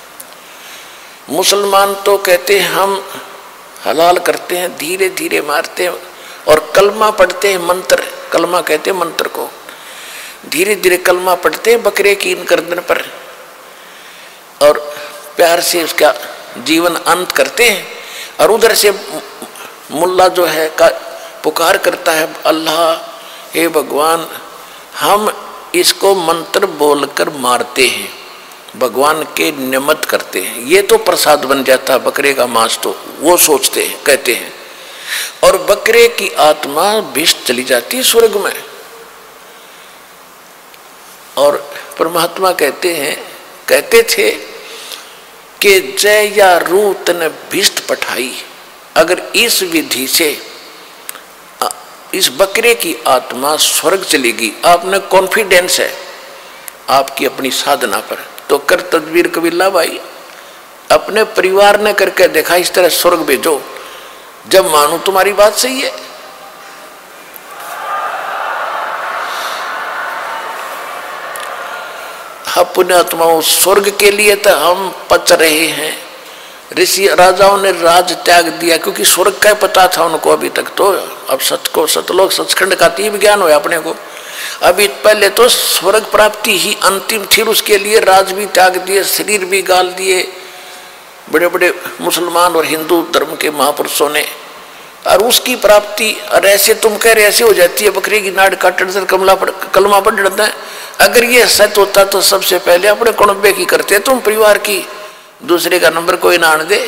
मुसलमान तो कहते हैं हम हलाल करते हैं, धीरे धीरे मारते हैं और कलमा पढ़ते हैं, मंत्र, कलमा कहते हैं मंत्र को, धीरे धीरे कलमा पढ़ते हैं बकरे की इन गर्दन पर और प्यार से उसका जीवन अंत करते हैं। और उधर से मुल्ला जो है का पुकार करता है, अल्लाह हे भगवान हम इसको मंत्र बोलकर मारते हैं, भगवान के निमित्त करते हैं, ये तो प्रसाद बन जाता है बकरे का मांस, तो वो सोचते हैं, कहते हैं। और बकरे की आत्मा विष चली जाती है स्वर्ग में। और परमात्मा कहते हैं, कहते थे कि जय या रूत ने भिष्ट पठाई, अगर इस विधि से इस बकरे की आत्मा स्वर्ग चलेगी, आपने कॉन्फिडेंस है आपकी अपनी साधना पर, तो कर तदबीर कबीला भाई, अपने परिवार ने करके देखा, इस तरह स्वर्ग भेजो, जब मानो तुम्हारी बात सही है। पुण्यात्माओं स्वर्ग के लिए तो हम पच रहे हैं, ऋषि राजाओं ने राज त्याग दिया क्योंकि स्वर्ग का पता था उनको अभी तक, तो अब सत को सतलोक सचखंड का तीव्र ज्ञान हुआ अपने को। अभी पहले तो स्वर्ग प्राप्ति ही अंतिम थी, उसके लिए राज भी त्याग दिए, शरीर भी गाल दिए बड़े बड़े मुसलमान और हिंदू धर्म के महापुरुषों ने, और उसकी प्राप्ति। और ऐसे तुम कह रहे ऐसे हो जाती है, बकरी की नाड़ काटने से कमला पड़ कलमा पड़ जाता है। अगर ये सत्य होता तो सबसे पहले अपने कुणबे की करते तुम, परिवार की, दूसरे का नंबर कोई ना आने दे।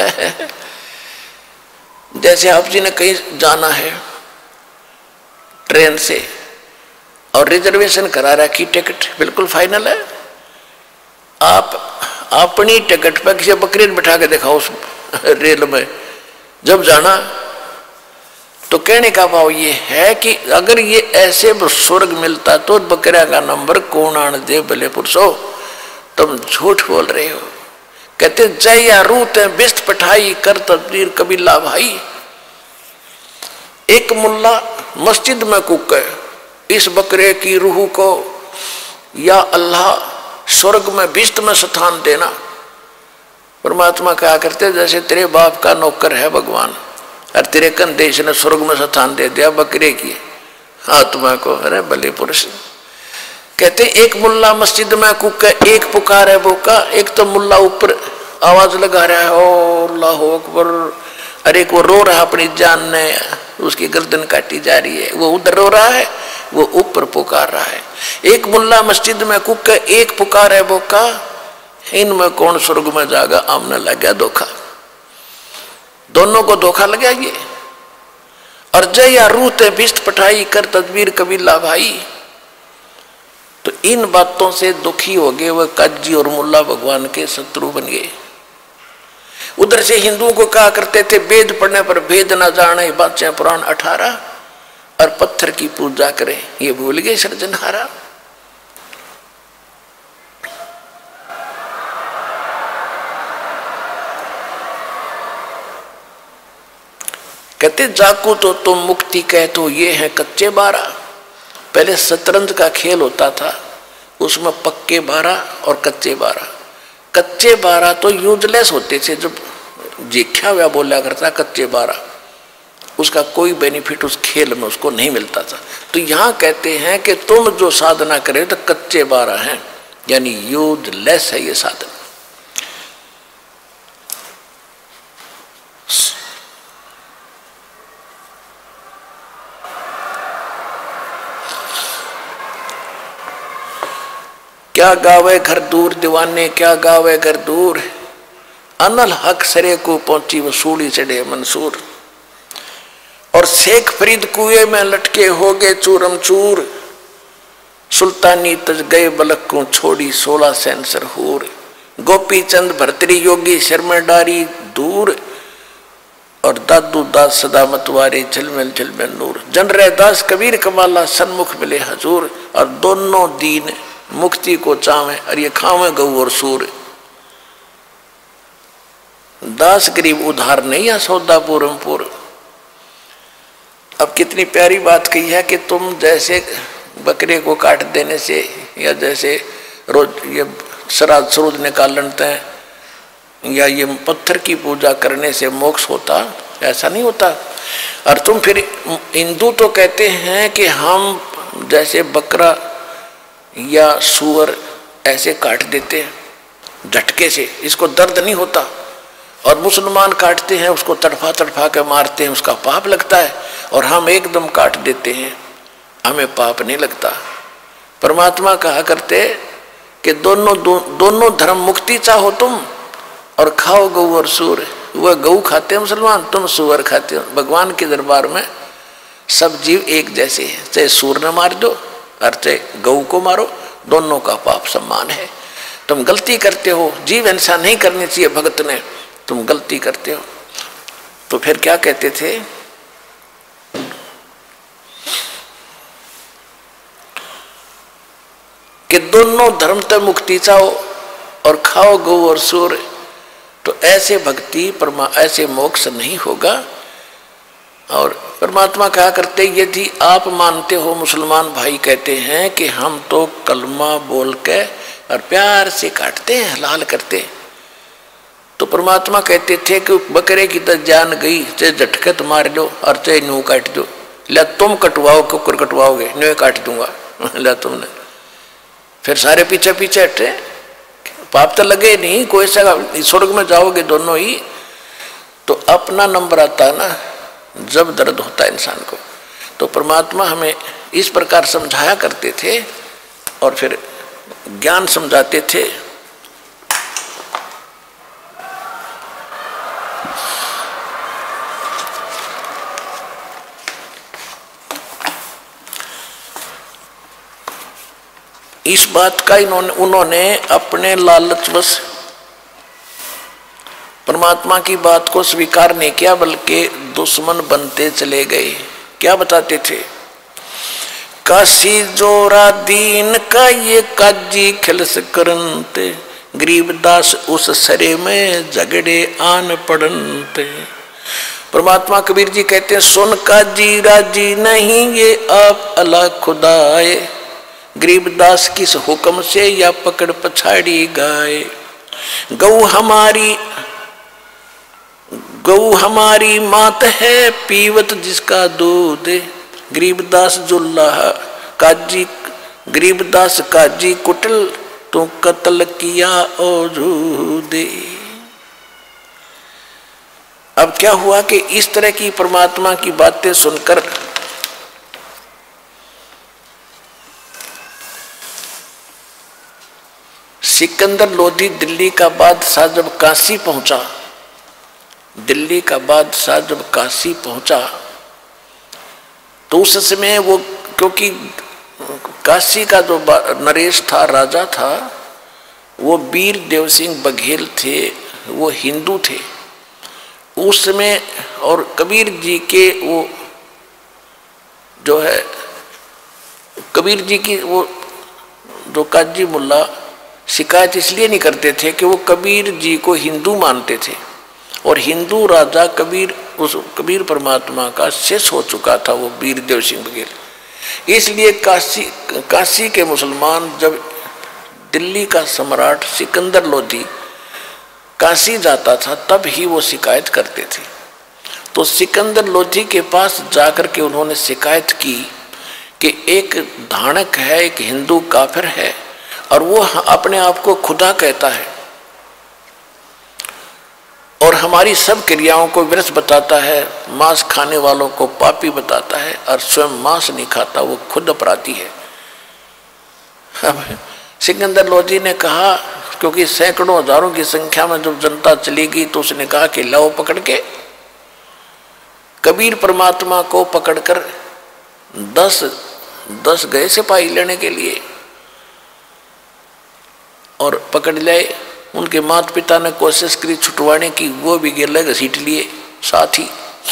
जैसे आप जी ने कहीं जाना है ट्रेन से और रिजर्वेशन करा रखी, टिकट बिल्कुल फाइनल है, आप अपनी टिकट पर किसी बकरी बैठा के दिखाओ उस रेल में जब जाना, तो कहने का भाव ये है कि अगर ये ऐसे स्वर्ग मिलता तो बकरा का नंबर कौन आने दे, भले पुरुषो तुम झूठ बोल रहे हो। कहते जय या रूत बिस्त पठाई कर तदबीर कबीला भाई। एक मुल्ला मस्जिद में कूके इस बकरे की रूह को, या अल्लाह स्वर्ग में बिस्त में स्थान देना। परमात्मा कहा करते जैसे तेरे बाप का नौकर है भगवान और तेरे कंधे इसने स्वर्ग में स्थान दे दिया बकरे की आत्मा को। अरे भले पुरुष। कहते एक मुल्ला मस्जिद में कूके, एक पुकार है बोका, एक तो मुल्ला ऊपर आवाज लगा रहा है ओ अल्लाह अकबर, अरे एक वो रो रहा अपनी जान ने, उसकी गर्दन काटी जा रही है, वो उधर रो रहा है, वो ऊपर पुकार रहा है। एक मुल्ला मस्जिद में कूके, एक पुकार है बोका, इनमें कौन स्वर्ग में जाएगा? आमने लग गया धोखा, दोनों को धोखा लग गया ये। और जय या रूत बिस्त पठाई कर तदबीर कबीला भाई। तो इन बातों से दुखी हो गए वह काजी और मुल्ला भगवान के शत्रु बन गए। उधर से हिंदुओं को कहा करते थे वेद पढ़ने पर भेद ना जाने, बादशाह पुराण अठारह, और पत्थर की पूजा करें, ये भूल गए सृजनहारा। कहते जाकू तो तुम मुक्ति कह तो ये है कच्चे बारह। पहले शतरंज का खेल होता था, उसमें पक्के बारह और कच्चे बारह। कच्चे बारह तो यूजलेस होते थे, जब जीख्या हुआ बोला करता कच्चे बारह, उसका कोई बेनिफिट उस खेल में उसको नहीं मिलता था। तो यहाँ कहते हैं कि तुम जो साधना करे तो कच्चे बारह हैं, यानी यूजलेस है ये साधना। क्या गावे घर दूर दीवाने, क्या गावे घर दूर, अनल हक सरे को पहुंची वसूली चढ़े मंसूर। और शेख फरीद कुएं में लटके हो गए चूरम चूर, सुल्तानी तज गए बलक को छोड़ी सोलह सेंसर हूर। गोपी चंद भरतरी योगी शर्मा डारी दूर, और दादू दास सदा मतवारे झलमिल झलमिल नूर। जन रे दास कबीर कमाला सन्मुख मिले हजूर। और दोनों दीन मुक्ति को चावे और ये खावे गऊ और सूर। दास गरीब उधार नहीं या सौदा पूरम पूर। अब कितनी प्यारी बात कही है कि तुम जैसे बकरे को काट देने से या जैसे रोज ये श्राद्ध श्रुद्ध निकालते हैं या ये पत्थर की पूजा करने से मोक्ष होता, ऐसा नहीं होता। और तुम फिर हिंदू तो कहते हैं कि हम जैसे बकरा या सूअर ऐसे काट देते हैं झटके से, इसको दर्द नहीं होता। और मुसलमान काटते हैं उसको तड़फा तड़फा के मारते हैं, उसका पाप लगता है। और हम एकदम काट देते हैं, हमें पाप नहीं लगता। परमात्मा कहा करते कि दोनों दो, दोनों धर्म मुक्ति चाहो तुम और खाओ गऊ और सूर। वह गऊ खाते हैं मुसलमान, तुम सूअर खाते हो। भगवान के दरबार में सब जीव एक जैसे हैं, चाहे सूर न मार दो और चाहे गऊ को मारो, दोनों का पाप समान है। तुम गलती करते हो, जीव हिंसा नहीं करनी चाहिए भगत ने, तुम गलती करते हो। तो फिर क्या कहते थे कि दोनों धर्म तक मुक्ति चाहो और खाओ गऊ और सूर। तो ऐसे भक्ति परमा ऐसे मोक्ष नहीं होगा। और परमात्मा कहा करते यदि आप मानते हो, मुसलमान भाई कहते हैं कि हम तो कलमा बोल के और प्यार से काटते हैं, हलाल करते हैं। तो परमात्मा कहते थे कि बकरे की तो जान गई, चाहे झटके तो मार लो और चाहे न्यू काट दो। ला तुम कटवाओ, कुकर कटवाओगे, न्यू काट दूंगा। ला तुमने फिर सारे पीछे पीछे हटे, पाप तो लगे नहीं, कोई सा स्वर्ग में जाओगे दोनों ही। तो अपना नंबर आता है ना जब दर्द होता है इंसान को। तो परमात्मा हमें इस प्रकार समझाया करते थे और फिर ज्ञान समझाते थे। इस बात का इन्होंने उन्होंने अपने लालचवश परमात्मा की बात को स्वीकार नहीं किया, बल्कि दुश्मन बनते चले गए। क्या बताते थे? काशी जोरा दीन का ये काजी खिलस करनते, गरीबदास उस सरे में झगड़े आन पड़नते। परमात्मा कबीर जी कहते हैं सुन काजी राजी नहीं ये आप अल्लाह खुदाए, गरीबदास किस हुक्म से या पकड़ पछाड़ी गाय। गऊ हमारी गऊ हमारी मात है पीवत जिसका दूध, गरीबदास जुल्लाह काजी गरीबदास काजी कुटल तो कत्ल किया औजूदे। अब क्या हुआ कि इस तरह की परमात्मा की बातें सुनकर सिकंदर लोधी दिल्ली का बादशाह जब काशी पहुंचा, दिल्ली का बादशाह जब काशी पहुंचा तो उस समय वो, क्योंकि काशी का जो नरेश था, राजा था, वो वीर देव सिंह बघेल थे, वो हिंदू थे उस समय। और कबीर जी के वो जो है कबीर जी की वो जो काजी मुल्ला शिकायत इसलिए नहीं करते थे कि वो कबीर जी को हिंदू मानते थे और हिंदू राजा कबीर उस कबीर परमात्मा का शेष हो चुका था, वो वीर देव सिंह बघेल। इसलिए काशी काशी के मुसलमान जब दिल्ली का सम्राट सिकंदर लोधी काशी जाता था तब ही वो शिकायत करते थे। तो सिकंदर लोधी के पास जाकर के उन्होंने शिकायत की कि एक धानक है, एक हिंदू काफिर है और वो अपने आप को खुदा कहता है और हमारी सब क्रियाओं को व्यर्थ बताता है, मांस खाने वालों को पापी बताता है और स्वयं मांस नहीं खाता, वो खुद अपराधी है। अब सिकंदर लोधी ने कहा, क्योंकि सैकड़ों हजारों की संख्या में जब जनता चली गई तो उसने कहा कि लाओ पकड़ के। कबीर परमात्मा को पकड़कर दस दस गए सिपाही लेने के लिए और पकड़ लाए। उनके माता पिता ने कोशिश करी छुटवाने की, वो भी गेले घसीट लिए साथी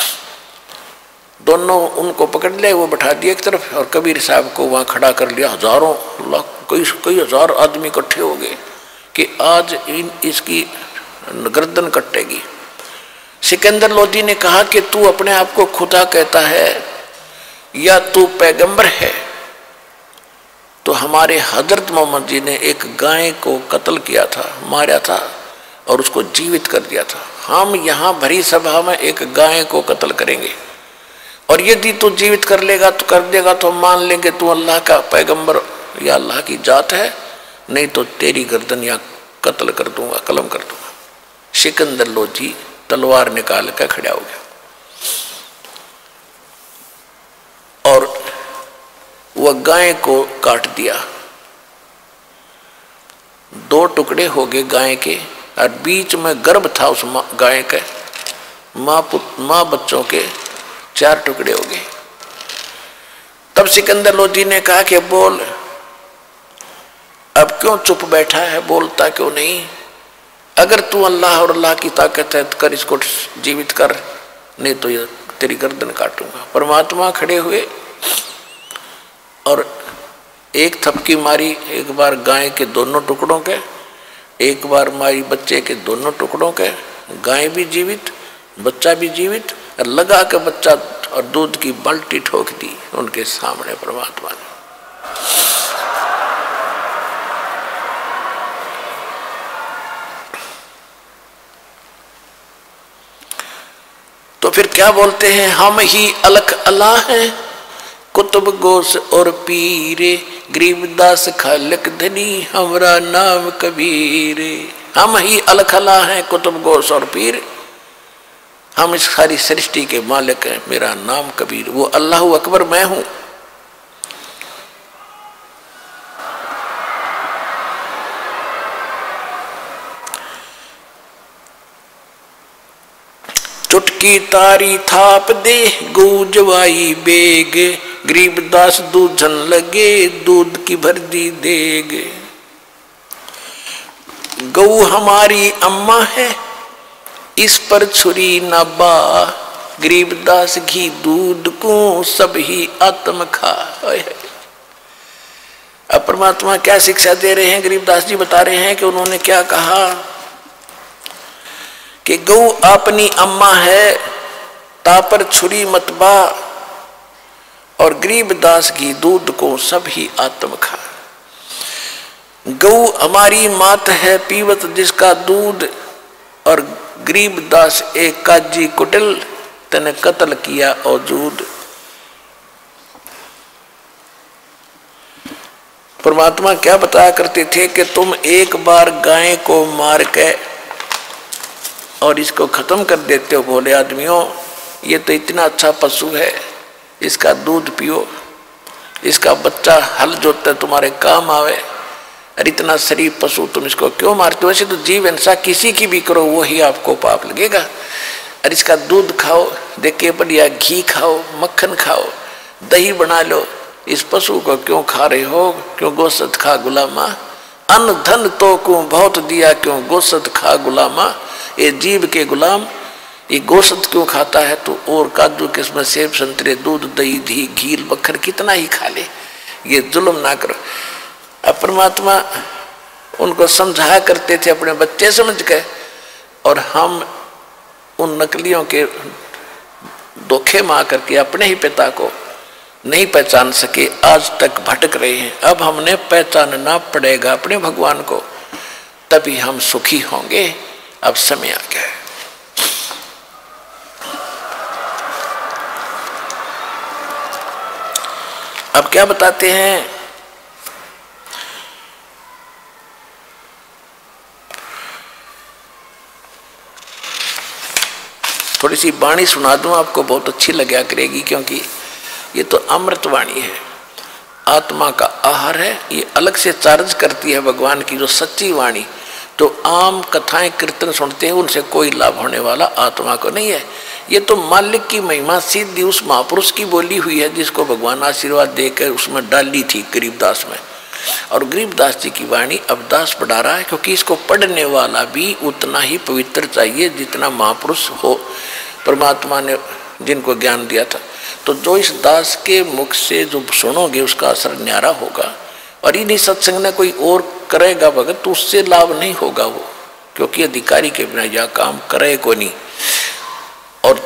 दोनों उनको पकड़ लिया, वो बैठा दिया एक तरफ और कबीर साहब को वहाँ खड़ा कर लिया। हजारों लाख कई कई हजार आदमी इकट्ठे हो गए कि आज इन इसकी गर्दन कटेगी। सिकंदर लोधी ने कहा कि तू अपने आप को खुदा कहता है या तू पैगंबर है? तो हमारे हजरत मोहम्मद जी ने एक गाय को कत्ल किया था, मारा था और उसको जीवित कर दिया था। हम यहाँ भरी सभा में एक गाय को कत्ल करेंगे और यदि तू जीवित कर लेगा तो कर देगा तो हम मान लेंगे तू अल्लाह का पैगंबर या अल्लाह की जात है, नहीं तो तेरी गर्दन या कत्ल कर दूंगा, कलम कर दूंगा। सिकंदर लोधी तलवार निकाल कर खड़ा हो गया और वह गाय को काट दिया। दो टुकड़े हो गए गाय के और बीच में गर्भ था उस गाय के, माँ पुत्र माँ बच्चों के चार टुकड़े हो गए। तब सिकंदर लोधी ने कहा कि बोल, अब क्यों चुप बैठा है, बोलता क्यों नहीं? अगर तू अल्लाह और अल्लाह की ताकत है तो कर, इसको जीवित कर, नहीं तो ये तेरी गर्दन काटूंगा। परमात्मा खड़े हुए और एक थपकी मारी, एक बार गाय के दोनों टुकड़ों के, एक बार मारी बच्चे के दोनों टुकड़ों के। गाय भी जीवित, बच्चा भी जीवित, और लगा के बच्चा और दूध की बाल्टी ठोक दी उनके सामने परमात्मा ने। तो फिर क्या बोलते हैं? हम ही अलख अल्लाह हैं, कुतुब गोस और पीरे, गरीबदास खालक धनी, हमारा नाम कबीर। हम ही अलख अल्लाह हैं, कुतुब गोस और पीर, हम इस सारी सृष्टि के मालिक हैं, मेरा नाम कबीर। वो अल्लाह अकबर मैं हूं। चुटकी तारी थाप दे गूंजवाई बेग, गरीबदास दूधन लगे दूध की भर दी देग। गऊ हमारी अम्मा है, इस पर छुरी न बा, गरीबदास घी दूध को सब ही आत्म खा। अब परमात्मा क्या शिक्षा दे रहे हैं? गरीबदास जी बता रहे हैं कि उन्होंने क्या कहा कि गऊ अपनी अम्मा है, तापर छुरी मत बा, और गरीबदास घी दूध को सब ही आत्म खा। गऊ हमारी मात है, पीवत जिसका दूध, और गरीबदास एक काजी कुटिल, तने कत्ल किया औजूद। परमात्मा क्या बताया करते थे कि तुम एक बार गाय को मार के और इसको खत्म कर देते हो। भोले आदमियों, ये तो इतना अच्छा पशु है, इसका दूध पियो, इसका बच्चा हल जोतता तुम्हारे काम आवे, और इतना शरीफ पशु तुम इसको क्यों मारते हो? वैसे तो जीव हिंसा किसी की भी करो वही आपको पाप लगेगा। और इसका दूध खाओ, देखिए बढ़िया घी खाओ, मक्खन खाओ, दही बना लो, इस पशु को क्यों खा रहे हो? क्यों गोश्त खा गुलामा, अन्न धन तो को बहुत दिया, क्यों गोश्त खा गुलामा। ये जीव के गुलाम ये गोश्त क्यों खाता है? तो और काजू किस्म सेब संतरे दूध दही धी घी मक्खन कितना ही खा ले, ये जुल्म ना करो। अब परमात्मा उनको समझाया करते थे अपने बच्चे समझ के, और हम उन नकलियों के धोखे में आकर के अपने ही पिता को नहीं पहचान सके, आज तक भटक रहे हैं। अब हमने पहचानना पड़ेगा अपने भगवान को, तभी हम सुखी होंगे। अब समय आ गया है। अब क्या बताते हैं? थोड़ी सी वाणी सुना दूं आपको, बहुत अच्छी लगा करेगी, क्योंकि ये तो अमृत वाणी है, आत्मा का आहार है। ये अलग से चार्ज करती है भगवान की जो सच्ची वाणी। तो आम कथाएं कीर्तन सुनते हैं, उनसे कोई लाभ होने वाला आत्मा को नहीं है। ये तो मालिक की महिमा सिद्धि उस महापुरुष की बोली हुई है, जिसको भगवान आशीर्वाद देकर उसमें डाली थी गरीबदास में। और गरीबदास जी की वाणी अब दास पढ़ा रहा है, क्योंकि इसको पढ़ने वाला भी उतना ही पवित्र चाहिए जितना महापुरुष हो। परमात्मा ने जिनको ज्ञान दिया था। तो जो इस दास के मुख से जो सुनोगे उसका असर न्यारा होगा, और इन्हीं सत्संग ने कोई और करेगा भगत तो उससे लाभ नहीं होगा वो, क्योंकि अधिकारी के बिना यह काम करे को नहीं। और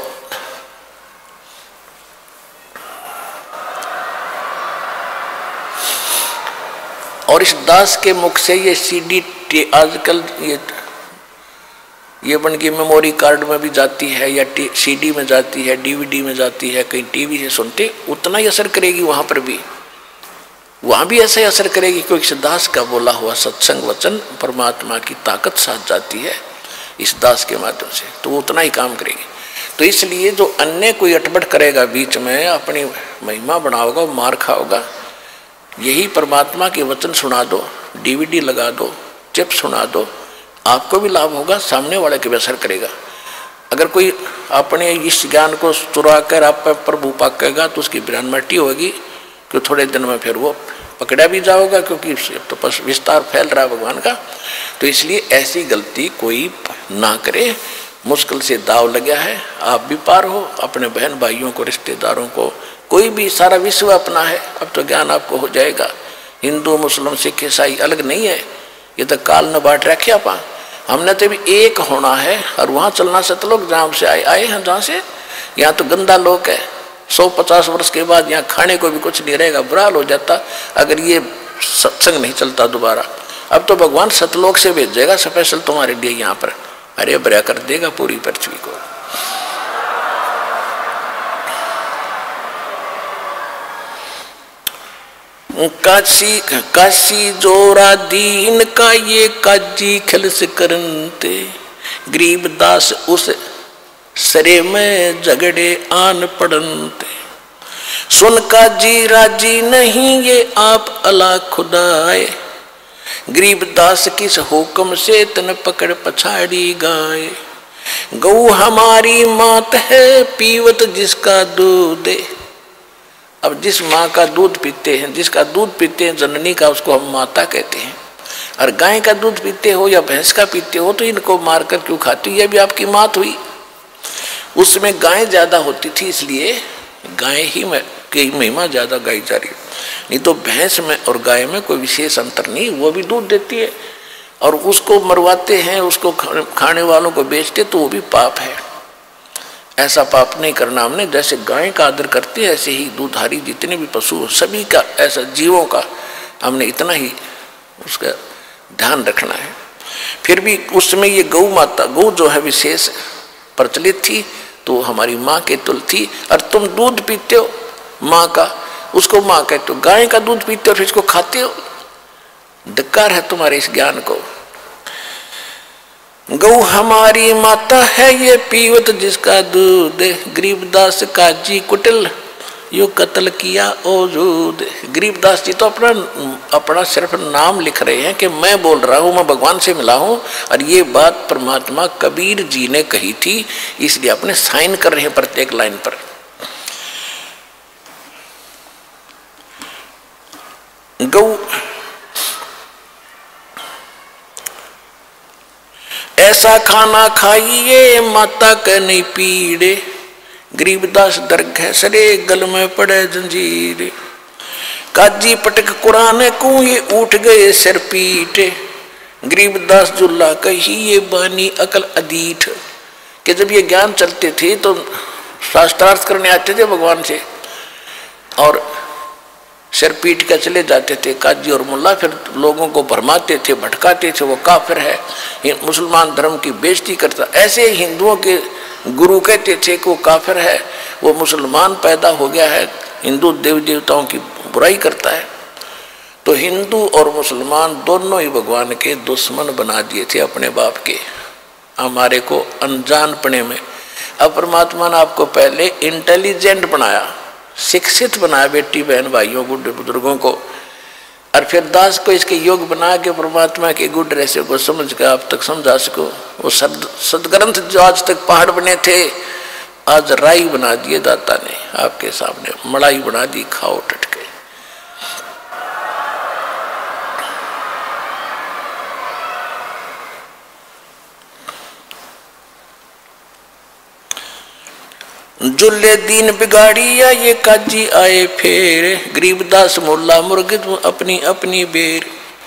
और इस दास के मुख से ये सीडी आजकल ये ये बन के मेमोरी कार्ड में भी जाती है, या सीडी में जाती है, डीवीडी में जाती है, कहीं टीवी से सुनते, उतना ही असर करेगी वहां पर भी, वहां भी ऐसा ही असर करेगी, क्योंकि इस दास का बोला हुआ सत्संग वचन परमात्मा की ताकत साथ जाती है इस दास के माध्यम से, तो वो उतना ही काम करेगी। तो इसलिए जो अन्य कोई अटपट करेगा बीच में, अपनी महिमा बनाओगा, मार खाओगा, यही परमात्मा के वचन सुना दो, डीवीडी लगा दो, चिप सुना दो, आपको भी लाभ होगा, सामने वाले के भी असर करेगा। अगर कोई अपने इस ज्ञान को चुरा कर आप पर प्रभु पाकेगा तो उसकी ब्राह्मण मट्टी होगी, कि थोड़े दिन में फिर वो पकड़ा भी जाओगा, क्योंकि तो बस विस्तार फैल रहा है भगवान का। तो इसलिए ऐसी गलती कोई ना करे, मुश्किल से दाव लगा है, आप भी पार हो, अपने बहन भाइयों को, रिश्तेदारों को, कोई भी, सारा विश्व अपना है। अब तो ज्ञान आपको हो जाएगा, हिंदू मुस्लिम सिख ईसाई अलग नहीं है, ये तो काल न बांट रखे आप। हमने तो भी एक होना है, और वहाँ चलना सतलोक जहाँ से आए आए हैं, जहाँ से यहाँ तो गंदा लोक है, सौ पचास वर्ष के बाद यहाँ खाने को भी कुछ नहीं रहेगा, बुरा हाल हो जाता अगर ये सत्संग नहीं चलता दोबारा। अब तो भगवान सतलोक से भेजेगा स्पेशल तुम्हारे लिए, यहाँ पर हरे भरा कर देगा पूरी पृथ्वी को। काशी काशी जोरा दीन का ये काजी खलस करनते, गरीबदास उस सरे में झगड़े आन पड़नते। सुन काजी राजी नहीं ये आप अला खुदाए, गरीबदास किस हुक्म से तन पकड़ पछाड़ी गाए। गऊ हमारी मात है पीवत जिसका दूध, अब जिस माँ का दूध पीते हैं, जिसका दूध पीते हैं जननी का, उसको हम माता कहते हैं। और गाय का दूध पीते हो या भैंस का पीते हो तो इनको मारकर क्यों खाती, ये भी आपकी मात हुई। उसमें गाय ज्यादा होती थी इसलिए गाय ही में की महिमा ज्यादा गाई जा रही है, नहीं तो भैंस में और गाय में कोई विशेष अंतर नहीं, वो भी दूध देती है। और उसको मरवाते हैं, उसको खाने वालों को बेचते तो वो भी पाप है। ऐसा पाप नहीं करना हमने। जैसे गाय का आदर करते हैं ऐसे ही दूधारी जितने भी पशु सभी का, ऐसा जीवों का हमने इतना ही उसका ध्यान रखना है। फिर भी उसमें ये गौ माता, गौ जो है विशेष प्रचलित थी, तो हमारी माँ के तुल थी। और तुम दूध पीते हो माँ का, उसको माँ कहते हो। गाय का दूध पीते हो फिर इसको खाते हो, धिक्कार है तुम्हारे इस ज्ञान को। गौ हमारी माता है ये पीवत जिसका दूध, गरीबदास काजी कुटिल यो कत्ल किया औजूद। गरीबदास जी तो अपना अपना सिर्फ नाम लिख रहे हैं कि मैं बोल रहा हूँ, मैं भगवान से मिला हूँ, और ये बात परमात्मा कबीर जी ने कही थी, इसलिए अपने साइन कर रहे हैं प्रत्येक लाइन पर। गौ ऐसा खाना खाइए माता के नहीं पीड़े, गरीबदास दर्ग है सरे गल में पड़े जंजीर। काजी पटक कुरान को ये उठ गए सिर पीटे, गरीबदास जुल्ला कही ये बानी अकल अदीठ। कि जब ये ज्ञान चलते थे तो शास्त्रार्थ करने आते थे भगवान से, और सिर पीट कर चले जाते थे काजी और मुल्ला, फिर लोगों को भरमाते थे, भटकाते थे, वो काफिर है, मुसलमान धर्म की बेइज्जती करता। ऐसे हिंदुओं के गुरु कहते थे कि वो काफिर है, वो मुसलमान पैदा हो गया है, हिंदू देव देवताओं की बुराई करता है। तो हिंदू और मुसलमान दोनों ही भगवान के दुश्मन बना दिए थे अपने बाप के, हमारे को अनजानपने में। अब परमात्मा ने आपको पहले इंटेलिजेंट बनाया, शिक्षित बनाया, बेटी बहन भाइयों बूढ़े बुजुर्गों को, और फिर दास को इसके योग बना के परमात्मा के गुड रहस्य को समझ कर आप तक समझा सको। वो सद सदग्रंथ जो आज तक पहाड़ बने थे, आज राई बना दिए दाता ने आपके सामने, मड़ाई बना दी, खाओ टटके। जुल्ले दीन बिगाड़िया ये काजी आए फेर, गरीबदास मुल्ला मुर्गे अपनी अपनी बेर।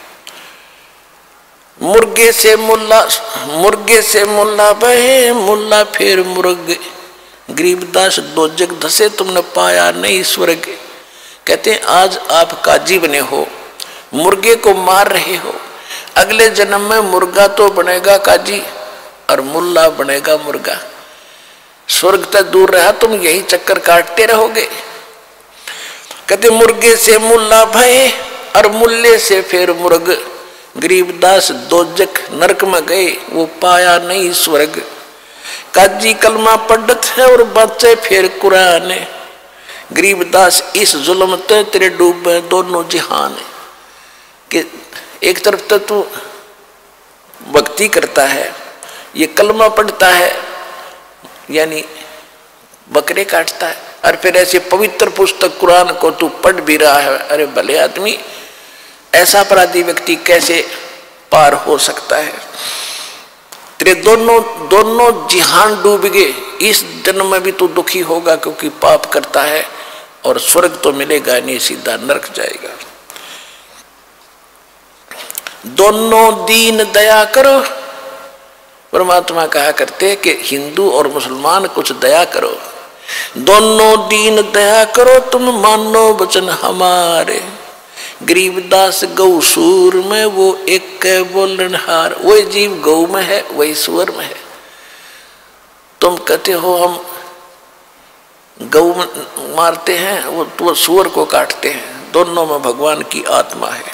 मुर्गे से मुल्ला मुर्गे से मुल्ला बहे, मुल्ला फिर मुर्गे। गरीबदास दो जग धसे तुमने पाया नहीं स्वर्ग। कहते हैं आज आप काजी बने हो, मुर्गे को मार रहे हो, अगले जन्म में मुर्गा तो बनेगा काजी और मुल्ला बनेगा मुर्गा। स्वर्ग तक दूर रहा, तुम यही चक्कर काटते रहोगे। कहते मुर्गे से मुल्ला भय और मुल्ले से फिर मुर्ग। गरीबदास दोजक नरक में गए, वो पाया नहीं स्वर्ग। काजी कलमा पढ़त है और बच्चे फिर कुरान। गरीबदास इस जुल्म ते तेरे डूबे दोनों जहान। कि एक तरफ तो तू भक्ति करता है, ये कलमा पढ़ता है यानी बकरे काटता है, और फिर ऐसे पवित्र पुस्तक कुरान को तू पढ़ भी रहा है। अरे भले आदमी, ऐसा अपराधी व्यक्ति कैसे पार हो सकता है। तेरे दोनों दोनों जिहान डूब गए। इस जन्म में भी तू दुखी होगा क्योंकि पाप करता है, और स्वर्ग तो मिलेगा नहीं, सीधा नरक जाएगा। दोनों दीन दया करो। परमात्मा कहा करते कि हिंदू और मुसलमान कुछ दया करो। दोनों दीन दया करो तुम मानो वचन हमारे। गरीबदास गौ सूर में वो एक बोलनहार। वही जीव गौ में है, वही सुअर में है। तुम कहते हो हम गौ मारते हैं, वो तो सुअर को काटते हैं। दोनों में भगवान की आत्मा है।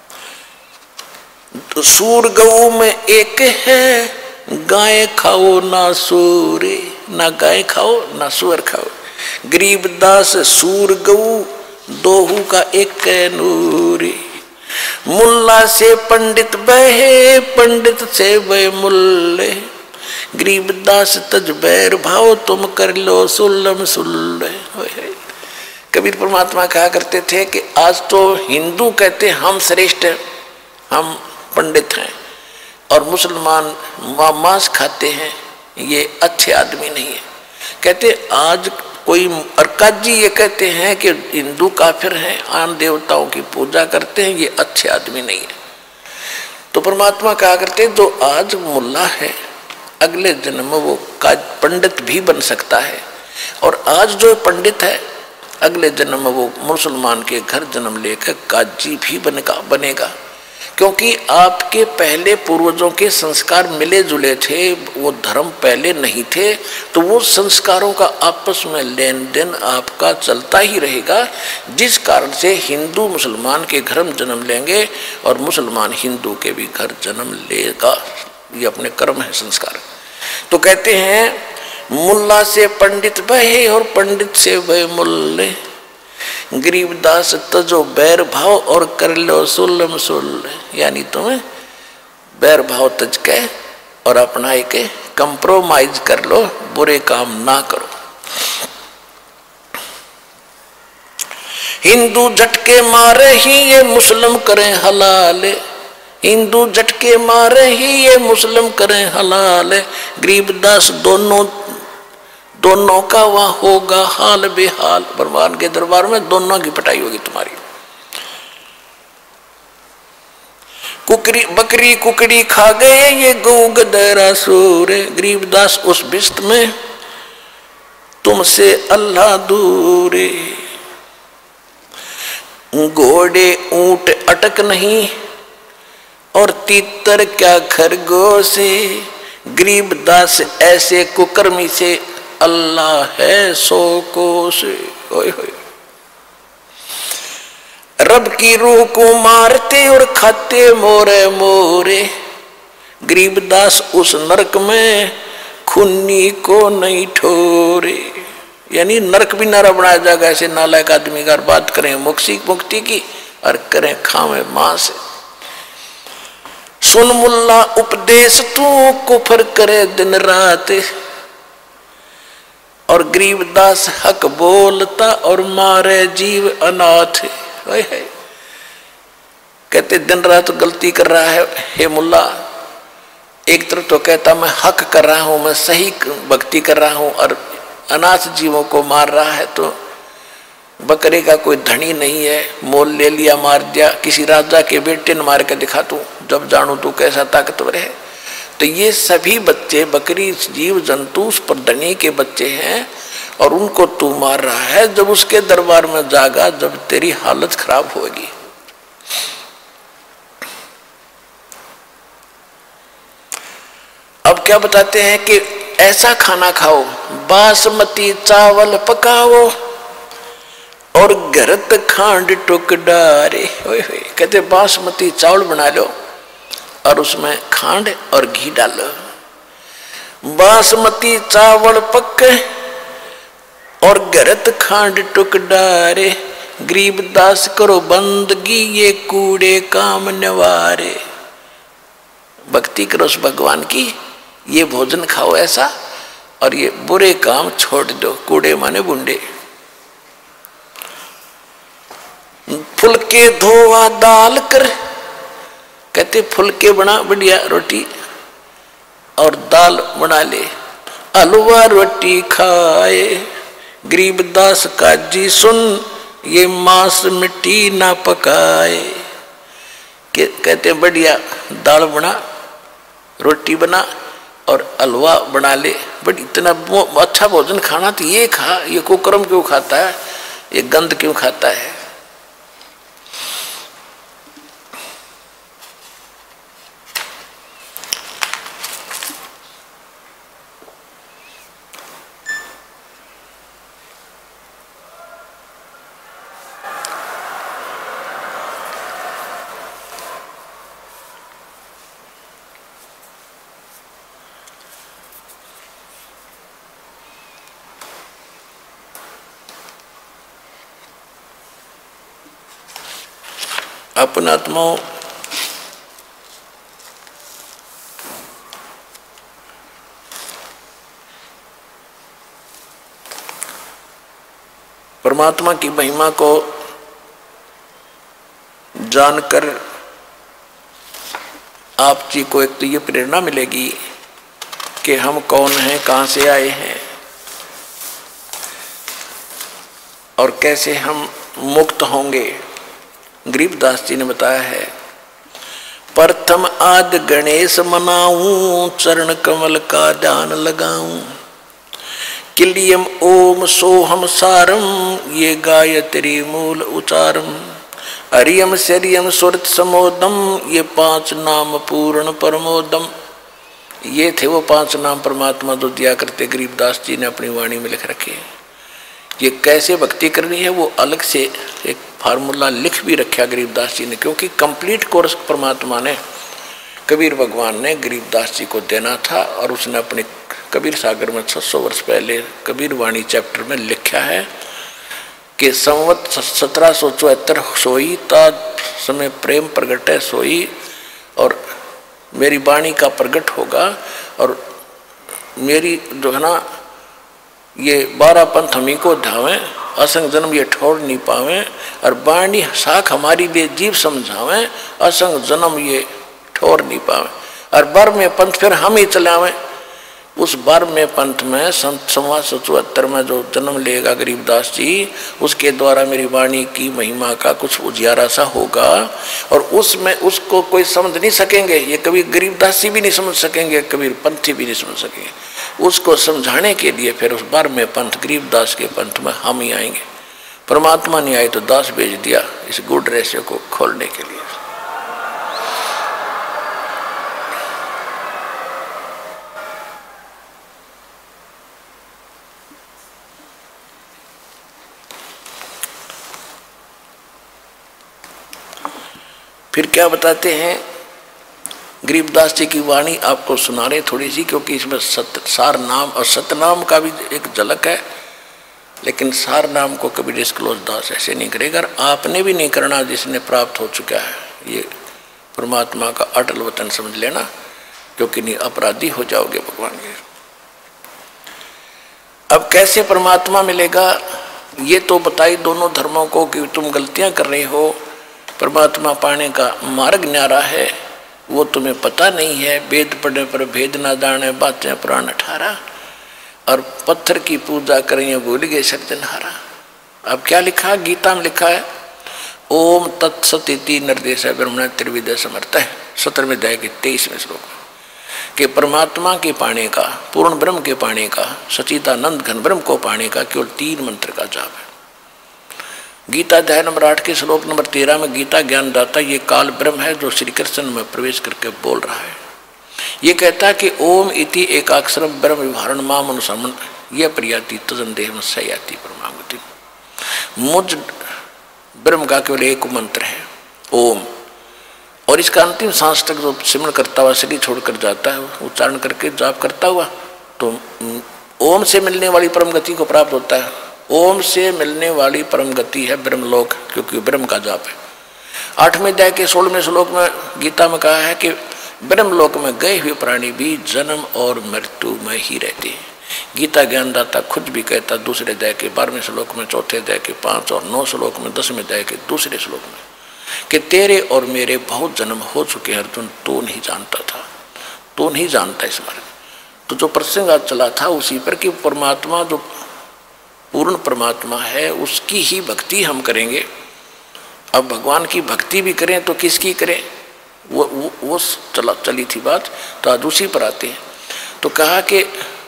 तो सूर गऊ में एक है, गाय खाओ ना सूरे, ना गाय खाओ ना सुअर खाओ। गरीबदास सूर गऊ दोहू का एक नूरी। मुल्ला से पंडित बहे, पंडित से वह मुल्ले। गरीबदास तज बैर भाव तुम कर लो सुल्लम सुल्ले। कबीर परमात्मा कहा करते थे कि आज तो हिंदू कहते हम श्रेष्ठ हैं, हम पंडित हैं, और मुसलमान मांस खाते हैं, ये अच्छे आदमी नहीं है। कहते आज कोई अरकाजी ये कहते हैं कि हिंदू काफिर हैं, आन देवताओं की पूजा करते हैं, ये अच्छे आदमी नहीं है। तो परमात्मा कहा करते जो आज मुल्ला है, अगले जन्म में वो पंडित भी बन सकता है, और आज जो पंडित है अगले जन्म में वो मुसलमान के घर जन्म लेकर काजी भी बनेगा बनेगा क्योंकि आपके पहले पूर्वजों के संस्कार मिले जुले थे, वो धर्म पहले नहीं थे, तो वो संस्कारों का आपस में लेन देन आपका चलता ही रहेगा। जिस कारण से हिंदू मुसलमान के घर जन्म लेंगे और मुसलमान हिंदू के भी घर जन्म लेगा। ये अपने कर्म है, संस्कार। तो कहते हैं मुल्ला से पंडित बहे और पंडित से वह मुल्ले। गरीबदास तजो बैर भाव और कर लो सुल्लम सुल्ल। यानी तुम्हें बैर भाव तज के और अपना एक कंप्रोमाइज कर लो, बुरे काम ना करो। हिंदू झटके मारे ही ये मुस्लिम करें हलाल। हिंदू झटके मारे ही ये मुस्लिम करें हलाल। गरीबदास दोनों दोनों का वहां होगा हाल बेहाल। भगवान के दरबार में दोनों की पिटाई होगी तुम्हारी। कुकरी बकरी कुकड़ी खा गए ये गौ गदरा सूर। गरीबदास उस बिस्त में तुमसे अल्लाह दूर। घोड़े ऊंट अटक नहीं और तीतर क्या खरगोश। गरीबदास ऐसे कुकर्मी से अल्लाह है सो कोस। ओए होए रब की रूह को मारते और खाते मोरे मोरे। गरीबदास उस नरक में खूनी को नहीं ठोरे। यानी नरक भी नारा बनाया जाएगा ऐसे नालायक आदमी का। बात करें मुक्ति मुक्ति की और करें खावे मांस। सुन मुल्ला उपदेश तू कुफर करे दिन रात। और गरीबदास हक बोलता और मारे जीव अनाथ। कहते दिन रात गलती कर रहा है हे मुल्ला। एक तरफ तो कहता मैं हक कर रहा हूं, मैं सही भक्ति कर रहा हूं, और अनाथ जीवों को मार रहा है तो बकरे का कोई धनी नहीं है, मोल ले लिया, मार दिया। किसी राजा के बेटे ने मार के दिखा तू, जब जानू तू कैसा ताकतवर है। तो ये सभी बच्चे बकरी जीव जंतु उस पर धनी के बच्चे हैं और उनको तू मार रहा है। जब उसके दरबार में जागा, जब तेरी हालत खराब होगी। अब क्या बताते हैं कि ऐसा खाना खाओ, बासमती चावल पकाओ और गरत खांड टुक डारे। कहते बासमती चावल बना लो और उसमें खांड और घी डालो। बासमती चावल पके और गरत खांड टुक डारे, गरीब दास करो बंदगी ये कूड़े काम नवारे। भक्ति करो उस भगवान की, ये भोजन खाओ ऐसा और ये बुरे काम छोड़ दो। कूड़े माने बुंडे। फुलके धोवा दाल कर, कहते फुलके बना बढ़िया रोटी और दाल बना ले, हलवा रोटी खाए। गरीब दास का जी सुन ये मांस मिट्टी ना पकाए। कहते बढ़िया दाल बना, रोटी बना और हलवा बना ले। बट इतना अच्छा भोजन खाना तो ये खा, ये कुकर्म क्यों खाता है, ये गंद क्यों खाता है। अपना आत्माओं परमात्मा की महिमा को जानकर आप जी को एक तो ये प्रेरणा मिलेगी कि हम कौन हैं, कहाँ से आए हैं और कैसे हम मुक्त होंगे। गरीबदास जी ने बताया है, प्रथम आद गणेश मनाऊं, चरण कमल का ध्यान लगाऊं। किलियम ओम सोहम सारम, ये गायत्री मूल उचारम। हरियम शरियम सुरत समोदम, ये पांच नाम पूर्ण परमोदम। ये थे वो पांच नाम परमात्मा जो दिया करते गरीबदास जी ने अपनी वाणी में लिख रखे। ये कैसे भक्ति करनी है वो अलग से एक फार्मूला लिख भी रखा गरीबदास जी ने, क्योंकि कंप्लीट कोर्स परमात्मा ने कबीर भगवान ने गरीबदास जी को देना था और उसने अपने कबीर सागर में छह सौ वर्ष पहले कबीर वाणी चैप्टर में लिखा है कि संवत सत्रह सौ चौहत्तर सोई ता समय प्रेम प्रगट है सोई, और मेरी वाणी का प्रगट होगा और मेरी जो है ना ये बारह पंथ हमी को ढावें, असंग जन्म ये ठोर नहीं पावें, और वाणी साख हमारी बे जीव समझावें, असंग जन्म ये ठोर नहीं पावें। और बर में पंथ फिर हम ही चलावें। उस बर में पंथ में संत संवत सौ चौहत्तर में जो जन्म लेगा गरीबदास जी, उसके द्वारा मेरी वाणी की महिमा का कुछ उजियारा सा होगा और उसमें उसको कोई समझ नहीं सकेंगे। ये कभी गरीबदास जी भी नहीं समझ सकेंगे, कबीर पंथी भी नहीं समझ सकेंगे। उसको समझाने के लिए फिर उस बार में पंथ गरीबदास के पंथ में हम ही आएंगे। परमात्मा नहीं आए तो दास भेज दिया इस गुड रहस्य को खोलने के लिए। फिर क्या बताते हैं गरीबदास जी की वाणी आपको सुना रहे थोड़ी सी, क्योंकि इसमें सत सार नाम और सतनाम का भी एक झलक है, लेकिन सार नाम को कभी डिस्क्लोज दास ऐसे नहीं करेगा। आपने भी नहीं करना जिसने प्राप्त हो चुका है। ये परमात्मा का अटल वतन समझ लेना, क्योंकि नहीं अपराधी हो जाओगे भगवान के। अब कैसे परमात्मा मिलेगा ये तो बताई दोनों धर्मों को कि तुम गलतियां कर रहे हो, परमात्मा पाने का मार्ग न्यारा है वो तुम्हें पता नहीं है। वेद पढ़ने पर भेद ना जाने बातें पुराण अठारह। और पत्थर की पूजा करें भूल गए सृजनहारा। अब क्या लिखा गीता में लिखा है, ओम तत्सत इति निर्देश ब्रह्मण त्रिविद समर्थ है सत्रहवें अध्याय के तेईसवें श्लोक कि परमात्मा के पाने का, पूर्ण ब्रह्म के पाने का, सचिदानंद घन ब्रह्म को पाने का केवल तीन मंत्र का जाप है। गीता अध्याय नंबर आठ के श्लोक नंबर तेरह में गीता ज्ञान दाता ये काल ब्रह्म है जो श्री कृष्ण में प्रवेश करके बोल रहा है। ये कहता है कि ओम इति एकाक्षर ब्रह्म विभारण माम अनुसमन यह प्रियाति तजन देह सयाति परमागति। मुझ ब्रह्म का केवल एक मंत्र है ओम, और इसका अंतिम सांस तक जो सिमरण करता हुआ शरीर छोड़कर जाता है, उच्चारण करके जाप करता हुआ, तो ओम से मिलने वाली परम गति को प्राप्त होता है। ओम से मिलने वाली परम गति है ब्रह्मलोक, क्योंकि ब्रह्म का जाप है। आठवें अध्याय के सोलहवें श्लोक में गीता में कहा है कि ब्रह्मलोक में गए हुए प्राणी भी जन्म और मृत्यु में ही रहते हैं। गीता ज्ञानदाता खुद भी कहता दूसरे अध्याय के बारहवें श्लोक में, चौथे अध्याय के पांच और नौ श्लोक में, दसवें अध्याय के दूसरे श्लोक में कि तेरे और मेरे बहुत जन्म हो चुके हैं अर्जुन, तो नहीं जानता था, तो नहीं जानता इस बारे में। तो जो प्रसंग आज चला था उसी पर कि परमात्मा जो पूर्ण परमात्मा है उसकी ही भक्ति हम करेंगे। अब भगवान की भक्ति भी करें तो किसकी करें, वो वो, वो चला चली थी बात, तो आज उसी पर आते हैं। तो कहा कि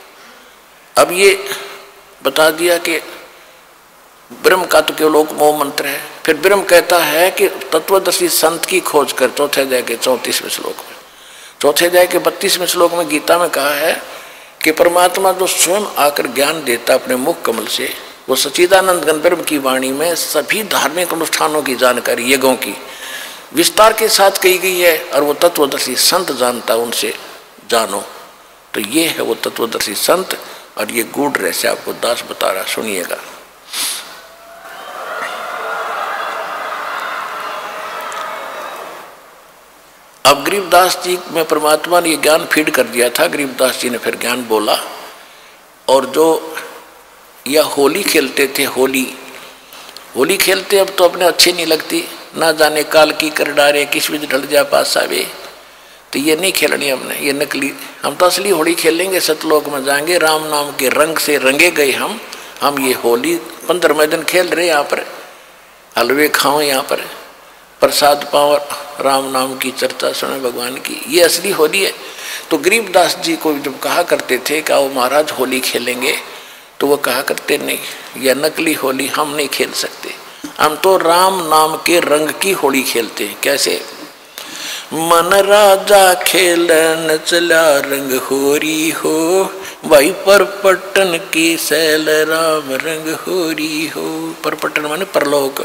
अब ये बता दिया कि ब्रह्म का तो केवल लोक मोह मंत्र है। फिर ब्रह्म कहता है कि तत्वदर्शी संत की खोज कर, चौथे अध्याय के चौंतीसवें श्लोक में। चौथे अध्याय के बत्तीसवें श्लोक में गीता में कहा है कि परमात्मा जो स्वयं आकर ज्ञान देता अपने मुख कमल से, वो सच्चिदानंद घन ब्रह्म की वाणी में सभी धार्मिक अनुष्ठानों की जानकारी यज्ञों की विस्तार के साथ कही गई है, और वो तत्वदर्शी संत जानता, उनसे जानो। तो ये है वो तत्वदर्शी संत, और ये गूढ़ रहस्य आपको दास बता रहा, सुनिएगा। अब गरीबदास जी में परमात्मा ने ये ज्ञान फीड कर दिया था। गरीबदास जी ने फिर ज्ञान बोला, और जो यह होली खेलते थे, होली होली खेलते अब तो अपने अच्छी नहीं लगती, ना जाने काल की कर डारे किस विध ढल जा पास आवे, तो ये नहीं खेलनी हमने, ये नकली। हम तो असली होली खेलेंगे, सतलोक में जाएंगे, राम नाम के रंग से रंगे गए हम हम ये होली पंद्रहवें दिन खेल रहे, यहाँ पर हलवे खाओ, यहाँ पर प्रसाद पाओ, राम नाम की चर्चा सुने भगवान की, ये असली होली है। तो गरीबदास जी को जब कहा करते थे कि आओ महाराज होली खेलेंगे, तो वो कहा करते नहीं, यह नकली होली हम नहीं खेल सकते, हम तो राम नाम के रंग की होली खेलते हैं। कैसे? मन राजा खेलन चला रंग होरी हो, भाई परपटन की सैल राम रंग होरी हो। परपटन माने परलोक।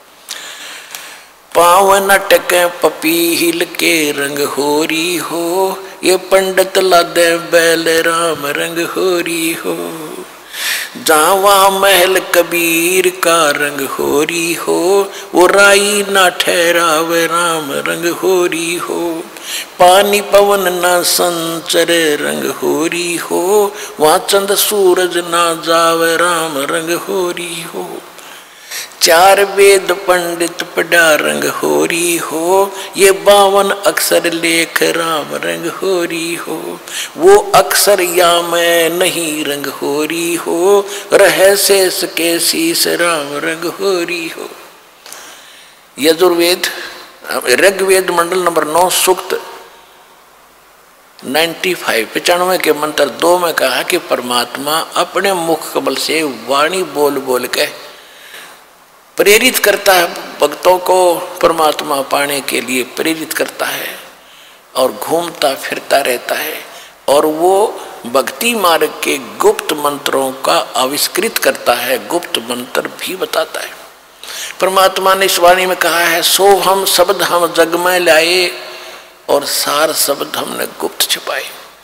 पावन अटक पपीहिल के रंग होरी हो, ये पंडित लादे बैल राम रंग होरी हो। जावा महल कबीर का रंग होरी हो, वो राई ना ठहराव राम रंग होरी हो। पानी पवन ना संचर रंग होरी हो, वहाँ चंद सूरज ना जाव राम रंग होरी हो। चार वेद पंडित पढ़ा रंग होरी हो, ये बावन अक्षर लेख राम रंग होरी हो। वो अक्षर या मैं नहीं रंग होरी हो, रह शेष के शीस राम रंग होरी हो। यजुर्वेद ऋग्वेद मंडल नंबर नौ सूक्त नाइन्टी फाइव पचानवे के मंत्र दो में कहा कि परमात्मा अपने मुख कमल से वाणी बोल बोल के प्रेरित करता है भक्तों को, परमात्मा पाने के लिए प्रेरित करता है, और घूमता फिरता रहता है, और वो भक्ति मार्ग के गुप्त मंत्रों का आविष्कृत करता है, गुप्त मंत्र भी बताता है। परमात्मा ने इस वाणी में कहा है, सो हम शब्द हम जग में लाए, और सार शब्द हमने गुप्त छिपाए।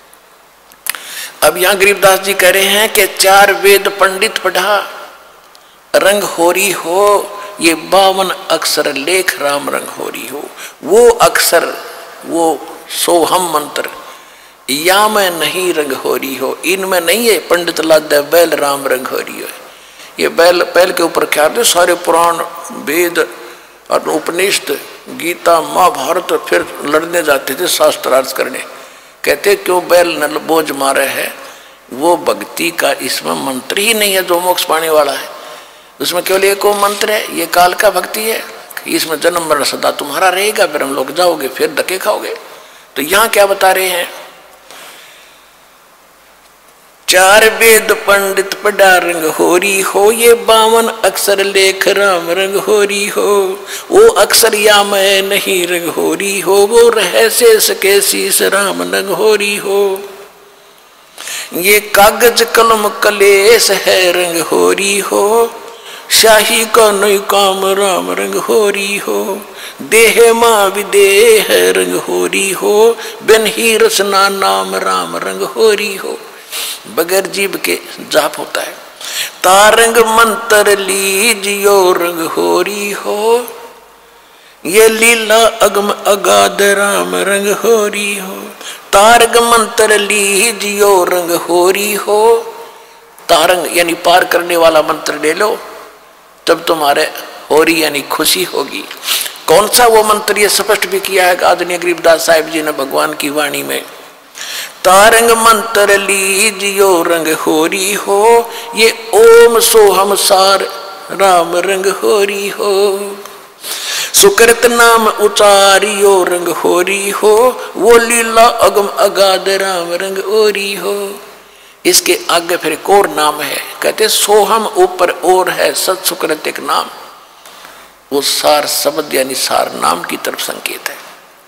अब यहाँ गरीबदास जी कह रहे हैं कि चार वेद पंडित पढ़ा रंग होरी हो, ये बावन अक्षर लेख राम रंग होरी हो। वो अक्षर, वो सोहम मंत्र या मैं नहीं रंग होरी हो, इनमें नहीं है पंडित लाद बैल राम रंग होरी हो। ये बैल बैल के ऊपर क्या थे, सारे पुराण वेद और उपनिषद गीता महाभारत फिर लड़ने जाते थे शास्त्रार्थ करने। कहते क्यों बैल नल बोझ मारे है, वो भक्ति का इसमें मंत्र ही नहीं है जो मोक्ष पाने वाला है। उसमें केवल एक वो मंत्र है, ये काल का भक्ति है, इसमें जन्म मरण सदा तुम्हारा रहेगा, फिर हम लोग जाओगे, फिर धक्के खाओगे। तो यहाँ क्या बता रहे हैं, चार वेद पंडित पढ़ा रंग होरी हो, ये बावन अक्षर लेख राम रंग होरी हो। वो अक्षर या मैं नहीं रंग होरी हो, वो रहस्य सके शीस राम रंग होरी हो। ये कागज कलम कलेश है रंग होरी हो, शाही का नई काम राम रंग होरी हो। देह माँ विदेह रंग होरी हो, बिन ही रसना नाम राम रंग होरी हो। बगैर जीव के जाप होता है। तारंग मंत्र लीजियो रंग होरी हो, ये लीला अगम अगाध राम रंग होरी हो। तारंग मंत्र लीजियो रंग होरी हो, तारंग यानी पार करने वाला मंत्र ले लो, तब तुम्हारे होरी यानी खुशी होगी। कौन सा वो मंत्र, ये स्पष्ट भी किया है आदरणीय गरीबदास साहिब जी ने भगवान की वाणी में। तारंग मंत्र लीजियो रंग होरी हो, ये ओम सोहम सार राम रंग होरी हो। सुकृत नाम उचारियो रंग होरी हो, वो लीला अगम अगाध राम रंग होरी हो। इसके आगे फिर एक और नाम है, कहते सोहम ऊपर और है, सत सुकृत एक नाम, वो सार शब्द यानी सार नाम की तरफ संकेत है।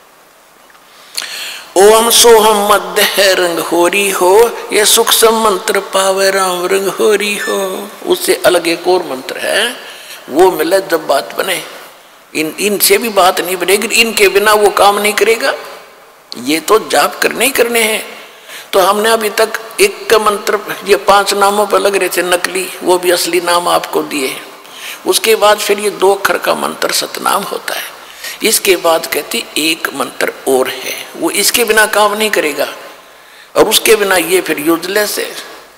ओम सोहम मध्य है रंग होरी हो, ये सुख सम मंत्र पावे राम रंग होरी हो। उससे अलग एक और मंत्र है, वो मिले जब बात बने। इन इनसे भी बात नहीं बनेगी, इनके बिना वो काम नहीं करेगा। ये तो जाप करने ही करने हैं। तो हमने अभी तक एक का मंत्र, ये पांच नामों पर लग रहे थे नकली, वो भी असली नाम आपको दिए। उसके बाद फिर ये दो अक्षर का मंत्र सतनाम होता है। इसके बाद कहती एक मंत्र और है, वो इसके बिना काम नहीं करेगा, और उसके बिना ये फिर यूजलेस है।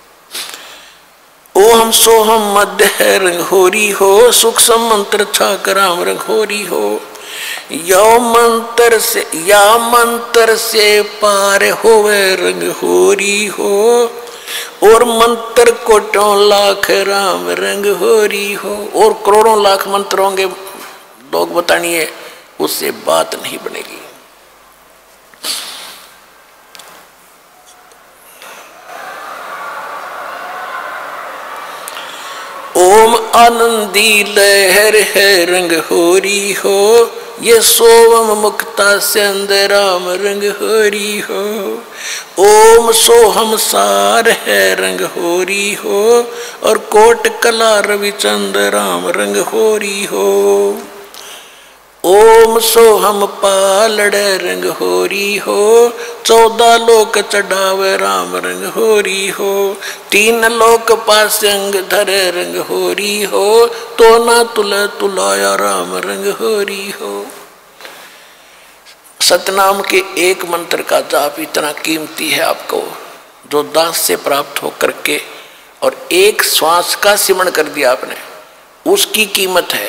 ओम सोहम मध्य है रंग होरी हो, सुख सम मंत्र छाक राम रंग होरी हो। या मंत्र से या मंत्र से पार होवे रंग होरी हो, और मंत्र कोटों लाख राम रंग होरी हो। और करोड़ों लाख मंत्र होंगे, लोग बतानिए, उससे बात नहीं बनेगी। ओम आनंदी लहर है रंग होरी हो, ये सोवम मुक्ता चंद राम रंग होरी हो। ओम सोहम सार है रंग होरी हो, और कोट कला रविचंद राम रंग होरी हो। ओम सोहम पालड़ रंग होरी हो, चौदह लोक चढ़ावे राम रंग होरी हो। तीन लोक पासंग धर रंग होरी हो, तो ना तुल तुलाया राम रंग होरी हो। सतनाम के एक मंत्र का जाप इतना कीमती है आपको, जो दास से प्राप्त हो करके और एक श्वास का सिमरण कर दिया आपने, उसकी कीमत है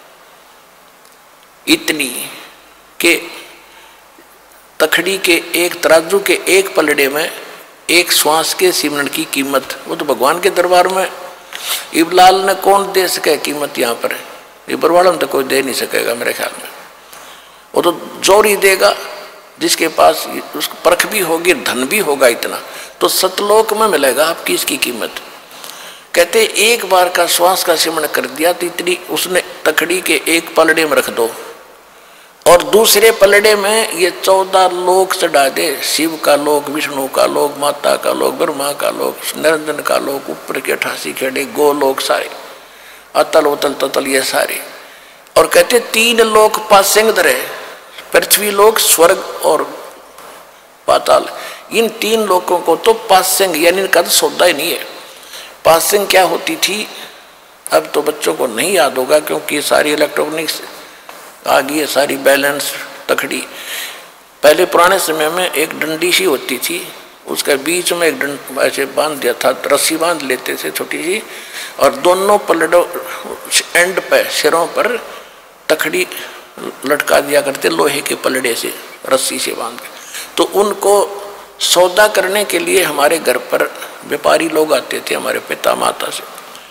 इतनी कि तखड़ी के एक तराजू के एक पलड़े में एक श्वास के सिमरण की कीमत, वो तो भगवान के दरबार में इबलाल ने कौन दे सके कीमत। यहाँ पर इबर वालों तो कोई दे नहीं सकेगा मेरे ख्याल में, वो तो जोरी देगा जिसके पास उसको परख भी होगी, धन भी होगा इतना, तो सतलोक में मिलेगा आपकी इसकी कीमत। कहते एक बार का श्वास का सिमरण कर दिया तो इतनी उसने तखड़ी के एक पलड़े में रख दो, और दूसरे पलड़े में ये चौदह लोक चढ़ा दे, शिव का लोक, विष्णु का लोक, माता का लोक, ब्रह्मा का लोक, निरंजन का लोक, ऊपर के अठासी खेड़े गोलोक सारे, अतल उतल ततल ये सारे। और कहते तीन लोक पासेंग धरे, पृथ्वी लोक, स्वर्ग और पाताल, इन तीन लोकों को तो पासेंग यानी इनका तो सौदा ही नहीं है। पासेंग क्या होती थी अब तो बच्चों को नहीं याद होगा, क्योंकि सारी इलेक्ट्रॉनिक्स आ गई है, सारी बैलेंस तखड़ी। पहले पुराने समय में एक डंडी सी होती थी, उसका बीच में एक डंड ऐसे बांध दिया था, रस्सी बांध लेते थे छोटी सी, और दोनों पलड़ों एंड पे सिरों पर तखड़ी लटका दिया करते लोहे के पलड़े से, रस्सी से बांध के। तो उनको सौदा करने के लिए हमारे घर पर व्यापारी लोग आते थे हमारे पिता माता से,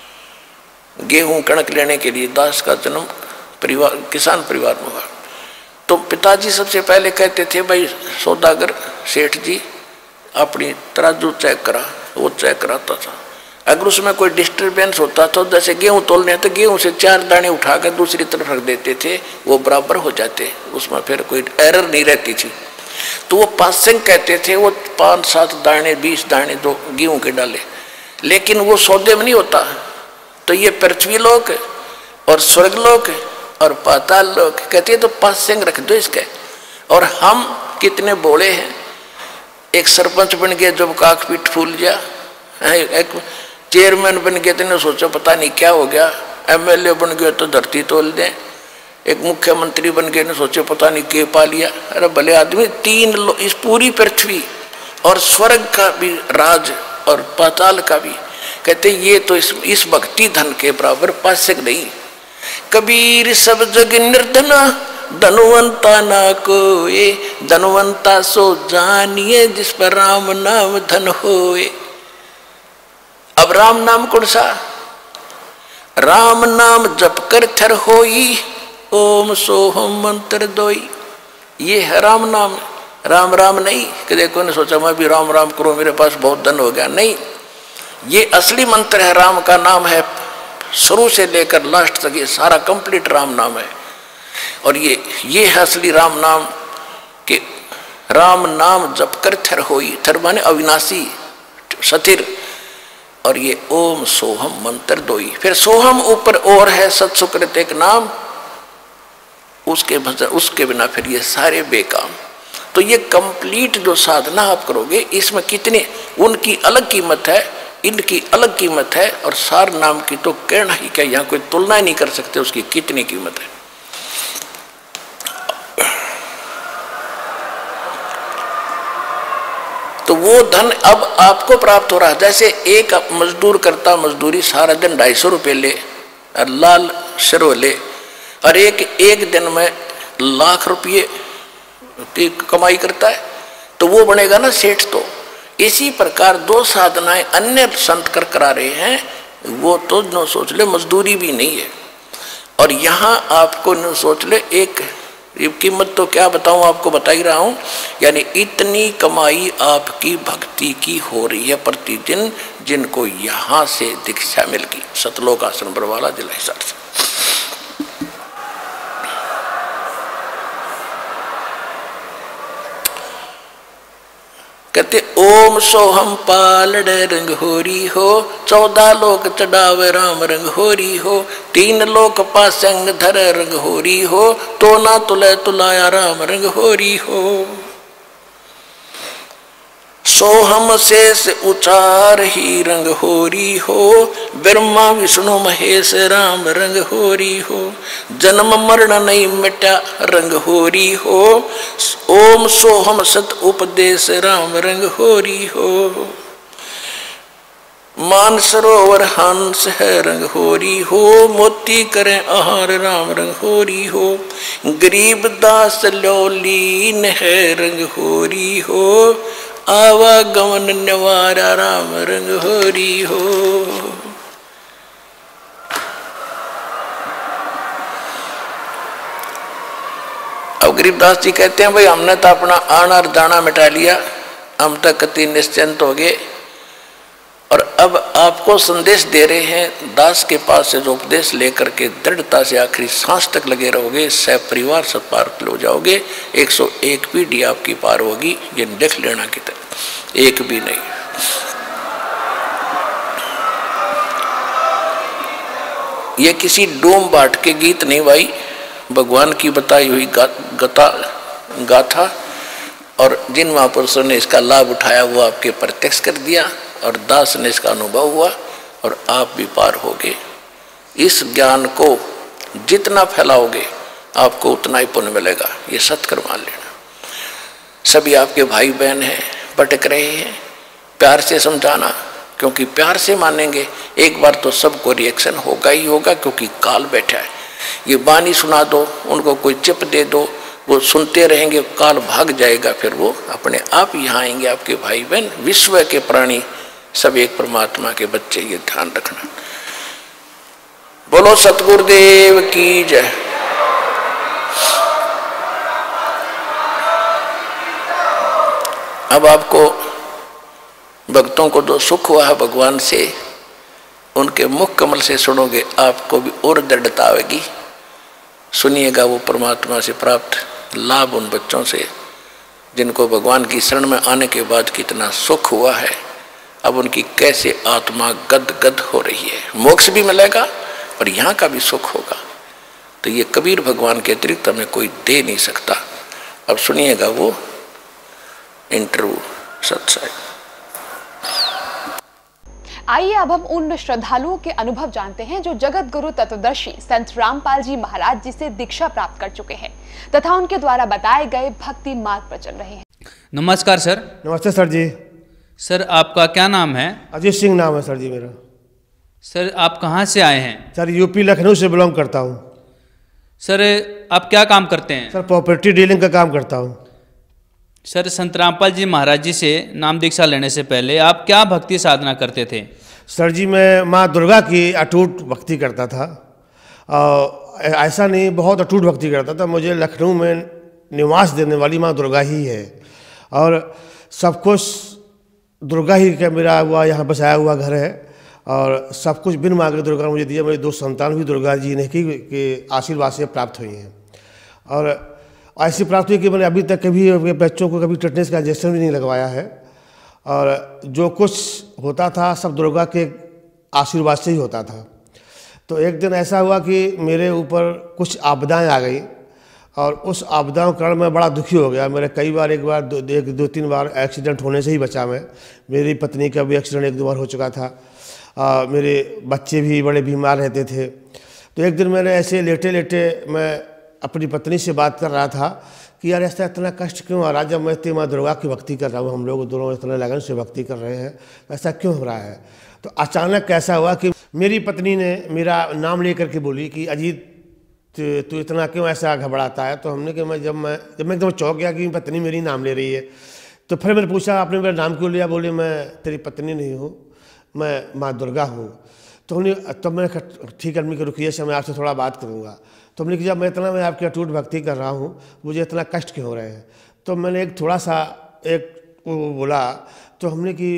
गेहूं कणक लेने के लिए। दास का जन्म परिवार किसान परिवार में हुआ। तो पिताजी सबसे पहले कहते थे, भाई सौदागर सेठ जी अपनी तराजू चेक करा। वो चेक कराता था, अगर उसमें कोई डिस्टर्बेंस होता तो जैसे गेहूं तोलने तो गेहूं से चार दाने उठाकर दूसरी तरफ रख देते थे, वो बराबर हो जाते, उसमें फिर कोई एरर नहीं रहती थी। तो वो पासिंग कहते थे, वो पाँच सात दाने बीस दाने दो गेहूं के डाले, लेकिन वो सौदे में नहीं होता। तो ये पृथ्वी लोक और स्वर्ग लोक और पाताल लोक कहते तो पासिंग रख दो इसके। और हम कितने बोले हैं, एक सरपंच बन गया जब काक पीठ फूल गया, एक चेयरमैन बन गए तो सोचा पता नहीं क्या हो गया, एमएलए बन गए तो धरती तोल दें, एक मुख्यमंत्री बन गए ने सोचे पता नहीं के पा लिया। अरे भले आदमी, तीन लो इस पूरी पृथ्वी और स्वर्ग का भी राज और पाताल का भी, कहते ये तो इस इस भक्ति धन के बराबर पासक नहीं। कबीर सब जग निर्धना धनवंता ना कोए, धनवंता सो जानिए जिस पर राम नाम धन होए। अब राम नाम कौन सा? राम नाम जप कर थर होई, ओम सोहम मंत्र दोई। ये है राम नाम, राम राम नहीं कि देखो ने सोचा मैं भी राम राम करूं मेरे पास बहुत धन हो गया, नहीं। ये असली मंत्र है, राम का नाम है, शुरू से लेकर लास्ट तक ये सारा कंप्लीट राम नाम है। और ये ये है असली राम नाम कि राम नाम जप कर थर होई, थर माने अविनाशी सथिर, और ये ओम सोहम मंत्र दोई। फिर सोहम ऊपर और है सत्सुकृत एक नाम, उसके भजन उसके बिना फिर ये सारे बेकाम। तो ये कंप्लीट जो साधना आप करोगे, इसमें कितने उनकी अलग कीमत है, इनकी अलग कीमत है, और सार नाम की तो कहना ही क्या, यहाँ कोई तुलना ही नहीं कर सकते उसकी कितनी कीमत है। तो वो धन अब आपको प्राप्त हो रहा है। जैसे एक मजदूर करता मजदूरी सारा दिन ढाई सौ रुपये ले और लाल शरो ले, और एक एक दिन में लाख रुपये की कमाई करता है, तो वो बनेगा ना सेठ। तो इसी प्रकार दो साधनाएं अन्य संत कर करा रहे हैं, वो तो न सोच ले मजदूरी भी नहीं है। और यहाँ आपको न सोच ले, एक कीमत तो क्या बताऊं, आपको बता ही रहा हूं, यानी इतनी कमाई आपकी भक्ति की हो रही है प्रतिदिन, जिनको यहां से दीक्षा मिल गई सतलोक आश्रम बरवाला जिला हिसार से। कहते ओम सोहम पालड़ रंग होरी हो, चौदह लोक चढ़ावे राम रंग होरी हो, तीन लोक पासंग धर रंग होरी हो, तो ना तुले तुलाया राम रंग होरी हो। सोहम शेष उचार ही रंग होरी हो, ब्रह्मा विष्णु महेश राम रंग होरी हो, जन्म मरण नहीं मिटा रंग होरी हो, ओम सोहम सत उपदेश राम रंग होरी हो। मान सरोवर हंस है रंग होरी हो, मोती करें आहार राम रंग होरी हो, गरीब दास लोलीन है रंग होरी हो, आवागमन निवारा राम रंग होरी हो। अब गरीबदास जी कहते हैं भाई हमने तो अपना आना और जाना मिटा लिया, हम तक कति निश्चिंत हो गए, और अब आपको संदेश दे रहे हैं दास के पास से जो उपदेश लेकर के दृढ़ता से आखिरी सांस तक लगे रहोगे, सह परिवार सब पार हो जाओगे, एक सौ एक पीढ़ी आपकी पार होगी, ये देख लेना की तरह एक भी नहीं। ये किसी डोम बाट के गीत नहीं भाई, भगवान की बताई हुई गा, गता गाथा, और जिन महापुरुषों ने इसका लाभ उठाया वो आपके प्रत्यक्ष कर दिया, और दास ने इसका अनुभव हुआ, और आप भी पार होगे। इस ज्ञान को जितना फैलाओगे आपको उतना ही पुण्य मिलेगा, ये सत्कर मान लेना। सभी आपके भाई बहन हैं, भटक रहे हैं, प्यार से समझाना, क्योंकि प्यार से मानेंगे एक बार तो सबको रिएक्शन होगा ही होगा, क्योंकि काल बैठा है। ये बानी सुना दो, उनको कोई चिप दे दो, वो सुनते रहेंगे, काल भाग जाएगा, फिर वो अपने आप यहाँ आएंगे आपके भाई बहन। विश्व के प्राणी सब एक परमात्मा के बच्चे, ये ध्यान रखना। बोलो सतगुरुदेव की जय। अब आपको भक्तों को जो सुख हुआ है भगवान से, उनके मुख कमल से सुनोगे आपको भी और दृढ़ता आएगी। सुनिएगा वो परमात्मा से प्राप्त लाभ उन बच्चों से जिनको भगवान की शरण में आने के बाद कितना सुख हुआ है, अब उनकी कैसे आत्मा गद गद हो रही है। मोक्ष भी मिलेगा और यहाँ का भी सुख होगा। तो ये कबीर भगवान के अतिरिक्त हमें कोई दे नहीं सकता। अब सुनिएगा वो इंटरव्यू सत्संग। आइए अब हम उन श्रद्धालुओं के अनुभव जानते हैं जो जगत गुरु तत्वदर्शी संत रामपाल जी महाराज जी से दीक्षा प्राप्त कर चुके हैं तथा उनके द्वारा बताए गए भक्ति मार्ग पर चल रहे हैं। नमस्कार सर। नमस्ते सर जी। सर आपका क्या नाम है? अजीत सिंह नाम है सर जी मेरा। सर आप कहाँ से आए हैं? सर यूपी लखनऊ से बिलोंग करता हूँ। सर आप क्या काम करते हैं? सर प्रॉपर्टी डीलिंग का काम करता हूँ। सर संत रामपाल जी महाराज जी से नाम दीक्षा लेने से पहले आप क्या भक्ति साधना करते थे? सर जी मैं माँ दुर्गा की अटूट भक्ति करता था। और ऐसा नहीं, बहुत अटूट भक्ति करता था। मुझे लखनऊ में निवास देने वाली माँ दुर्गा ही है और सब कुछ दुर्गा ही का मेरा हुआ, यहाँ बसाया हुआ घर है और सब कुछ बिन मांगे दुर्गा ने मुझे दिया। मेरी दो संतान भी दुर्गा जी ने की के आशीर्वाद से प्राप्त हुई हैं और ऐसी प्राप्त हुई कि मैंने अभी तक कभी अपने बच्चों को कभी टेटनेस का इंजेक्शन भी नहीं लगवाया है और जो कुछ होता था सब दुर्गा के आशीर्वाद से ही होता था। तो एक दिन ऐसा हुआ कि मेरे ऊपर कुछ आपदाएं आ गई और उस आपदाओं के कारण मैं बड़ा दुखी हो गया। मेरे कई बार एक बार दो, एक दो तीन बार एक्सीडेंट होने से ही बचा मैं। मेरी पत्नी का भी एक्सीडेंट एक दो बार हो चुका था। आ, मेरे बच्चे भी बड़े बीमार रहते थे। तो एक दिन मैंने ऐसे लेटे लेटे मैं अपनी पत्नी से बात कर रहा था कि यार ऐसा इतना कष्ट क्यों आ रहा है, जब मैं इतनी माँ दुर्गा की भक्ति कर रहा हूँ, हम लोग दोनों इतने लगन से भक्ति कर रहे हैं, ऐसा क्यों हो रहा है। तो अचानक कैसा हुआ कि मेरी पत्नी ने मेरा नाम लेकर के बोली कि अजीत तू इतना क्यों ऐसा घबराता है। तो हमने कि मैं जब मैं जब मैं एकदम चौंक गया कि पत्नी मेरी नाम ले रही है। तो फिर मैंने पूछा आपने मेरा नाम क्यों लिया? बोले मैं तेरी पत्नी नहीं हूँ, मैं माँ दुर्गा हूँ। तो हमने तब मैंने ठीक आदमी के रुकिए से मैं आपसे थोड़ा बात करूँगा। तो हमने कि जब मैं इतना मैं आपकी अटूट भक्ति कर रहा हूँ, मुझे इतना कष्ट क्यों हो रहे हैं। तो मैंने एक थोड़ा सा एक वो बोला। तो हमने कि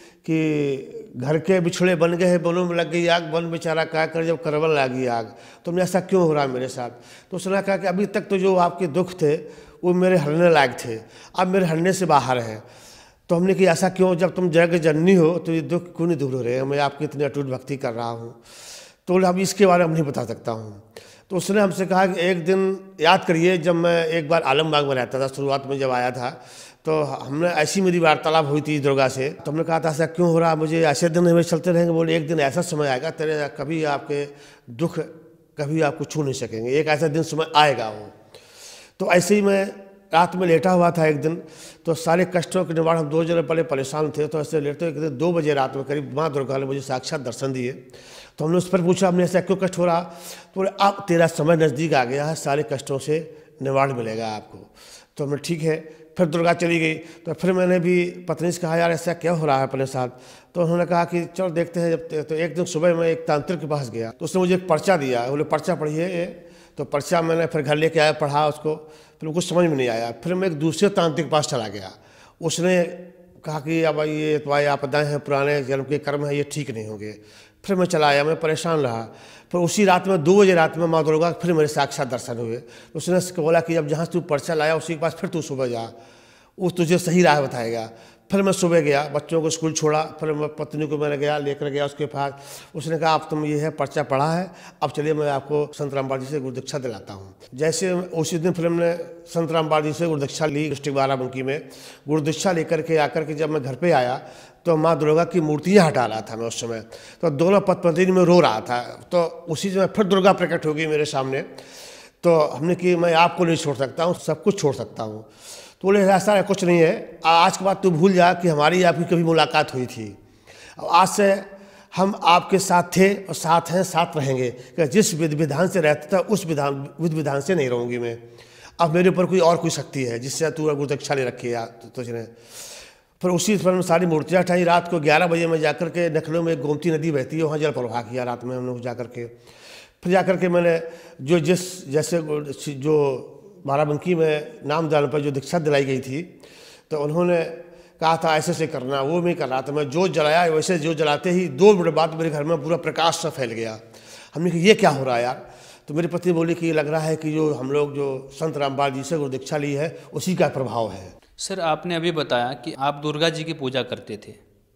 कि घर के बिछड़े बन गए हैं, बनों में लग गई आग, बन बेचारा क्या कर जब करवल लागी आग। तो हमने ऐसा क्यों हो रहा है मेरे साथ। तो उसने कहा कि अभी तक तो जो आपके दुख थे वो मेरे हरने लायक थे, अब मेरे हरने से बाहर हैं। तो हमने कि ऐसा क्यों, जब तुम जग जननी हो तो ये दुख क्यों नहीं दूर हो रहे हैं, मैं आपकी इतनी अटूट भक्ति कर रहा हूँ। तो अब इसके बारे में नहीं बता सकता हूँ। तो उसने हमसे कहा कि एक दिन याद करिए जब मैं एक बार आलमबाग में रहता था, शुरुआत में जब आया था, तो हमने ऐसी मेरी वार्तालाप हुई थी दुर्गा से। तो हमने कहा था ऐसा क्यों हो रहा, मुझे ऐसे दिन हमें चलते रहेंगे। बोले एक दिन ऐसा समय आएगा तेरे कभी आपके दुख कभी आपको छू नहीं सकेंगे, एक ऐसा दिन समय आएगा वो। तो ऐसे ही मैं रात में लेटा हुआ था एक दिन, तो सारे कष्टों के निवारण, हम दो जने पहले परेशान थे। तो ऐसे लेटे एक दिन दो बजे रात में करीब माँ दुर्गा ने मुझे साक्षात दर्शन दिए। तो हमने उस पर पूछा हमने ऐसा क्यों कष्ट हो रहा। तो बोले अब तेरा समय नज़दीक आ गया है, सारे कष्टों से निवारण मिलेगा आपको। तो हमने ठीक है। फिर दुर्गा चली गई। तो फिर मैंने भी पत्नी से कहा यार ऐसा क्या हो रहा है अपने साथ। तो उन्होंने कहा कि चलो देखते हैं। जब तो एक दिन सुबह मैं एक तांत्रिक के पास गया तो उसने मुझे एक पर्चा दिया, बोले पर्चा पढ़िए ये। तो पर्चा मैंने फिर घर लेके आया, पढ़ा उसको, फिर कुछ समझ में नहीं आया। फिर मैं एक दूसरे तांत्रिक के पास चला गया। उसने कहा कि अब ये तुम्हारी आपदाएँ हैं, पुराने जन्म के कर्म हैं, ये ठीक नहीं होंगे। फिर मैं चला आया, मैं परेशान रहा। फिर उसी रात में दो बजे रात में माँ दुर्गा फिर मेरे साक्षात दर्शन हुए। तो उसने बोला कि अब जहाँ से तू पर्चा लाया उसी के पास फिर तू सुबह जा, वो तुझे सही राह बताएगा। फिर मैं सुबह गया, बच्चों को स्कूल छोड़ा, फिर मैं पत्नी को मैंने गया लेकर गया उसके पास। उसने कहा अब तुम ये है पर्चा पढ़ा है, अब चलिए मैं आपको संत रामपाल जी से गुरुदीक्षा दिलाता हूँ। जैसे उसी दिन फिर हमने संत रामपाल जी से गुरुदीक्षा ली डिस्ट्रिक्ट बाराबंकी में। गुरुदीक्षा लेकर के आकर के जब मैं घर पर आया तो माँ दुर्गा की मूर्तियाँ हटा रहा था मैं उस समय। तो दोनों पत्नी में रो रहा था। तो उसी समय फिर दुर्गा प्रकट हो गई मेरे सामने। तो हमने कि मैं आपको नहीं छोड़ सकता हूँ, सब कुछ छोड़ सकता हूँ। तो बोले ऐसा कुछ नहीं है, आज के बाद तू भूल जा कि हमारी आपकी कभी मुलाकात हुई थी। आज से हम आपके साथ थे और साथ हैं, साथ रहेंगे। कि जिस विधि विधान से रहता था उस विधान विधि विधान से नहीं रहूँगी मैं। अब मेरे ऊपर कोई और कोई शक्ति है जिससे तू गुरुदीक्षा ले रखी है तुझने। फिर उसी समय में सारी मूर्तियाँ हटाई। रात को ग्यारह बजे में जाकर के लखनऊ में गोमती नदी बहती है, वहाँ जल प्रवाह किया रात में हम लोग जाकर के। फिर जाकर के मैंने जो जिस जैसे जो बाराबंकी में नामदान पर जो दीक्षा दिलाई गई थी, तो उन्होंने कहा था ऐसे से करना, वो मैं कर रहा था। मैं जो जलाया वैसे जो जलाते ही दो मिनट बाद मेरे घर में पूरा प्रकाश सा फैल गया। हमने कहा ये क्या हो रहा है यार? तो मेरी पत्नी बोली कि ये लग रहा है कि जो हम लोग जो संत रामपाल जी से गुरु दीक्षा ली है उसी का प्रभाव है। सर, आपने अभी बताया कि आप दुर्गा जी की पूजा करते थे,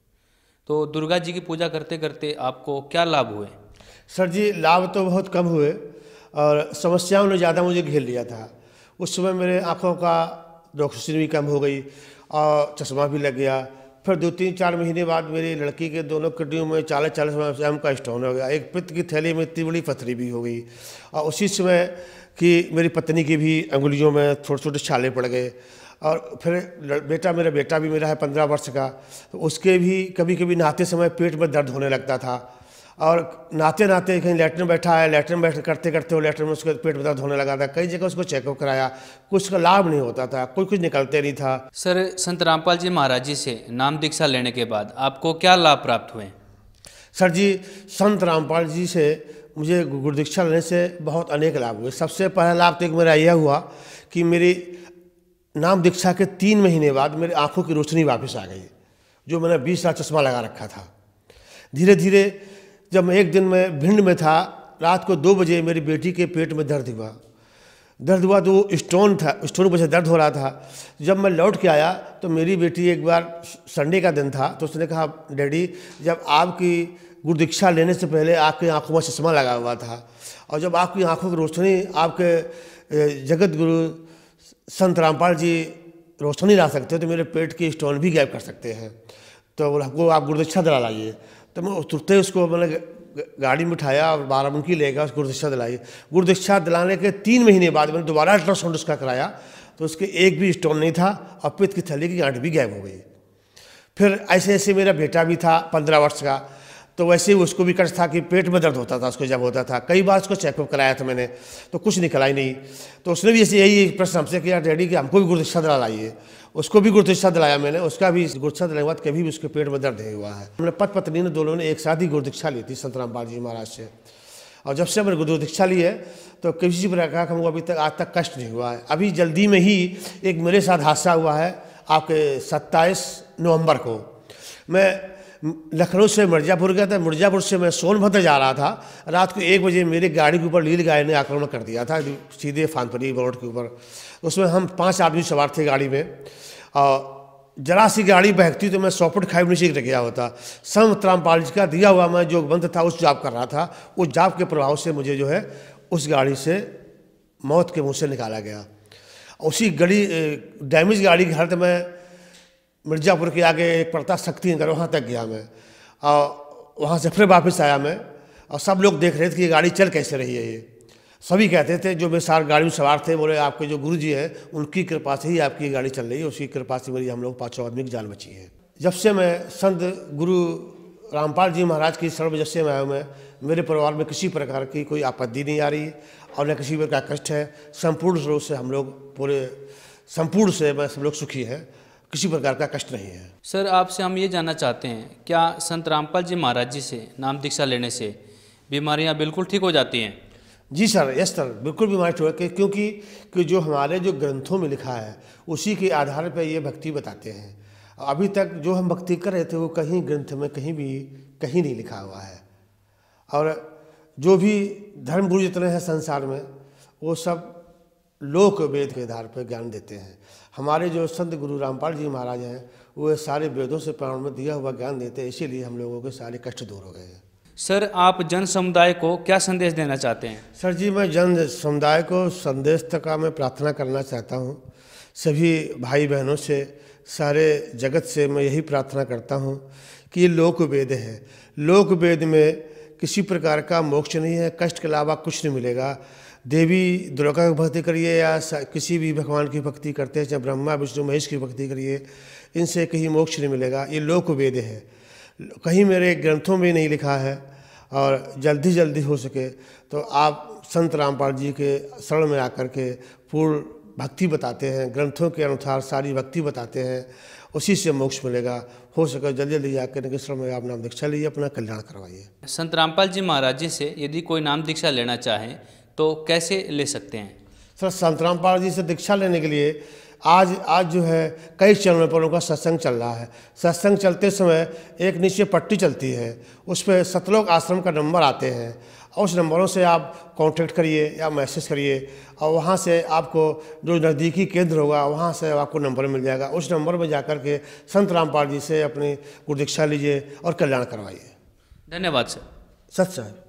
तो दुर्गा जी की पूजा करते करते आपको क्या लाभ हुए? सर जी, लाभ तो बहुत कम हुए और समस्याओं ने ज़्यादा मुझे घेर लिया था। उस समय मेरे आँखों का रोशनी भी कम हो गई और चश्मा भी लग गया। फिर दो तीन चार महीने बाद मेरी लड़की के दोनों किडनियों में चालीस चालीस एम का स्टोन हो गया। एक पित्त की थैली में इतनी बड़ी पथरी भी हो गई और उसी समय कि मेरी पत्नी की भी अंगुलियों में छोटे छोटे छाले पड़ गए। और फिर बेटा मेरा बेटा भी मेरा है पंद्रह वर्ष का, तो उसके भी कभी कभी नहाते समय पेट में दर्द होने लगता था और नहाते नहाते कहीं लैट्रिन बैठा है, लैट्रिन बैठ करते करते वो लैट्रिन में उसके पेट में दर्द होने लगा था। कई जगह उसको चेकअप कराया, कुछ का लाभ नहीं होता था, कोई कुछ निकलते नहीं था। सर, संत रामपाल जी महाराज जी से नाम दीक्षा लेने के बाद आपको क्या लाभ प्राप्त हुए? सर जी, संत रामपाल जी से मुझे गुरु दीक्षा लेने से बहुत अनेक लाभ हुए। सबसे पहला लाभ तो एक मेरा यह हुआ कि मेरी नाम दीक्षा के तीन महीने बाद मेरी आँखों की रोशनी वापस आ गई, जो मैंने बीस साल चश्मा लगा रखा था। धीरे धीरे जब मैं एक दिन में भिंड में था, रात को दो बजे मेरी बेटी के पेट में दर्द हुआ दर्द हुआ तो स्टोन था, स्टोन की वजह से दर्द हो रहा था। जब मैं लौट के आया तो मेरी बेटी एक बार संडे का दिन था, तो उसने कहा डैडी, जब आपकी गुरु दीक्षा लेने से पहले आपकी आंखों में चश्मा लगा हुआ था और जब आपकी आंखों की रोशनी आपके जगत गुरु संत रामपाल जी रोशनी ला सकते हो तो मेरे पेट की स्टोन भी गायब कर सकते हैं, तो वो आप गुरु दीक्षा दिला लाइए। तो मैं तुरंत ही उसको मैंने गाड़ी में उठाया और बाराबंकी ले गया, उसको गुरु दीक्षा दिलाई। गुरु दीक्षा दिलाने के तीन महीने बाद मैंने दोबारा अल्ट्रासाउंड उसका कराया तो उसके एक भी स्टोन नहीं था और पित्त की थैली की गांठ भी गायब हो गई। फिर ऐसे ऐसे मेरा बेटा भी था पंद्रह वर्ष का, तो वैसे ही उसको भी कष्ट था कि पेट में दर्द होता था उसको जब होता था। कई बार उसको चेकअप कराया था मैंने, तो कुछ निकला ही नहीं। तो उसने भी ऐसे यही प्रश्न हमसे किया, डैडी कि हमको भी गुरु दीक्षा दिला लाइए। उसको भी गुरु दीक्षा दिलाया मैंने, उसका भी गुरु दीक्षा दिलाने के बाद कभी भी उसके पेट में दर्द नहीं हुआ है। हमने पति पत्नी ने दोनों ने एक साथ ही गुरु दीक्षा ली थी संत रामपाल जी महाराज से, और जब से मैंने गुरु दीक्षा ली है तो किसी प्रकार का हमको अभी तक आज तक कष्ट नहीं हुआ है। अभी जल्दी में ही एक मेरे साथ हादसा हुआ है, आपके सत्ताईस नवंबर को मैं लखनऊ से मिर्ज़ापुर गया था। मिर्ज़ापुर से मैं सोनभद्र जा रहा था। रात को एक बजे मेरे गाड़ी के ऊपर नील गाय ने आक्रमण कर दिया था, सीधे फानपरी रोड के ऊपर। उसमें हम पांच आदमी सवार थे गाड़ी में, और जरा सी गाड़ी बहकती तो मैं सौ फुट खाई नीचे गिर गया होता। संत रामपाल जी का दिया हुआ मैं जो बंद था उस जाप कर रहा था, उस जाप के प्रभाव से मुझे जो है उस गाड़ी से मौत के मुँह से निकाला गया। उसी गाड़ी डैमेज गाड़ी की हालत में मिर्ज़ापुर के आगे एक पड़ता शक्ति नगर, वहाँ तक गया मैं, और वहाँ से फिर वापस आया मैं। और सब लोग देख रहे थे कि ये गाड़ी चल कैसे रही है। ये सभी कहते थे जो मेरे साथ गाड़ी में सवार थे, बोले आपके जो गुरु जी हैं उनकी कृपा से ही आपकी गाड़ी चल रही है, उसकी कृपा से मेरी हम लोग पाँचों आदमी की जान बची है। जब से मैं संत गुरु रामपाल जी महाराज की शरण में जब से मैं आया मैं, मेरे परिवार में किसी प्रकार की कोई आपत्ति नहीं आ रही और न किसी प्रकार का कष्ट है। संपूर्ण रूप से हम लोग पूरे संपूर्ण से मैं सब लोग सुखी हैं, किसी प्रकार का कष्ट नहीं है। सर, आपसे हम ये जानना चाहते हैं, क्या संत रामपाल जी महाराज जी से नाम दीक्षा लेने से बीमारियां बिल्कुल ठीक हो जाती हैं? जी सर, यस सर, बिल्कुल बीमारी ठीक है, क्योंकि कि जो हमारे जो ग्रंथों में लिखा है उसी के आधार पर ये भक्ति बताते हैं। अभी तक जो हम भक्ति कर रहे थे वो कहीं ग्रंथ में कहीं भी कहीं नहीं लिखा हुआ है। और जो भी धर्मगुरु जितने हैं संसार में वो सब लोक वेद के आधार पर ज्ञान देते हैं। हमारे जो संत गुरु रामपाल जी महाराज हैं वो सारे वेदों से प्राण में दिया हुआ ज्ञान देते हैं, इसीलिए हम लोगों के सारे कष्ट दूर हो गए हैं। सर, आप जन समुदाय को क्या संदेश देना चाहते हैं? सर जी, मैं जन समुदाय को संदेश तक का मैं प्रार्थना करना चाहता हूँ। सभी भाई बहनों से, सारे जगत से मैं यही प्रार्थना करता हूँ कि ये लोक वेद है। लोक वेद में किसी प्रकार का मोक्ष नहीं है, कष्ट के अलावा कुछ नहीं मिलेगा। देवी दुर्गा की भक्ति करिए या किसी भी भगवान की भक्ति करते हैं, चाहे ब्रह्मा विष्णु महेश की भक्ति करिए, इनसे कहीं मोक्ष नहीं मिलेगा। ये लोक वेद है, कहीं मेरे ग्रंथों में नहीं लिखा है। और जल्दी जल्दी हो सके तो आप संत रामपाल जी के शरण में आकर के पूर्ण भक्ति बताते हैं, ग्रंथों के अनुसार सारी भक्ति बताते हैं। उसी से मोक्ष मिलेगा। हो सके जल्दी जल्दी जाकर निकेश्वर में आप नाम दीक्षा लीजिए, अपना कल्याण करवाइए। संत रामपाल जी महाराज जी से यदि कोई नाम दीक्षा लेना चाहें तो कैसे ले सकते हैं? सर, संत रामपाल जी से दीक्षा लेने के लिए आज आज जो है कई चैनलों पर उनका सत्संग चल रहा है। सत्संग चलते समय एक नीचे पट्टी चलती है, उस पर सतलोक आश्रम का नंबर आते हैं, और उस नंबरों से आप कांटेक्ट करिए या मैसेज करिए, और वहाँ से आपको जो नज़दीकी केंद्र होगा वहाँ से आपको नंबर मिल जाएगा। उस नंबर में जाकर के संत रामपाल जी से अपनी गुरु दीक्षा लीजिए और कल्याण करवाइए। धन्यवाद सर। सत साहब।